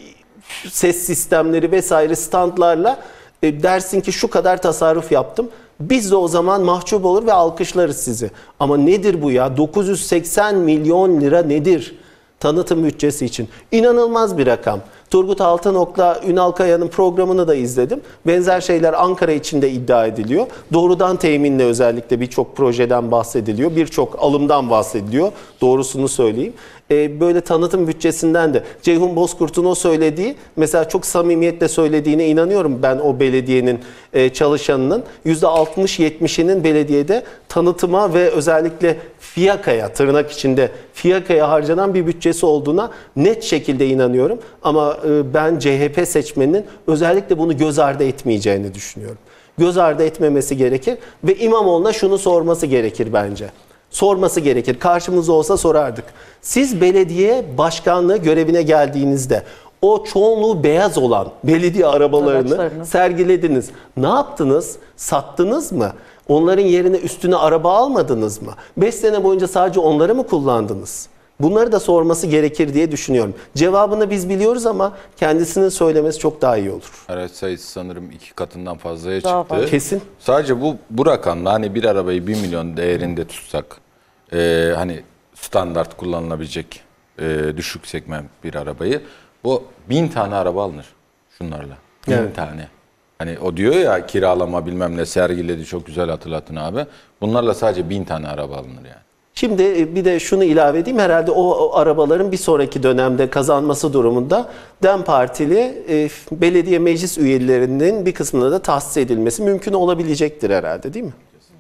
ses sistemleri vesaire standlarla dersin ki şu kadar tasarruf yaptım. Biz de o zaman mahcup olur ve alkışlarız sizi. Ama nedir bu ya? 980 milyon lira nedir? Tanıtım bütçesi için. İnanılmaz bir rakam. Turgut Altınok'la Ünal Kaya'nın programını da izledim. Benzer şeyler Ankara için de iddia ediliyor. Doğrudan teminle özellikle birçok projeden bahsediliyor. Birçok alımdan bahsediliyor. Doğrusunu söyleyeyim. Böyle tanıtım bütçesinden de Ceyhun Bozkurt'un o söylediği, mesela çok samimiyetle söylediğine inanıyorum ben o belediyenin çalışanının. %60-70'inin belediyede tanıtıma ve özellikle fiyakaya, tırnak içinde fiyakaya harcanan bir bütçesi olduğuna net şekilde inanıyorum. Ama ben CHP seçmeninin özellikle bunu göz ardı etmeyeceğini düşünüyorum. Göz ardı etmemesi gerekir ve İmamoğlu'na şunu sorması gerekir bence. Sorması gerekir. Karşımızda olsa sorardık. Siz belediye başkanlığı görevine geldiğinizde o çoğunluğu beyaz olan belediye arabalarını sergilediniz. Ne yaptınız? Sattınız mı? Onların yerine üstüne araba almadınız mı? 5 sene boyunca sadece onları mı kullandınız? Bunları da sorması gerekir diye düşünüyorum. Cevabını biz biliyoruz ama kendisinin söylemesi çok daha iyi olur. Araç sayısı sanırım 2 katından fazlaya Daha çıktı. fazla. Kesin. Sadece bu rakamla hani bir arabayı 1 milyon değerinde tutsak, hani standart kullanılabilecek düşük segment bir arabayı, bu 1000 tane araba alınır şunlarla. 1000 tane. Hani o diyor ya, kiralama bilmem ne sergiledi, çok güzel hatırlatın abi. Bunlarla sadece 1000 tane araba alınır yani. Şimdi bir de şunu ilave edeyim. Herhalde o arabaların bir sonraki dönemde kazanması durumunda DEM Partili belediye meclis üyelerinin bir kısmına da tahsis edilmesi mümkün olabilecektir herhalde, değil mi?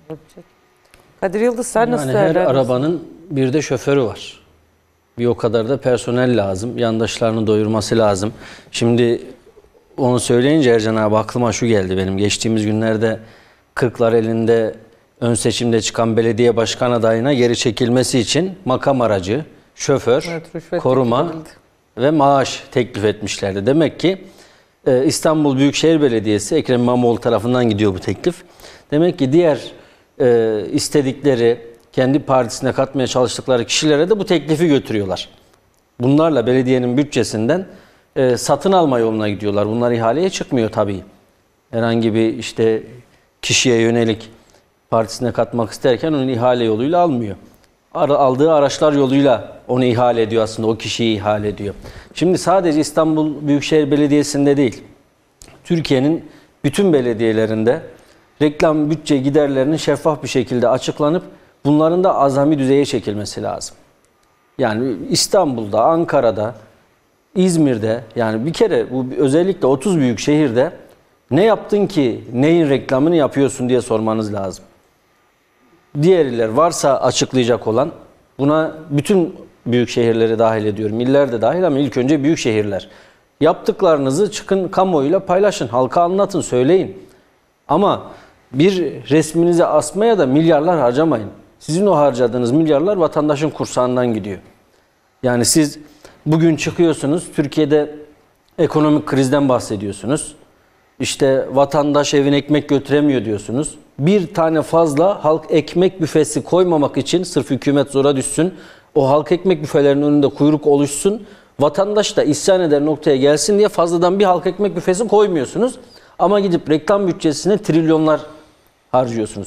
Kadir Yıldız, sen nasıl Yani her değerlendiriyorsun? arabanın bir de şoförü var. Bir o kadar da personel lazım. Yandaşlarını doyurması lazım. Şimdi onu söyleyince Ercan abi aklıma şu geldi benim. Geçtiğimiz günlerde Kırklareli'nde ön seçimde çıkan belediye başkan adayına geri çekilmesi için makam aracı, şoför, Evet, rüşvet koruma teklif edildi. ve maaş teklif etmişlerdi. Demek ki İstanbul Büyükşehir Belediyesi, Ekrem İmamoğlu tarafından gidiyor bu teklif. Demek ki diğer istedikleri, kendi partisine katmaya çalıştıkları kişilere de bu teklifi götürüyorlar. Bunlarla belediyenin bütçesinden satın alma yoluna gidiyorlar. Bunlar ihaleye çıkmıyor tabii. Herhangi bir işte kişiye yönelik partisine katmak isterken onu ihale yoluyla almıyor. Aldığı araçlar yoluyla onu ihale ediyor aslında. O kişiyi ihale ediyor. Şimdi sadece İstanbul Büyükşehir Belediyesi'nde değil, Türkiye'nin bütün belediyelerinde reklam bütçe giderlerinin şeffaf bir şekilde açıklanıp bunların da azami düzeye çekilmesi lazım. Yani İstanbul'da, Ankara'da, İzmir'de, yani bir kere bu özellikle 30 büyük şehirde ne yaptın ki neyin reklamını yapıyorsun diye sormanız lazım. Diğer iller varsa açıklayacak olan, buna bütün büyük şehirleri dahil ediyorum. İller de dahil ama ilk önce büyük şehirler. Yaptıklarınızı çıkın kamuoyuyla paylaşın, halka anlatın, söyleyin. Ama bir resminizi asmaya da milyarlar harcamayın. Sizin o harcadığınız milyarlar vatandaşın kursağından gidiyor. Yani siz bugün çıkıyorsunuz, Türkiye'de ekonomik krizden bahsediyorsunuz. İşte vatandaş evine ekmek götüremiyor diyorsunuz. Bir tane fazla halk ekmek büfesi koymamak için sırf hükümet zora düşsün, o halk ekmek büfelerinin önünde kuyruk oluşsun, vatandaş da isyan eder noktaya gelsin diye fazladan bir halk ekmek büfesi koymuyorsunuz. Ama gidip reklam bütçesine trilyonlar harcıyorsunuz.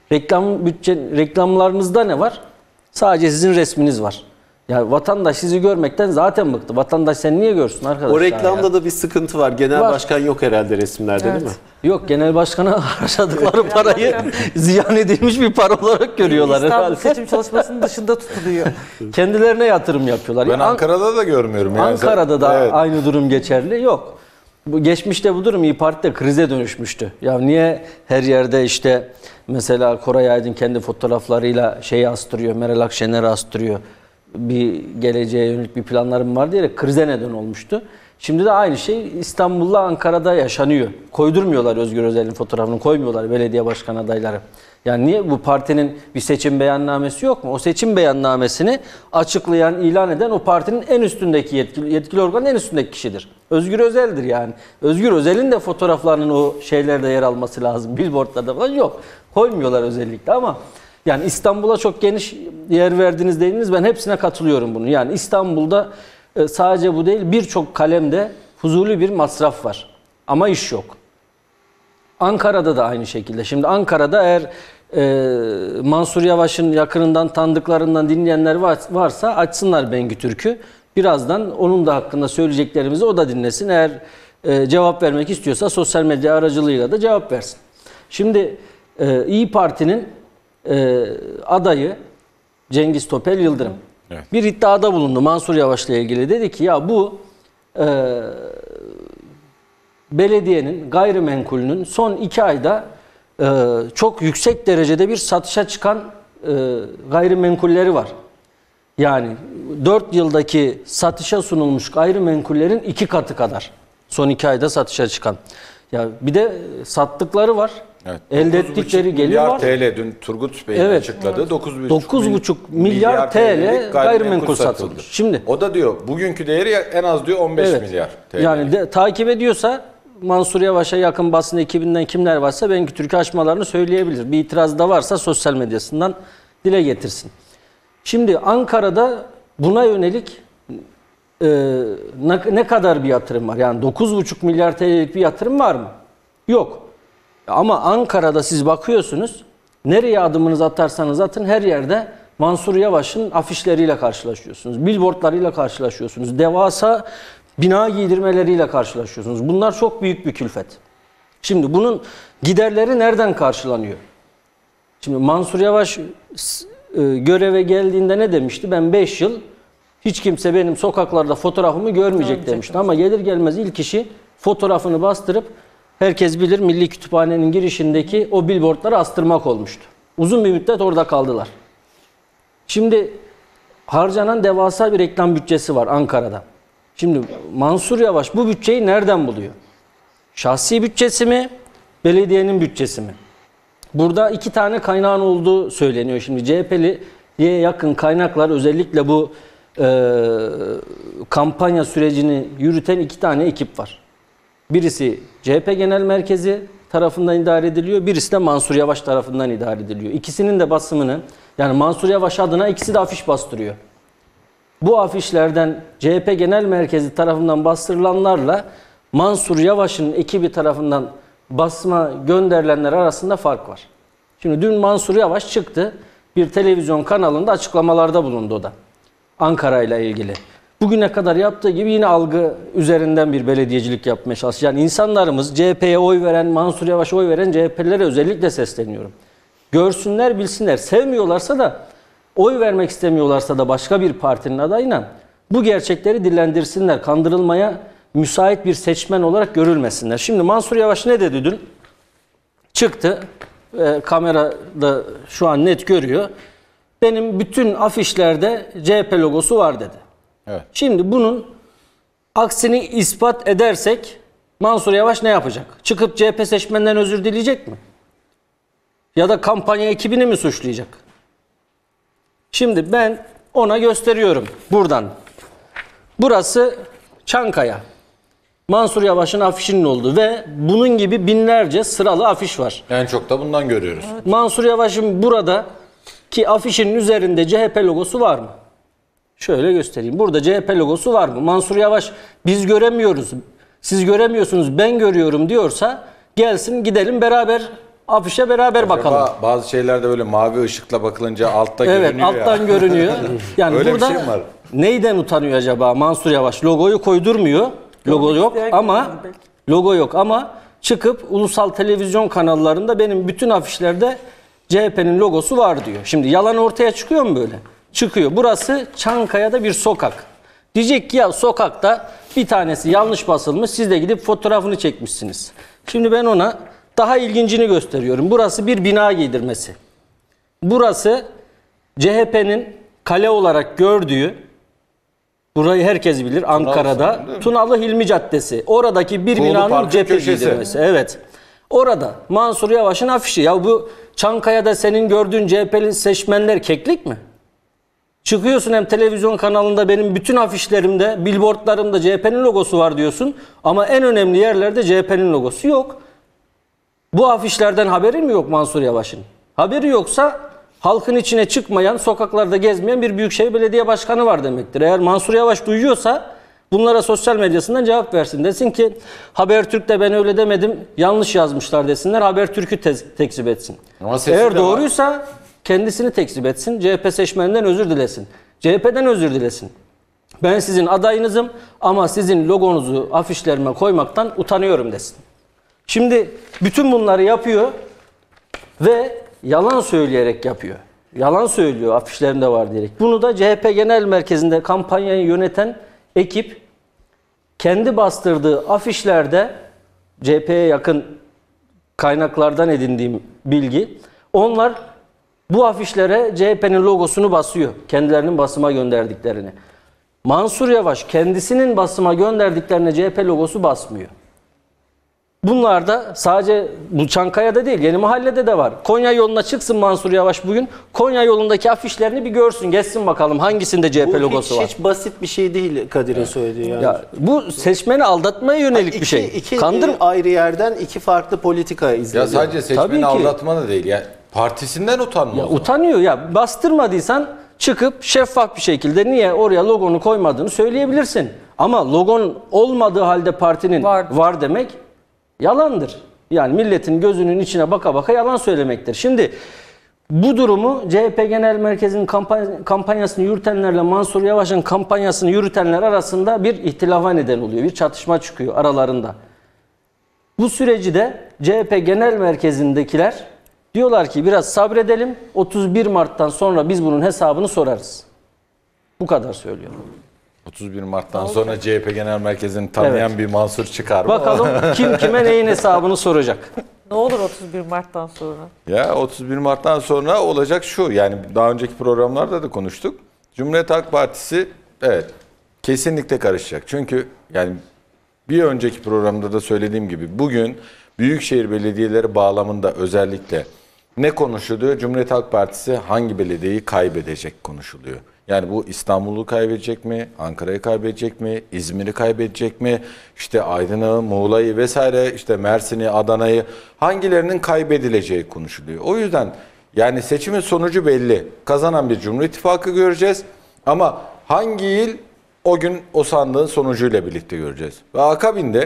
Reklamlarınızda ne var? Sadece sizin resminiz var. Ya vatandaş sizi görmekten zaten bıktı. Vatandaş sen niye görsün arkadaşlar? O reklamda da bir sıkıntı var. Genel başkan yok herhalde resimlerde, değil mi? Yok, genel başkana harcadıkları parayı ziyan edilmiş bir para olarak görüyorlar İstanbul herhalde. seçim çalışmasının dışında tutuluyor. Kendilerine yatırım yapıyorlar. Ben Ankara'da da görmüyorum. Yani. Ankara'da da Evet. aynı durum geçerli. Yok. Geçmişte bu durum İYİ Parti'de krize dönüşmüştü. Ya niye her yerde işte mesela Koray Aydın kendi fotoğraflarıyla şeyi astırıyor, Meral Akşener'i astırıyor. Bir geleceğe yönelik bir planlarım var diyerek krize neden olmuştu. Şimdi de aynı şey İstanbul'la Ankara'da yaşanıyor. Koydurmuyorlar Özgür Özel'in fotoğrafını, koymuyorlar belediye başkan adayları. Yani niye? Bu partinin bir seçim beyannamesi yok mu? O seçim beyannamesini açıklayan, ilan eden o partinin en üstündeki yetkili organın en üstündeki kişidir. Özgür Özel'dir yani. Özgür Özel'in de fotoğraflarının o şeylerde yer alması lazım. Billboardlarda falan yok. Koymuyorlar özellikle ama yani İstanbul'a çok geniş yer verdiniz dediniz. Ben hepsine katılıyorum bunu. Yani İstanbul'da sadece bu değil, birçok kalemde Fuzuli bir masraf var. Ama iş yok. Ankara'da da aynı şekilde. Şimdi Ankara'da eğer Mansur Yavaş'ın yakınından, tanıdıklarından dinleyenler varsa açsınlar Bengü Türk'ü. Birazdan onun da hakkında söyleyeceklerimizi o da dinlesin. Eğer cevap vermek istiyorsa sosyal medya aracılığıyla da cevap versin. Şimdi İYİ Parti'nin adayı Cengiz Topel Yıldırım bir iddiada bulundu Mansur Yavaş'la ilgili. Dedi ki ya bu belediyenin gayrimenkulünün son 2 ayda çok yüksek derecede bir satışa çıkan gayrimenkulleri var. Yani 4 yıldaki satışa sunulmuş gayrimenkullerin 2 katı kadar son 2 ayda satışa çıkan. Ya bir de sattıkları var. Evet, Elde ettikleri gelir var. TL dün Turgut Bey'in açıkladığı 9,5 milyar TL gayrimenkul satıldı. Şimdi o da diyor bugünkü değeri en az diyor 15 milyar TL. Yani takip ediyorsa Mansur Yavaş'a yakın basın ekibinden kimler varsa Bengü Türk'ü açmalarını söyleyebilir. Bir itiraz da varsa sosyal medyasından dile getirsin. Şimdi Ankara'da buna yönelik ne kadar bir yatırım var? Yani 9,5 milyar TL'lik bir yatırım var mı? Yok. Ama Ankara'da siz bakıyorsunuz, nereye adımınızı atarsanız atın her yerde Mansur Yavaş'ın afişleriyle karşılaşıyorsunuz. Billboardlarıyla karşılaşıyorsunuz. Devasa bina giydirmeleriyle karşılaşıyorsunuz. Bunlar çok büyük bir külfet. Şimdi bunun giderleri nereden karşılanıyor? Şimdi Mansur Yavaş göreve geldiğinde ne demişti? Ben 5 yıl hiç kimse benim sokaklarda fotoğrafımı görmeyecek demişti. Ama gelir gelmez ilk işi fotoğrafını bastırıp herkes bilir Milli Kütüphane'nin girişindeki o billboardları astırmak olmuştu. Uzun bir müddet orada kaldılar. Şimdi harcanan devasa bir reklam bütçesi var Ankara'da. Şimdi Mansur Yavaş bu bütçeyi nereden buluyor? Şahsi bütçesi mi? Belediyenin bütçesi mi? Burada 2 tane kaynağın olduğu söyleniyor. Şimdi CHP'liye yakın kaynaklar özellikle bu kampanya sürecini yürüten 2 tane ekip var. Birisi CHP Genel Merkezi tarafından idare ediliyor. Birisi de Mansur Yavaş tarafından idare ediliyor. İkisinin de basımını yani Mansur Yavaş adına ikisi de afiş bastırıyor. Bu afişlerden CHP Genel Merkezi tarafından bastırılanlarla Mansur Yavaş'ın ekibi tarafından basma gönderilenler arasında fark var. Şimdi dün Mansur Yavaş çıktı. Bir televizyon kanalında açıklamalarda bulundu o da. Ankara ile ilgili. Bugüne kadar yaptığı gibi yine algı üzerinden bir belediyecilik yapmaya çalışıyor. Yani insanlarımız CHP'ye oy veren, Mansur Yavaş'a oy veren CHP'lilere özellikle sesleniyorum. Görsünler, bilsinler. Sevmiyorlarsa da, oy vermek istemiyorlarsa da başka bir partinin adayına bu gerçekleri dillendirsinler. Kandırılmaya müsait bir seçmen olarak görülmesinler. Şimdi Mansur Yavaş ne dedi dün? Çıktı. Kamerada şu an net görüyor. Benim bütün afişlerde CHP logosu var dedi. Evet. Şimdi bunun aksini ispat edersek Mansur Yavaş ne yapacak? Çıkıp CHP seçmenden özür dileyecek mi? Ya da kampanya ekibini mi suçlayacak? Şimdi ben ona gösteriyorum buradan. Burası Çankaya. Mansur Yavaş'ın afişinin olduğu ve bunun gibi binlerce sıralı afiş var. En çok da bundan görüyoruz. Evet. Mansur Yavaş'ın burada ki afişinin üzerinde CHP logosu var mı? Şöyle göstereyim. Burada CHP logosu var mı? Mansur Yavaş biz göremiyoruz, siz göremiyorsunuz, ben görüyorum diyorsa gelsin gidelim beraber afişe beraber bakalım. Bazı şeylerde böyle mavi ışıkla bakılınca altta evet, görünüyor. Evet alttan görünüyor. Yani öyle burada bir şey mi var? Neyden utanıyor acaba Mansur Yavaş? Logoyu koydurmuyor. Logo yok ama çıkıp ulusal televizyon kanallarında benim bütün afişlerde CHP'nin logosu var diyor. Şimdi yalan ortaya çıkıyor mu böyle? Çıkıyor. Burası Çankaya'da bir sokak. Diyecek ki ya sokakta bir tanesi yanlış basılmış, siz de gidip fotoğrafını çekmişsiniz. Şimdi ben ona daha ilgincini gösteriyorum. Burası bir bina giydirmesi. Burası CHP'nin kale olarak gördüğü, burayı herkes bilir, Ankara'da Tunalı Hilmi Caddesi. Oradaki bir binanın cephe giydirmesi. Evet. Orada Mansur Yavaş'ın afişi. Ya bu Çankaya'da senin gördüğün CHP'li seçmenler keklik mi? Çıkıyorsun hem televizyon kanalında benim bütün afişlerimde, billboardlarımda CHP'nin logosu var diyorsun. Ama en önemli yerlerde CHP'nin logosu yok. Bu afişlerden haberi mi yok Mansur Yavaş'ın? Haberi yoksa halkın içine çıkmayan, sokaklarda gezmeyen bir büyükşehir belediye başkanı var demektir. Eğer Mansur Yavaş duyuyorsa Bunlara sosyal medyasından cevap versin. Desin ki Habertürk'te ben öyle demedim, yanlış yazmışlar desinler. Habertürk'ü tekzip etsin. Ama sesi Eğer de doğruysa kendisini tekzip etsin. CHP seçmeninden özür dilesin. CHP'den özür dilesin. Ben sizin adayınızım ama sizin logonuzu afişlerime koymaktan utanıyorum desin. Şimdi bütün bunları yapıyor ve yalan söyleyerek yapıyor. Yalan söylüyor, afişlerinde var diyerek. Bunu da CHP Genel Merkezi'nde kampanyayı yöneten ekip kendi bastırdığı afişlerde, CHP'ye yakın kaynaklardan edindiğim bilgi, onlar bu afişlere CHP'nin logosunu basıyor. Kendilerinin basıma gönderdiklerini. Mansur Yavaş kendisinin basıma gönderdiklerine CHP logosu basmıyor. Bunlar da sadece bu Çankaya'da değil, Yeni Mahalle'de de var. Konya yoluna çıksın Mansur Yavaş bugün. Konya yolundaki afişlerini bir görsün, geçsin bakalım hangisinde CHP logosu var. Hiç basit bir şey değil Kadir'in söylediği yani. Ya, bu seçmeni aldatmaya yönelik bir şey. İki Kandır ayrı yerden iki farklı politika Ya izleniyor. sadece Tabii seçmeni ki. aldatma da değil. Yani partisinden utanma. Ya o zaman. utanıyor ya. Bastırmadıysan çıkıp şeffaf bir şekilde niye oraya logonu koymadığını söyleyebilirsin. Ama logon olmadığı halde partinin var demek yalandır. Yani milletin gözünün içine baka baka yalan söylemektir. Şimdi bu durumu CHP Genel Merkezi'nin kampanyasını yürütenlerle Mansur Yavaş'ın kampanyasını yürütenler arasında bir ihtilafa neden oluyor. Bir çatışma çıkıyor aralarında. Bu süreci de CHP Genel Merkezi'ndekiler diyorlar ki biraz sabredelim. 31 Mart'tan sonra biz bunun hesabını sorarız. Bu kadar söylüyorum. 31 Mart'tan sonra CHP Genel Merkezi'ni tanıyan Evet. bir Mansur çıkar mı? Bakalım kim kime neyin hesabını soracak. Ne olur 31 Mart'tan sonra? Ya 31 Mart'tan sonra olacak şu. Yani daha önceki programlarda da konuştuk. Cumhuriyet Halk Partisi evet kesinlikle karışacak. Çünkü yani bir önceki programda da söylediğim gibi bugün büyükşehir belediyeleri bağlamında özellikle ne konuşuluyor? Cumhuriyet Halk Partisi hangi belediyeyi kaybedecek konuşuluyor. Yani bu İstanbul'u kaybedecek mi? Ankara'yı kaybedecek mi? İzmir'i kaybedecek mi? İşte Aydın'ı, Muğla'yı vesaire, işte Mersin'i, Adana'yı hangilerinin kaybedileceği konuşuluyor. O yüzden yani seçimin sonucu belli. Kazanan bir Cumhur İttifakı göreceğiz. Ama hangi il o gün o sandığın sonucuyla birlikte göreceğiz. Ve akabinde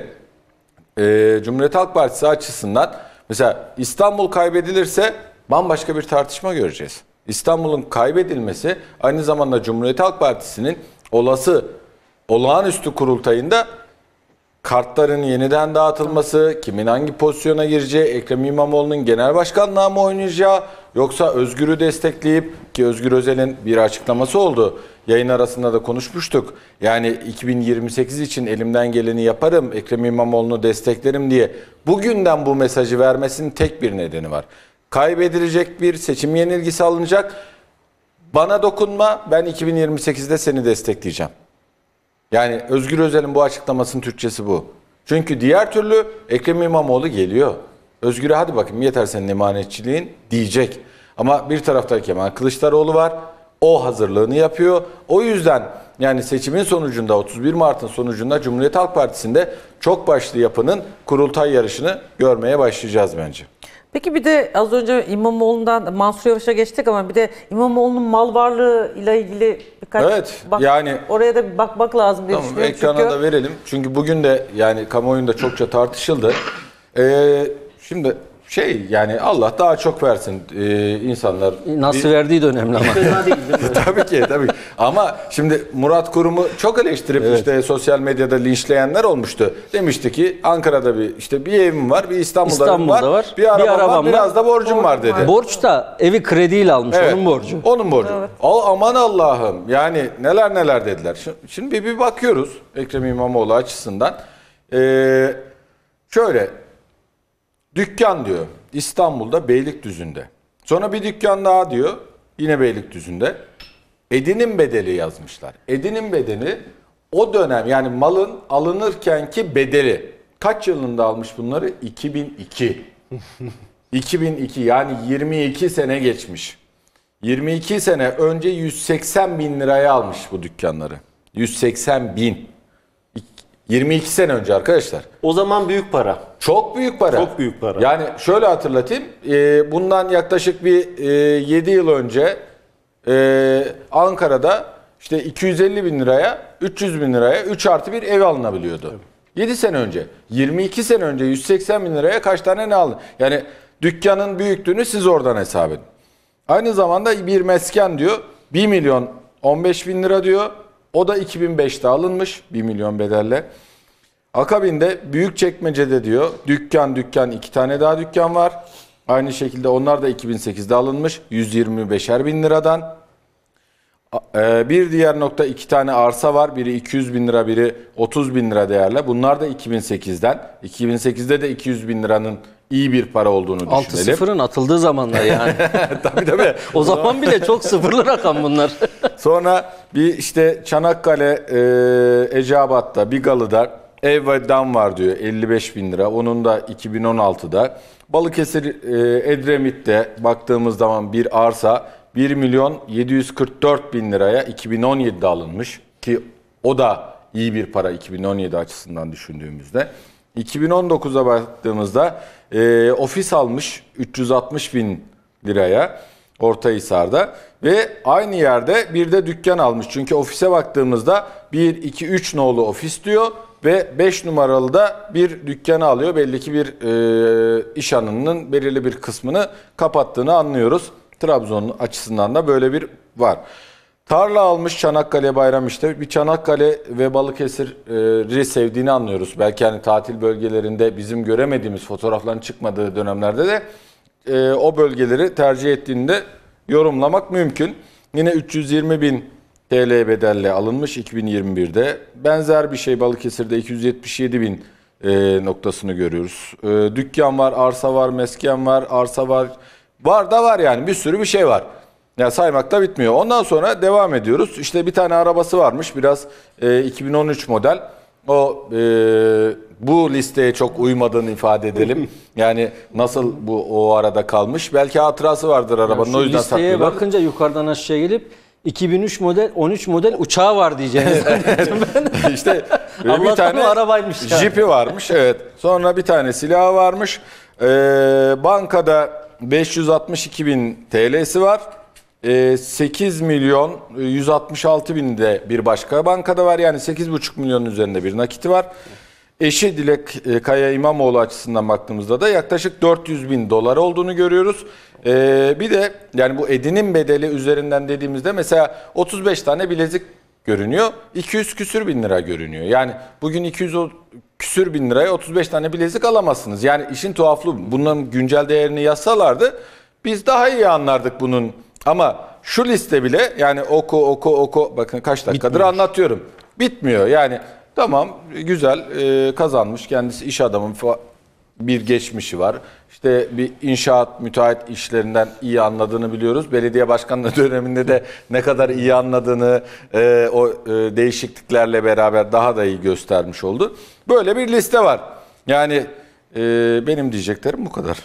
Cumhuriyet Halk Partisi açısından mesela İstanbul kaybedilirse bambaşka bir tartışma göreceğiz. İstanbul'un kaybedilmesi aynı zamanda Cumhuriyet Halk Partisi'nin olası olağanüstü kurultayında kartların yeniden dağıtılması, kimin hangi pozisyona gireceği, Ekrem İmamoğlu'nun genel başkanlığa mı oynayacağı, yoksa Özgür'ü destekleyip, ki Özgür Özel'in bir açıklaması oldu. Yayın arasında da konuşmuştuk. Yani 2028 için elimden geleni yaparım, Ekrem İmamoğlu'nu desteklerim diye bugünden bu mesajı vermesinin tek bir nedeni var. Kaybedilecek bir seçim yenilgisi alınacak. Bana dokunma, ben 2028'de seni destekleyeceğim. Yani Özgür Özel'in bu açıklamasının Türkçesi bu. Çünkü diğer türlü Ekrem İmamoğlu geliyor. Özgür'e hadi bakayım yeter senin emanetçiliğin diyecek. Ama bir tarafta Kemal Kılıçdaroğlu var. O hazırlığını yapıyor. O yüzden yani seçimin sonucunda 31 Mart'ın sonucunda Cumhuriyet Halk Partisi'nde çok başlı yapının kurultay yarışını görmeye başlayacağız bence. Peki bir de az önce İmamoğlu'ndan Mansur Yavaş'a geçtik ama bir de İmamoğlu'nun mal varlığı ile ilgili birkaç Evet, yani oraya da bir bakmak lazım diye tamam, düşünüyorum. ekrana Çünkü da verelim. Çünkü bugün de yani kamuoyunda çokça tartışıldı. Şimdi yani Allah daha çok versin insanlar. Nasıl verdiği de önemli ama. Tabii ki tabii. Ama şimdi Murat Kurum'u çok eleştirip işte sosyal medyada linçleyenler olmuştu. Demişti ki Ankara'da bir evim var, bir İstanbul'da evim var, bir arabam var, biraz da borcum var dedi. Borç da evi krediyle almış, Evet, onun borcu. Onun borcu. Evet. Aman Allah'ım yani neler dediler. Şimdi bir bakıyoruz Ekrem İmamoğlu açısından. Şöyle dükkan diyor İstanbul'da Beylikdüzü'nde. Sonra bir dükkan daha diyor yine Beylikdüzü'nde. Edinim bedeli yazmışlar. Edinim bedeli o dönem yani malın alınırkenki bedeli. Kaç yılında almış bunları? 2002. 2002 yani 22 sene geçmiş. 22 sene önce 180 bin liraya almış bu dükkanları. 180 bin. 22 sene önce arkadaşlar. O zaman büyük para. Çok büyük para. Çok büyük para. Yani şöyle hatırlatayım. Bundan yaklaşık bir 7 yıl önce Ankara'da işte 250 bin liraya, 300 bin liraya 3+1 ev alınabiliyordu. 7 sene önce, 22 sene önce 180 bin liraya kaç tane ne alın? Yani dükkanın büyüklüğünü siz oradan hesap edin. Aynı zamanda bir mesken diyor 1 milyon 15 bin lira diyor. O da 2005'te alınmış 1 milyon bedelle. Akabinde Büyükçekmece'de diyor dükkan 2 tane daha dükkan var. Aynı şekilde onlar da 2008'de alınmış 125'er bin liradan. Bir diğer nokta 2 tane arsa var. Biri 200 bin lira, biri 30 bin lira değerli. Bunlar da 2008'den. 2008'de de 200 bin liranın iyi bir para olduğunu düşünelim. 6-0'ın atıldığı zamanlar yani. Tabii. O zaman bile çok sıfırlı rakam bunlar. Sonra bir işte Çanakkale, Eceabat'ta, Bigalı'da ev ve dam var diyor 55 bin lira. Onun da 2016'da. Balıkesir, Edremit'te baktığımız zaman bir arsa 1 milyon 744 bin liraya 2017'de alınmış. Ki o da iyi bir para 2017 açısından düşündüğümüzde. 2019'a baktığımızda ofis almış 360 bin liraya Ortahisar'da ve aynı yerde bir de dükkan almış. Çünkü ofise baktığımızda 1, 2, 3 nolu ofis diyor ve 5 numaralı da bir dükkanı alıyor. Belli ki bir iş anının belirli bir kısmını kapattığını anlıyoruz. Trabzon açısından da böyle bir var. Tarla almış Çanakkale Bayramiş'te. Bir Çanakkale ve Balıkesir'i sevdiğini anlıyoruz. Belki hani tatil bölgelerinde bizim göremediğimiz fotoğrafların çıkmadığı dönemlerde de o bölgeleri tercih ettiğini de yorumlamak mümkün. Yine 320 bin TL bedelle alınmış 2021'de. Benzer bir şey Balıkesir'de 277 bin noktasını görüyoruz. Dükkan var, arsa var, mesken var, arsa var. Var da var yani bir sürü bir şey var. Ya saymakta bitmiyor. Ondan sonra devam ediyoruz. İşte bir tane arabası varmış biraz 2013 model. O bu listeye çok uymadığını ifade edelim. Yani nasıl bu o arada kalmış? Belki hatırası vardır arabanın o yüzden listeye saklıyorlar. bakınca yukarıdan aşağıya gelip 2003 model 13 model uçağı var diyeceğiniz. İşte bir Allah'tan tane o arabaymış yani. jipi varmış. Evet. Sonra bir tane silahı varmış. Bankada 562 bin TL'si var. 8 milyon 166 bin de bir başka bankada var. Yani 8,5 milyonun üzerinde bir nakiti var. Eşi Dilek Kaya İmamoğlu açısından baktığımızda da yaklaşık 400 bin dolar olduğunu görüyoruz. Bir de yani bu edinim bedeli üzerinden dediğimizde mesela 35 tane bilezik görünüyor. 200 küsür bin lira görünüyor. Yani bugün 200 küsür bin liraya 35 tane bilezik alamazsınız. Yani işin tuhaflığı bunların güncel değerini yazsalardı biz daha iyi anlardık bunun. Ama şu liste bile yani oku bakın kaç dakikadır Bitmiyor. anlatıyorum. Bitmiyor yani tamam güzel kazanmış kendisi iş adamı bir geçmişi var. İşte bir inşaat müteahhit işlerinden iyi anladığını biliyoruz. Belediye başkanlığı döneminde de ne kadar iyi anladığını o değişikliklerle beraber daha da iyi göstermiş oldu. Böyle bir liste var. Yani benim diyeceklerim bu kadar.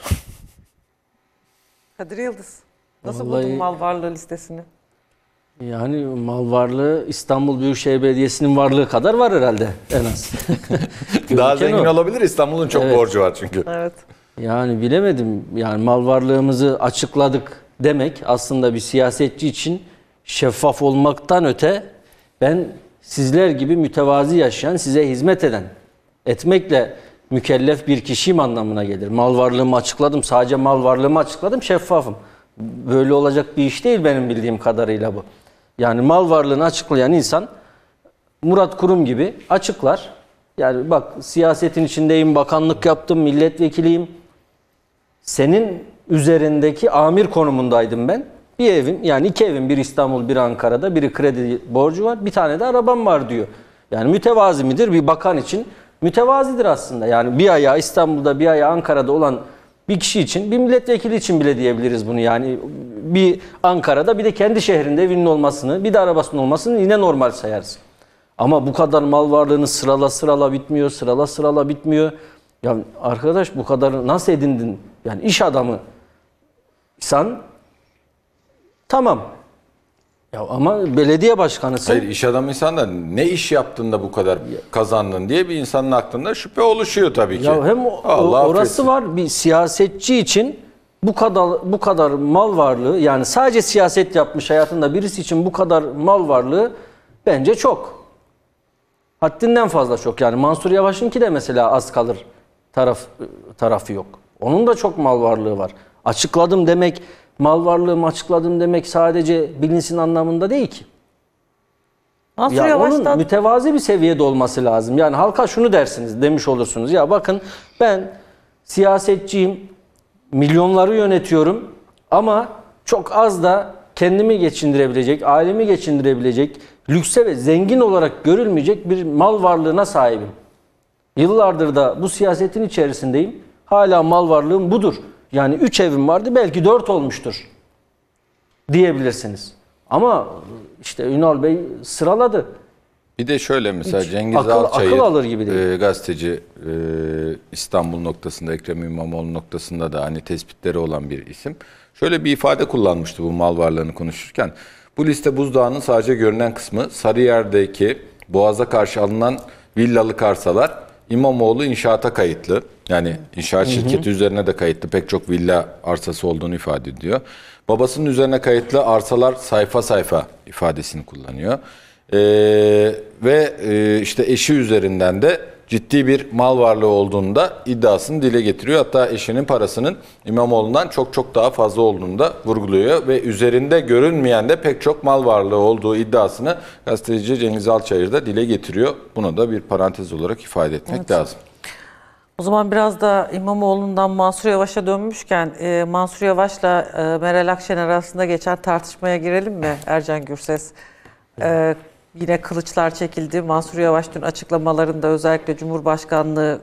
Kadir Yıldız, nasıl Vallahi- buldun mal varlığı listesini? Yani mal varlığı İstanbul Büyükşehir Belediyesi'nin varlığı kadar var herhalde en az. Daha Görürken zengin o. olabilir. İstanbul'un çok Evet. borcu var çünkü. Evet. Yani bilemedim. Yani mal varlığımızı açıkladık demek aslında bir siyasetçi için şeffaf olmaktan öte ben sizler gibi mütevazi yaşayan, size hizmet eden, etmekle mükellef bir kişiyim anlamına gelir. Mal varlığımı açıkladım, sadece mal varlığımı açıkladım, şeffafım. Böyle olacak bir iş değil benim bildiğim kadarıyla bu. Yani mal varlığını açıklayan insan Murat Kurum gibi açıklar. Yani bak siyasetin içindeyim, bakanlık yaptım, milletvekiliyim. Senin üzerindeki amir konumundaydım ben. Bir evim yani 2 evim, bir İstanbul, bir Ankara'da, biri kredi borcu var, bir tane de arabam var diyor. Yani mütevazi midir? Bir bakan için mütevazidir aslında. Yani bir ayağı İstanbul'da, bir ayağı Ankara'da olan bir kişi için, bir milletvekili için bile diyebiliriz bunu. Yani bir Ankara'da bir de kendi şehrinde evinin olmasını, bir de arabasının olmasını yine normal sayarız. Ama bu kadar mal varlığını sırala bitmiyor, sırala bitmiyor. Ya arkadaş bu kadar nasıl edindin? Yani iş adamıysan tamam. Ya ama belediye başkanısın. Hayır iş adamıysan da ne iş yaptın da bu kadar kazandın diye bir insanın aklında şüphe oluşuyor tabii ki. Ya hem Allah orası affetsin. var bir siyasetçi için bu kadar mal varlığı, yani sadece siyaset yapmış hayatında birisi için bu kadar mal varlığı bence çok. Haddinden fazla çok. Yani Mansur Yavaş'ınki de mesela az kalır tarafı yok. Onun da çok mal varlığı var. Açıkladım demek, mal varlığımı açıkladım demek sadece bilinsin anlamında değil ki. Mansur Ya Yavaş'tan onun mütevazi bir seviyede olması lazım. Yani halka şunu dersiniz, demiş olursunuz. Ya bakın, ben siyasetçiyim, milyonları yönetiyorum ama çok az da kendimi geçindirebilecek, ailemi geçindirebilecek, lükse ve zengin olarak görülmeyecek bir mal varlığına sahibim. Yıllardır da bu siyasetin içerisindeyim. Hala mal varlığım budur. Yani 3 evim vardı, belki 4 olmuştur diyebilirsiniz. Ama işte Ünal Bey sıraladı. Bir de şöyle mesela Hiç Cengiz akıl alır gibi değil. Alçayır gazeteci, İstanbul noktasında, Ekrem İmamoğlu noktasında da hani tespitleri olan bir isim. Şöyle bir ifade kullanmıştı bu mal varlığını konuşurken. Bu liste buzdağının sadece görünen kısmı. Sarıyer'deki Boğaz'a karşı alınan villalık arsalar İmamoğlu inşaata kayıtlı. Yani inşaat şirketi üzerine de kayıtlı pek çok villa arsası olduğunu ifade ediyor. Babasının üzerine kayıtlı arsalar sayfa sayfa ifadesini kullanıyor. İşte eşi üzerinden de ciddi bir mal varlığı olduğunu da iddiasını dile getiriyor. Hatta eşinin parasının İmamoğlu'ndan çok çok daha fazla olduğunu da vurguluyor ve üzerinde görünmeyen de pek çok mal varlığı olduğu iddiasını gazeteci Cengiz Alçayır da dile getiriyor. Buna da bir parantez olarak ifade etmek lazım. o zaman biraz da İmamoğlu'ndan Mansur Yavaş'a dönmüşken Mansur Yavaş'la Meral Akşener arasında geçen tartışmaya girelim mi Ercan Gürses? Yine kılıçlar çekildi. Mansur Yavaş dün açıklamalarında özellikle Cumhurbaşkanı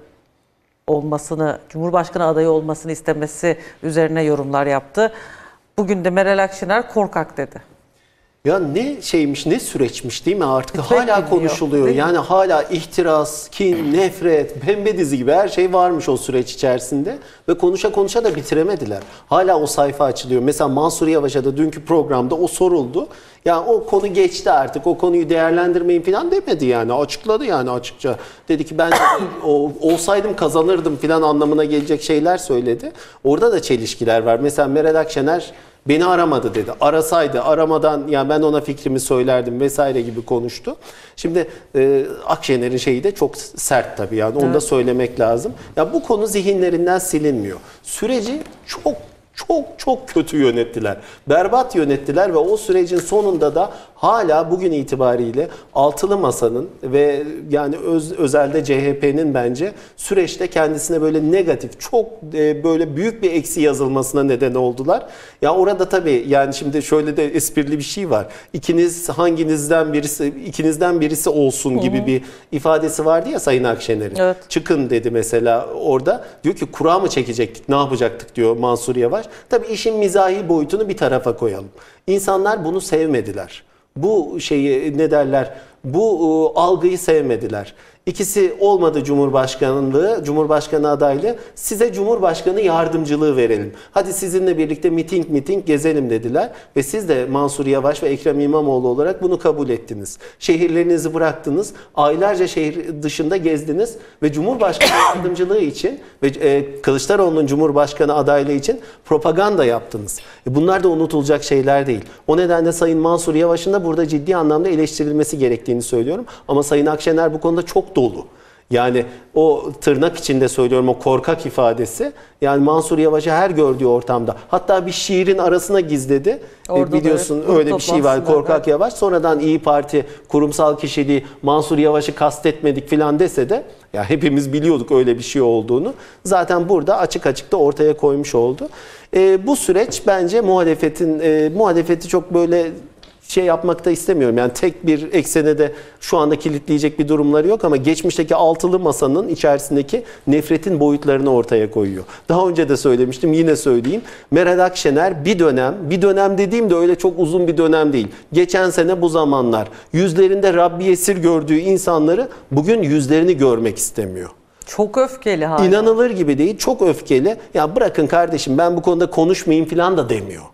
adayı olmasını istemesi üzerine yorumlar yaptı. Bugün de Meral Akşener korkak dedi. Ya ne şeymiş, ne süreçmiş değil mi artık? Bitmek Hala bilmiyor, konuşuluyor. değil mi? Yani hala ihtiras, kin, nefret, pembe dizi gibi her şey varmış o süreç içerisinde. Ve konuşa konuşa da bitiremediler. Hala o sayfa açılıyor. Mesela Mansur Yavaş'a da dünkü programda o soruldu. Yani o konu geçti artık. O konuyu değerlendirmeyin falan demedi yani. Açıkladı yani açıkça. Dedi ki ben olsaydım kazanırdım falan anlamına gelecek şeyler söyledi. Orada da çelişkiler var. Mesela Meral Akşener beni aramadı dedi. Arasaydı, aramadan yani ben ona fikrimi söylerdim vesaire gibi konuştu. Şimdi Akşener'in şeyi de çok sert tabii yani onu da söylemek lazım. Ya bu konu zihinlerinden silinmiyor. Süreci çok kötü yönettiler. Berbat yönettiler ve o sürecin sonunda da hala bugün itibariyle Altılı Masa'nın ve yani özelde CHP'nin bence süreçte kendisine böyle negatif, çok böyle büyük bir eksi yazılmasına neden oldular. Ya orada tabii yani şimdi şöyle de esprili bir şey var. İkinizden birisi olsun gibi bir ifadesi vardı ya Sayın Akşener'in. Evet. Çıkın dedi mesela orada. Diyor ki kura mı çekecektik, ne yapacaktık diyor Mansur Yavaş. Tabii işin mizahi boyutunu bir tarafa koyalım. İnsanlar bunu sevmediler. Bu şeyi ne derler? Bu algıyı sevmediler. İkisi olmadı Cumhurbaşkanı adaylığı. Size Cumhurbaşkanı yardımcılığı verelim. Hadi sizinle birlikte miting gezelim dediler. Ve siz de Mansur Yavaş ve Ekrem İmamoğlu olarak bunu kabul ettiniz. Şehirlerinizi bıraktınız. Aylarca şehir dışında gezdiniz. Ve Cumhurbaşkanı yardımcılığı için ve Kılıçdaroğlu'nun Cumhurbaşkanı adaylığı için propaganda yaptınız. Bunlar da unutulacak şeyler değil. O nedenle Sayın Mansur Yavaş'ın da burada ciddi anlamda eleştirilmesi gerektiğini söylüyorum. Ama Sayın Akşener bu konuda çok dolu. Yani o tırnak içinde söylüyorum o korkak ifadesi. Yani Mansur Yavaş'ı her gördüğü ortamda. Hatta bir şiirin arasına gizledi. Biliyorsun evet, öyle bir şey var. Korkak evet. Yavaş. Sonradan İyi Parti kurumsal kişiliği Mansur Yavaş'ı kastetmedik filan dese de ya hepimiz biliyorduk öyle bir şey olduğunu. Zaten burada açık da ortaya koymuş oldu. Bu süreç bence muhalefeti çok böyle şey yapmak da istemiyorum. Yani tek bir eksene de şu anda kilitleyecek bir durumları yok ama geçmişteki Altılı Masa'nın içerisindeki nefretin boyutlarını ortaya koyuyor. Daha önce de söylemiştim, yine söyleyeyim. Meral Akşener bir dönem dediğim de öyle çok uzun bir dönem değil. Geçen sene bu zamanlar yüzlerinde Rabbi esir gördüğü insanları bugün yüzlerini görmek istemiyor. Çok öfkeli hala. İnanılır gibi değil, çok öfkeli. Ya bırakın kardeşim ben bu konuda konuşmayayım falan da demiyor.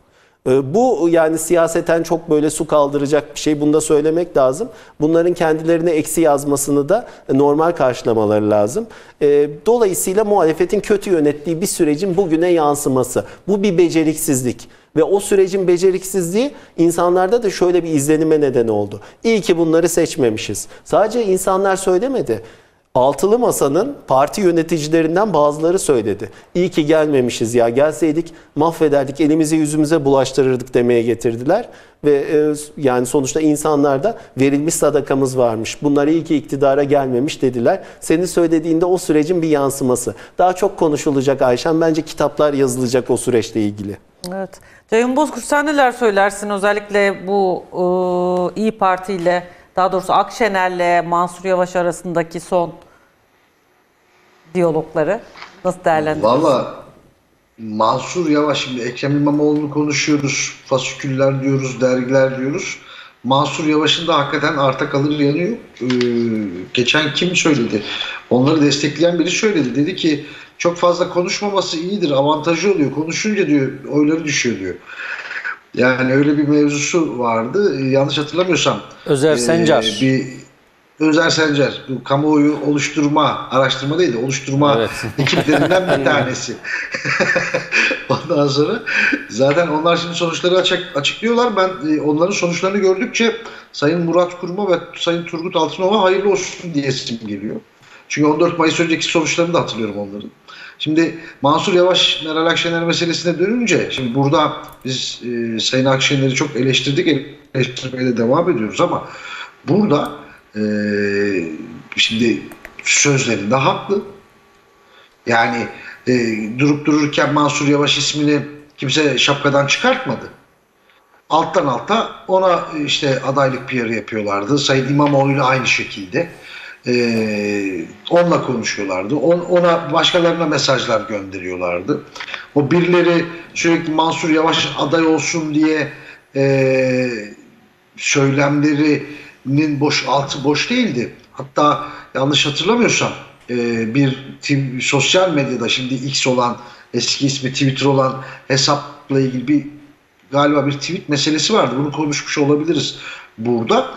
Bu yani siyaseten çok böyle su kaldıracak bir şey, bunu da söylemek lazım. Bunların kendilerine eksi yazmasını da normal karşılamaları lazım. Dolayısıyla muhalefetin kötü yönettiği bir sürecin bugüne yansıması. Bu bir beceriksizlik. Ve o sürecin beceriksizliği insanlarda da şöyle bir izlenime neden oldu. İyi ki bunları seçmemişiz. Sadece insanlar söylemedi. Altılı Masa'nın parti yöneticilerinden bazıları söyledi. İyi ki gelmemişiz ya, gelseydik mahvederdik, elimizi yüzümüze bulaştırırdık demeye getirdiler. Ve yani sonuçta insanlar da verilmiş sadakamız varmış, bunlar iyi ki iktidara gelmemiş dediler. Senin söylediğinde o sürecin bir yansıması. Daha çok konuşulacak Ayşen, bence kitaplar yazılacak o süreçle ilgili. Evet. Ceyhun Bozkurt, sen neler söylersin özellikle bu İYİ Parti ile, daha doğrusu Akşener'le Mansur Yavaş arasındaki son diyalogları nasıl değerlendiriyorsun? Valla Mansur Yavaş, şimdi Ekrem İmamoğlu'nu konuşuyoruz, fasiküller diyoruz, dergiler diyoruz. Mansur Yavaş'ın da hakikaten arta kalır yanıyor. Geçen kim söyledi? Onları destekleyen biri söyledi. Dedi ki çok fazla konuşmaması iyidir, avantajı oluyor. Konuşunca diyor oyları düşüyor diyor. Yani öyle bir mevzusu vardı. Yanlış hatırlamıyorsam. Özer Sencer. Özer Sencer, bu kamuoyu oluşturma, araştırma değil de oluşturma ekiplerinden bir tanesi. Ondan sonra zaten onlar şimdi sonuçları açıklıyorlar. Ben onların sonuçlarını gördükçe Sayın Murat Kurum'a ve Sayın Turgut Altınok'a hayırlı olsun diyesim geliyor. Çünkü 14 Mayıs önceki sonuçlarını da hatırlıyorum onların. Şimdi Mansur Yavaş, Meral Akşener meselesine dönünce, şimdi burada biz Sayın Akşener'i çok eleştirdik, eleştirmeye de devam ediyoruz ama burada şimdi sözlerinde haklı. Yani durup dururken Mansur Yavaş ismini kimse şapkadan çıkartmadı. Alttan alta ona işte adaylık PR'ı yapıyorlardı. Sayın İmamoğlu'yla aynı şekilde. Onunla konuşuyorlardı. Ona başkalarına mesajlar gönderiyorlardı. O birileri sürekli Mansur Yavaş aday olsun diye söylemlerinin altı boş değildi. Hatta yanlış hatırlamıyorsam bir sosyal medyada, şimdi X olan, eski ismi Twitter olan hesapla ilgili galiba bir tweet meselesi vardı. Bunu konuşmuş olabiliriz burada.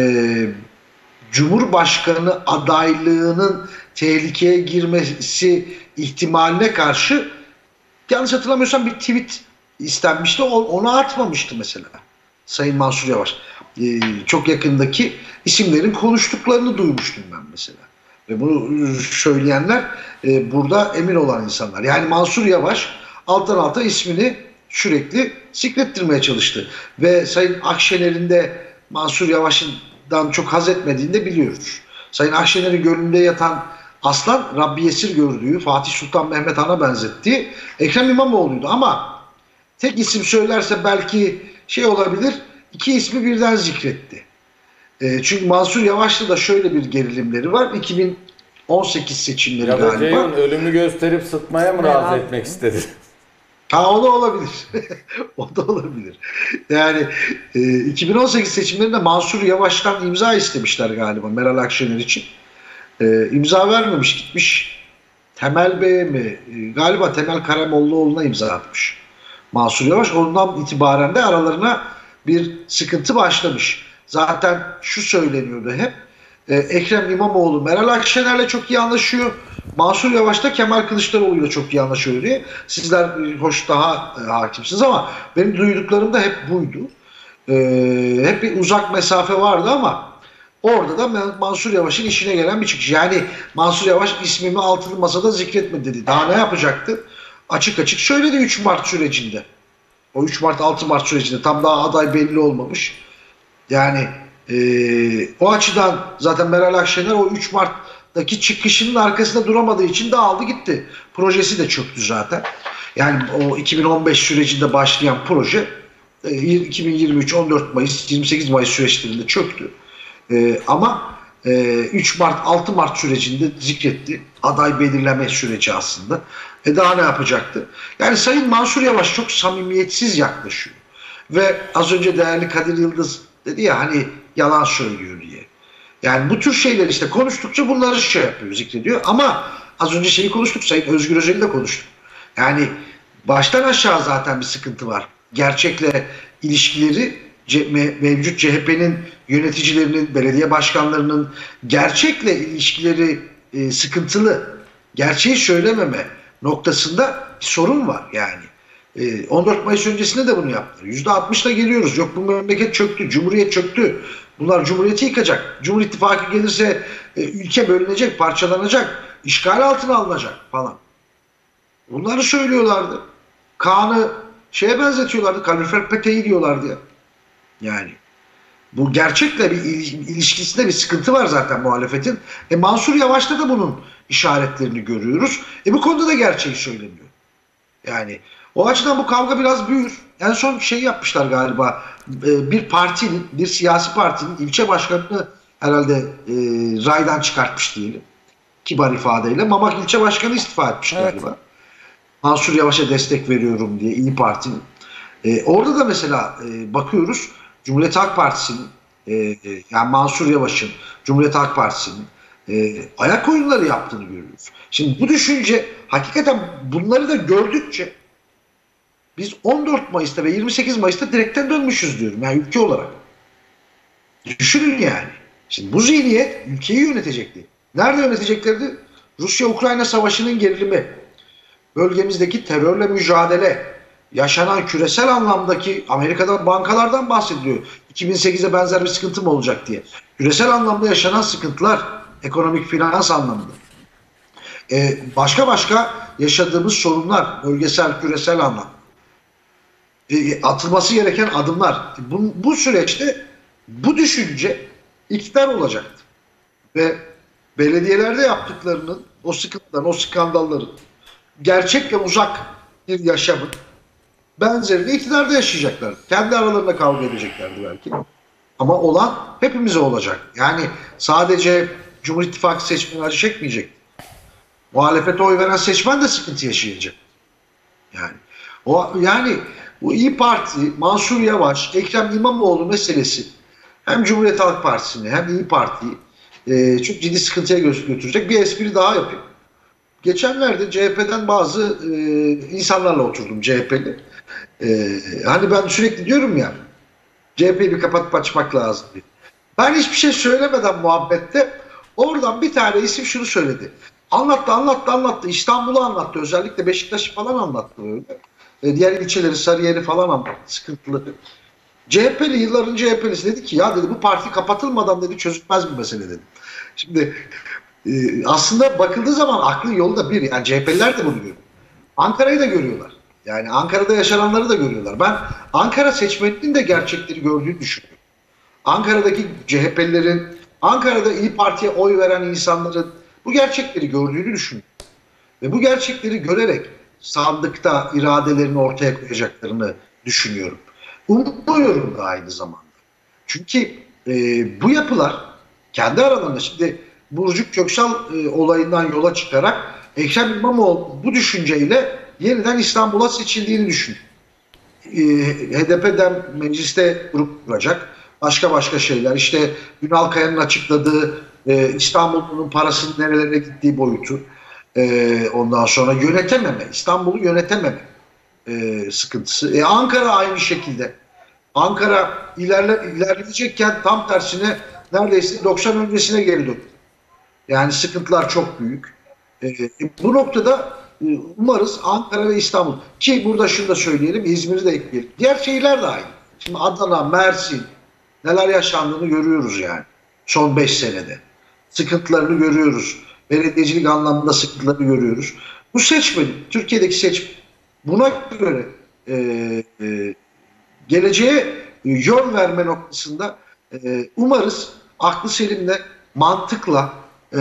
Cumhurbaşkanı adaylığının tehlikeye girmesi ihtimaline karşı, yanlış hatırlamıyorsam, bir tweet istenmişti. Onu atmamıştı mesela Sayın Mansur Yavaş. Çok yakındaki isimlerin konuştuklarını duymuştum ben mesela. Ve bunu söyleyenler burada emin olan insanlar. Yani Mansur Yavaş alttan alta ismini sürekli zikrettirmeye çalıştı. Ve Sayın Akşener'in de Mansur Yavaş'dan çok haz etmediğini de biliyoruz. Sayın Akşener'in gönlünde yatan aslan, Rabbi Esir gördüğü, Fatih Sultan Mehmet Han'a benzettiği Ekrem İmamoğlu'ydu. Ama tek isim söylerse belki şey olabilir, iki ismi birden zikretti. Çünkü Mansur Yavaş'ta da şöyle bir gerilimleri var. 2018 seçimleri ya galiba. Ceyhun ölümü gösterip sıtmaya mı razı etmek istedi? O da olabilir. O da olabilir. Yani 2018 seçimlerinde Mansur Yavaş'tan imza istemişler galiba Meral Akşener için. İmza vermemiş, gitmiş Temel Bey'e mi? Galiba Temel Karamollaoğlu'na imza atmış Mansur Yavaş. Ondan itibaren de aralarına bir sıkıntı başlamış. Zaten şu söyleniyordu hep. Ekrem İmamoğlu Meral Akşener'le çok iyi anlaşıyor. Mansur Yavaş da Kemal Kılıçdaroğlu'yla çok iyi anlaşıyor diye. Sizler hoş daha hakimsiniz ama benim duyduklarım da hep buydu. Hep bir uzak mesafe vardı ama orada da Mansur Yavaş'ın işine gelen bir çıkış. Yani Mansur Yavaş ismimi altılı masada zikretme dedi. Daha ne yapacaktı? Açık açık söyledi 3 Mart sürecinde. O 3 Mart 6 Mart sürecinde tam daha aday belli olmamış. Yani o açıdan zaten Meral Akşener o 3 Mart'taki çıkışının arkasında duramadığı için dağıldı gitti. Projesi de çöktü zaten. Yani o 2015 sürecinde başlayan proje 2023 14 Mayıs 28 Mayıs süreçlerinde çöktü. Ama 3 Mart 6 Mart sürecinde zikretti. Aday belirleme süreci aslında. Daha ne yapacaktı? Yani Sayın Mansur Yavaş çok samimiyetsiz yaklaşıyor. Ve az önce değerli Kadir Yıldız dedi ya hani yalan söylüyor diye. Yani bu tür şeyler işte konuştukça bunları şey yapıyor, zikrediyor. Ama az önce şeyi konuştuk, Sayın Özgür Özel'i de konuştuk. Yani baştan aşağı zaten bir sıkıntı var gerçekle ilişkileri, mevcut CHP'nin yöneticilerinin, belediye başkanlarının gerçekle ilişkileri sıkıntılı. Gerçeği söylememe noktasında bir sorun var yani. 14 Mayıs öncesinde de bunu yaptılar. %60'la geliyoruz. Yok bu memleket çöktü, Cumhuriyet çöktü. Bunlar Cumhuriyeti yıkacak. Cumhur İttifakı gelirse ülke bölünecek, parçalanacak, işgal altına alınacak falan. Bunları söylüyorlardı. Kaan'ı şeye benzetiyorlardı, kalorifer peteği diyorlardı ya. Yani bu gerçekle bir ilişkisinde bir sıkıntı var zaten muhalefetin. Mansur Yavaş'ta da bunun işaretlerini görüyoruz. Bu konuda da gerçeği söyleniyor. Yani o açıdan bu kavga biraz büyür. En son şey yapmışlar galiba. Bir partinin, bir siyasi partinin ilçe başkanını herhalde raydan çıkartmış diyelim. Kibar ifadeyle. Mamak ilçe başkanı istifa etmiş galiba. Mansur Yavaş'a destek veriyorum diye İYİ Parti'nin. Orada da mesela bakıyoruz Cumhuriyet Halk Partisi'nin yani Mansur Yavaş'ın Cumhuriyet Halk Partisi'nin ayak oyunları yaptığını görüyoruz. Şimdi bu düşünce hakikaten bunları da gördükçe biz 14 Mayıs'ta ve 28 Mayıs'ta direkten dönmüşüz diyorum yani ülke olarak. Düşünün yani. Şimdi bu zihniyet ülkeyi yönetecekti. Nerede yöneteceklerdi? Rusya-Ukrayna savaşının gerilimi, bölgemizdeki terörle mücadele, yaşanan küresel anlamdaki Amerika'dan bankalardan bahsediliyor. 2008'e benzer bir sıkıntı mı olacak diye. Küresel anlamda yaşanan sıkıntılar, ekonomik finans anlamında. Başka yaşadığımız sorunlar, bölgesel, küresel anlamda. Atılması gereken adımlar. Bu süreçte bu düşünce iktidar olacaktı. Ve belediyelerde yaptıklarının, o sıkıntıların, o skandalların gerçekle uzak bir yaşamın benzerini iktidarda yaşayacaklar. Kendi aralarında kavga edeceklerdi belki. Ama olan hepimize olacak. Yani sadece Cumhur İttifakı seçmeni acı çekmeyecek. Muhalefete oy veren seçmen de sıkıntı yaşayacak. Yani bu İYİ Parti, Mansur Yavaş, Ekrem İmamoğlu meselesi hem Cumhuriyet Halk Partisi'ni hem İYİ Parti'yi çok ciddi sıkıntıya götürecek. Bir espri daha yapayım. Geçenlerde CHP'den bazı insanlarla oturdum, CHP'li. Hani ben sürekli diyorum ya, CHP'yi bir kapatıp açmak lazım diye. Ben hiçbir şey söylemeden muhabbette oradan bir tane isim şunu söyledi. Anlattı. İstanbul'u anlattı. Özellikle Beşiktaş'ı falan anlattı öyle. Diğer ilçeleri, Sarıyer'i falan anlattı. Sıkıntılı. CHP'li, yılların CHP'lisi dedi ki ya dedi bu parti kapatılmadan dedi çözülmez bir mesele dedi. Şimdi aslında bakıldığı zaman aklın yolu da bir. Yani CHP'liler de bunu görüyor. Ankara'yı da görüyorlar. Yani Ankara'da yaşananları da görüyorlar. Ben Ankara seçmeninin de gerçekleri gördüğünü düşünüyorum. Ankara'daki CHP'lilerin, Ankara'da İYİ Parti'ye oy veren insanların bu gerçekleri gördüğünü düşünüyorum. Ve bu gerçekleri görerek sandıkta iradelerini ortaya koyacaklarını düşünüyorum. Umuyorum da aynı zamanda. Çünkü bu yapılar kendi aralarında şimdi Burcu Köksal olayından yola çıkarak Ekrem İmamoğlu bu düşünceyle yeniden İstanbul'a seçildiğini düşünüyor. HDP'den mecliste grup kuracak. Başka şeyler. İşte Ünal Kaya'nın açıkladığı İstanbul'un parasının nerelere gittiği boyutu. Ondan sonra yönetememe, İstanbul'u yönetememe sıkıntısı. Ankara aynı şekilde. Ankara ilerleyecekken tam tersine neredeyse 90 öncesine geri döndü. Yani sıkıntılar çok büyük. Bu noktada umarız Ankara ve İstanbul, ki burada şunu da söyleyelim, İzmir'i de ekleyelim. Diğer şehirler de aynı. Şimdi Adana, Mersin neler yaşandığını görüyoruz yani son 5 senede. Sıkıntılarını görüyoruz. Belediyecilik anlamında sıkıntılarını görüyoruz. Bu seçmenin, Türkiye'deki seçmen buna göre geleceğe yön verme noktasında umarız aklı selimle, mantıkla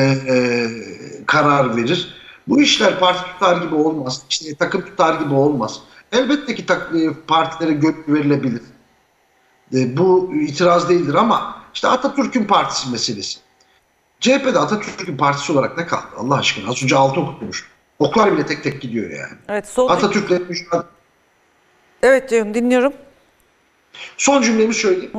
karar verir. Bu işler parti tutar gibi olmaz. İşte takım tutar gibi olmaz. Elbette ki partilere gök verilebilir. Bu itiraz değildir ama işte Atatürk'ün partisi meselesi. CHP'de Atatürk'ün partisi olarak ne kaldı Allah aşkına? Az önce 6 okutmuş. Oklar bile tek tek gidiyor yani. Evet, Atatürk'le mücadele. Evet Ceyhun, dinliyorum. Son cümlemi söyleyeyim.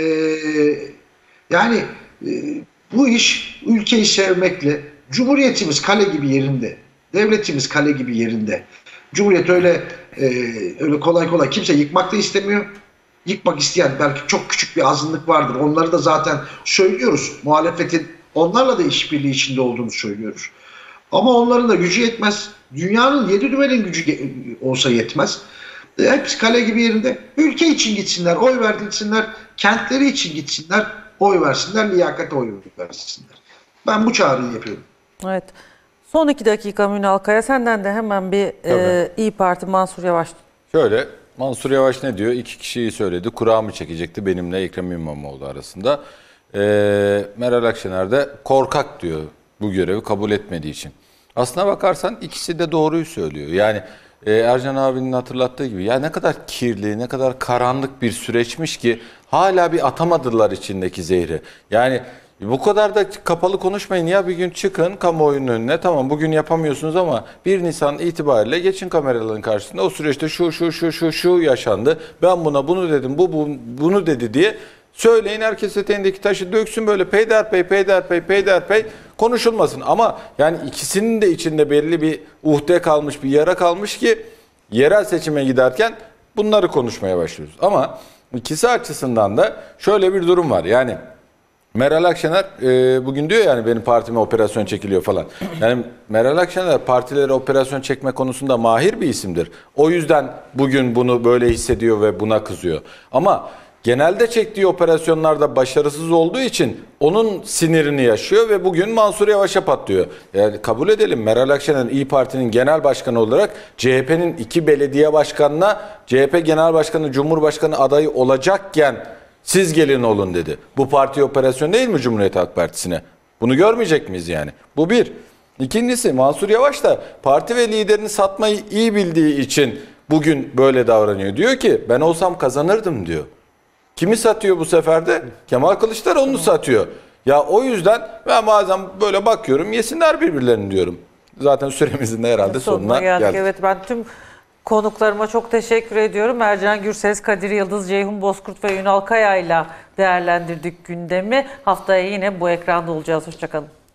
Yani bu iş ülkeyi sevmekle, Cumhuriyetimiz kale gibi yerinde, devletimiz kale gibi yerinde. Cumhuriyet öyle Öyle kolay kolay kimse yıkmak da istemiyor. Yıkmak isteyen belki çok küçük bir azınlık vardır. Onları da zaten söylüyoruz. Muhalefetin onlarla da işbirliği içinde olduğunu söylüyoruz. Ama onların da gücü yetmez. Dünyanın 7 dümenin gücü olsa yetmez. Hepsi kale gibi yerinde. Ülke için gitsinler, oy verdirsinler. Kentleri için gitsinler, oy versinler, liyakate oy versinler. Ben bu çağrıyı yapıyorum. Evet. Son 2 dakika Ünal Kaya, senden de hemen bir İYİ Parti Mansur Yavaş. Şöyle, Mansur Yavaş ne diyor? 2 kişiyi söyledi. Kura mı çekecekti benimle Ekrem İmamoğlu arasında? Meral Akşener de korkak diyor bu görevi kabul etmediği için. Aslına bakarsan ikisi de doğruyu söylüyor. Yani Ercan abinin hatırlattığı gibi ya ne kadar kirli, ne kadar karanlık bir süreçmiş ki hala bir atamadılar içindeki zehri. Yani bu kadar da kapalı konuşmayın ya, bir gün çıkın kamuoyunun önüne, tamam bugün yapamıyorsunuz ama 1 Nisan itibariyle geçin kameraların karşısında, o süreçte şu yaşandı, ben buna bunu dedim, bu bunu dedi diye söyleyin, herkes eteğindeki taşı döksün, böyle peyderpey konuşulmasın. Ama yani ikisinin de içinde belli bir uhde kalmış, bir yara kalmış ki yerel seçime giderken bunları konuşmaya başlıyoruz. Ama ikisi açısından da şöyle bir durum var. Yani Meral Akşener bugün diyor yani benim partime operasyon çekiliyor falan. Yani Meral Akşener partilere operasyon çekme konusunda mahir bir isimdir. O yüzden bugün bunu böyle hissediyor ve buna kızıyor. Ama genelde çektiği operasyonlarda başarısız olduğu için onun sinirini yaşıyor ve bugün Mansur Yavaş'a patlıyor. Yani kabul edelim, Meral Akşener İYİ Parti'nin genel başkanı olarak CHP'nin 2 belediye başkanına CHP genel başkanı, Cumhurbaşkanı adayı olacakken siz gelin olun dedi. Bu parti operasyon değil mi Cumhuriyet Halk Partisi'ne? Bunu görmeyecek miyiz yani? Bu bir. İkincisi, Mansur Yavaş da parti ve liderini satmayı iyi bildiği için bugün böyle davranıyor. Diyor ki ben olsam kazanırdım diyor. Kimi satıyor bu sefer de? Kemal Kılıçdaroğlu'nu satıyor. Ya o yüzden ben bazen böyle bakıyorum, yesinler birbirlerini diyorum. Zaten süremizin de herhalde sonuna geldik. Evet, ben tüm konuklarıma çok teşekkür ediyorum. Ercan Gürses, Kadir Yıldız, Ceyhun Bozkurt ve Ünal Kaya ile değerlendirdik gündemi. Haftaya yine bu ekranda olacağız. Hoşçakalın.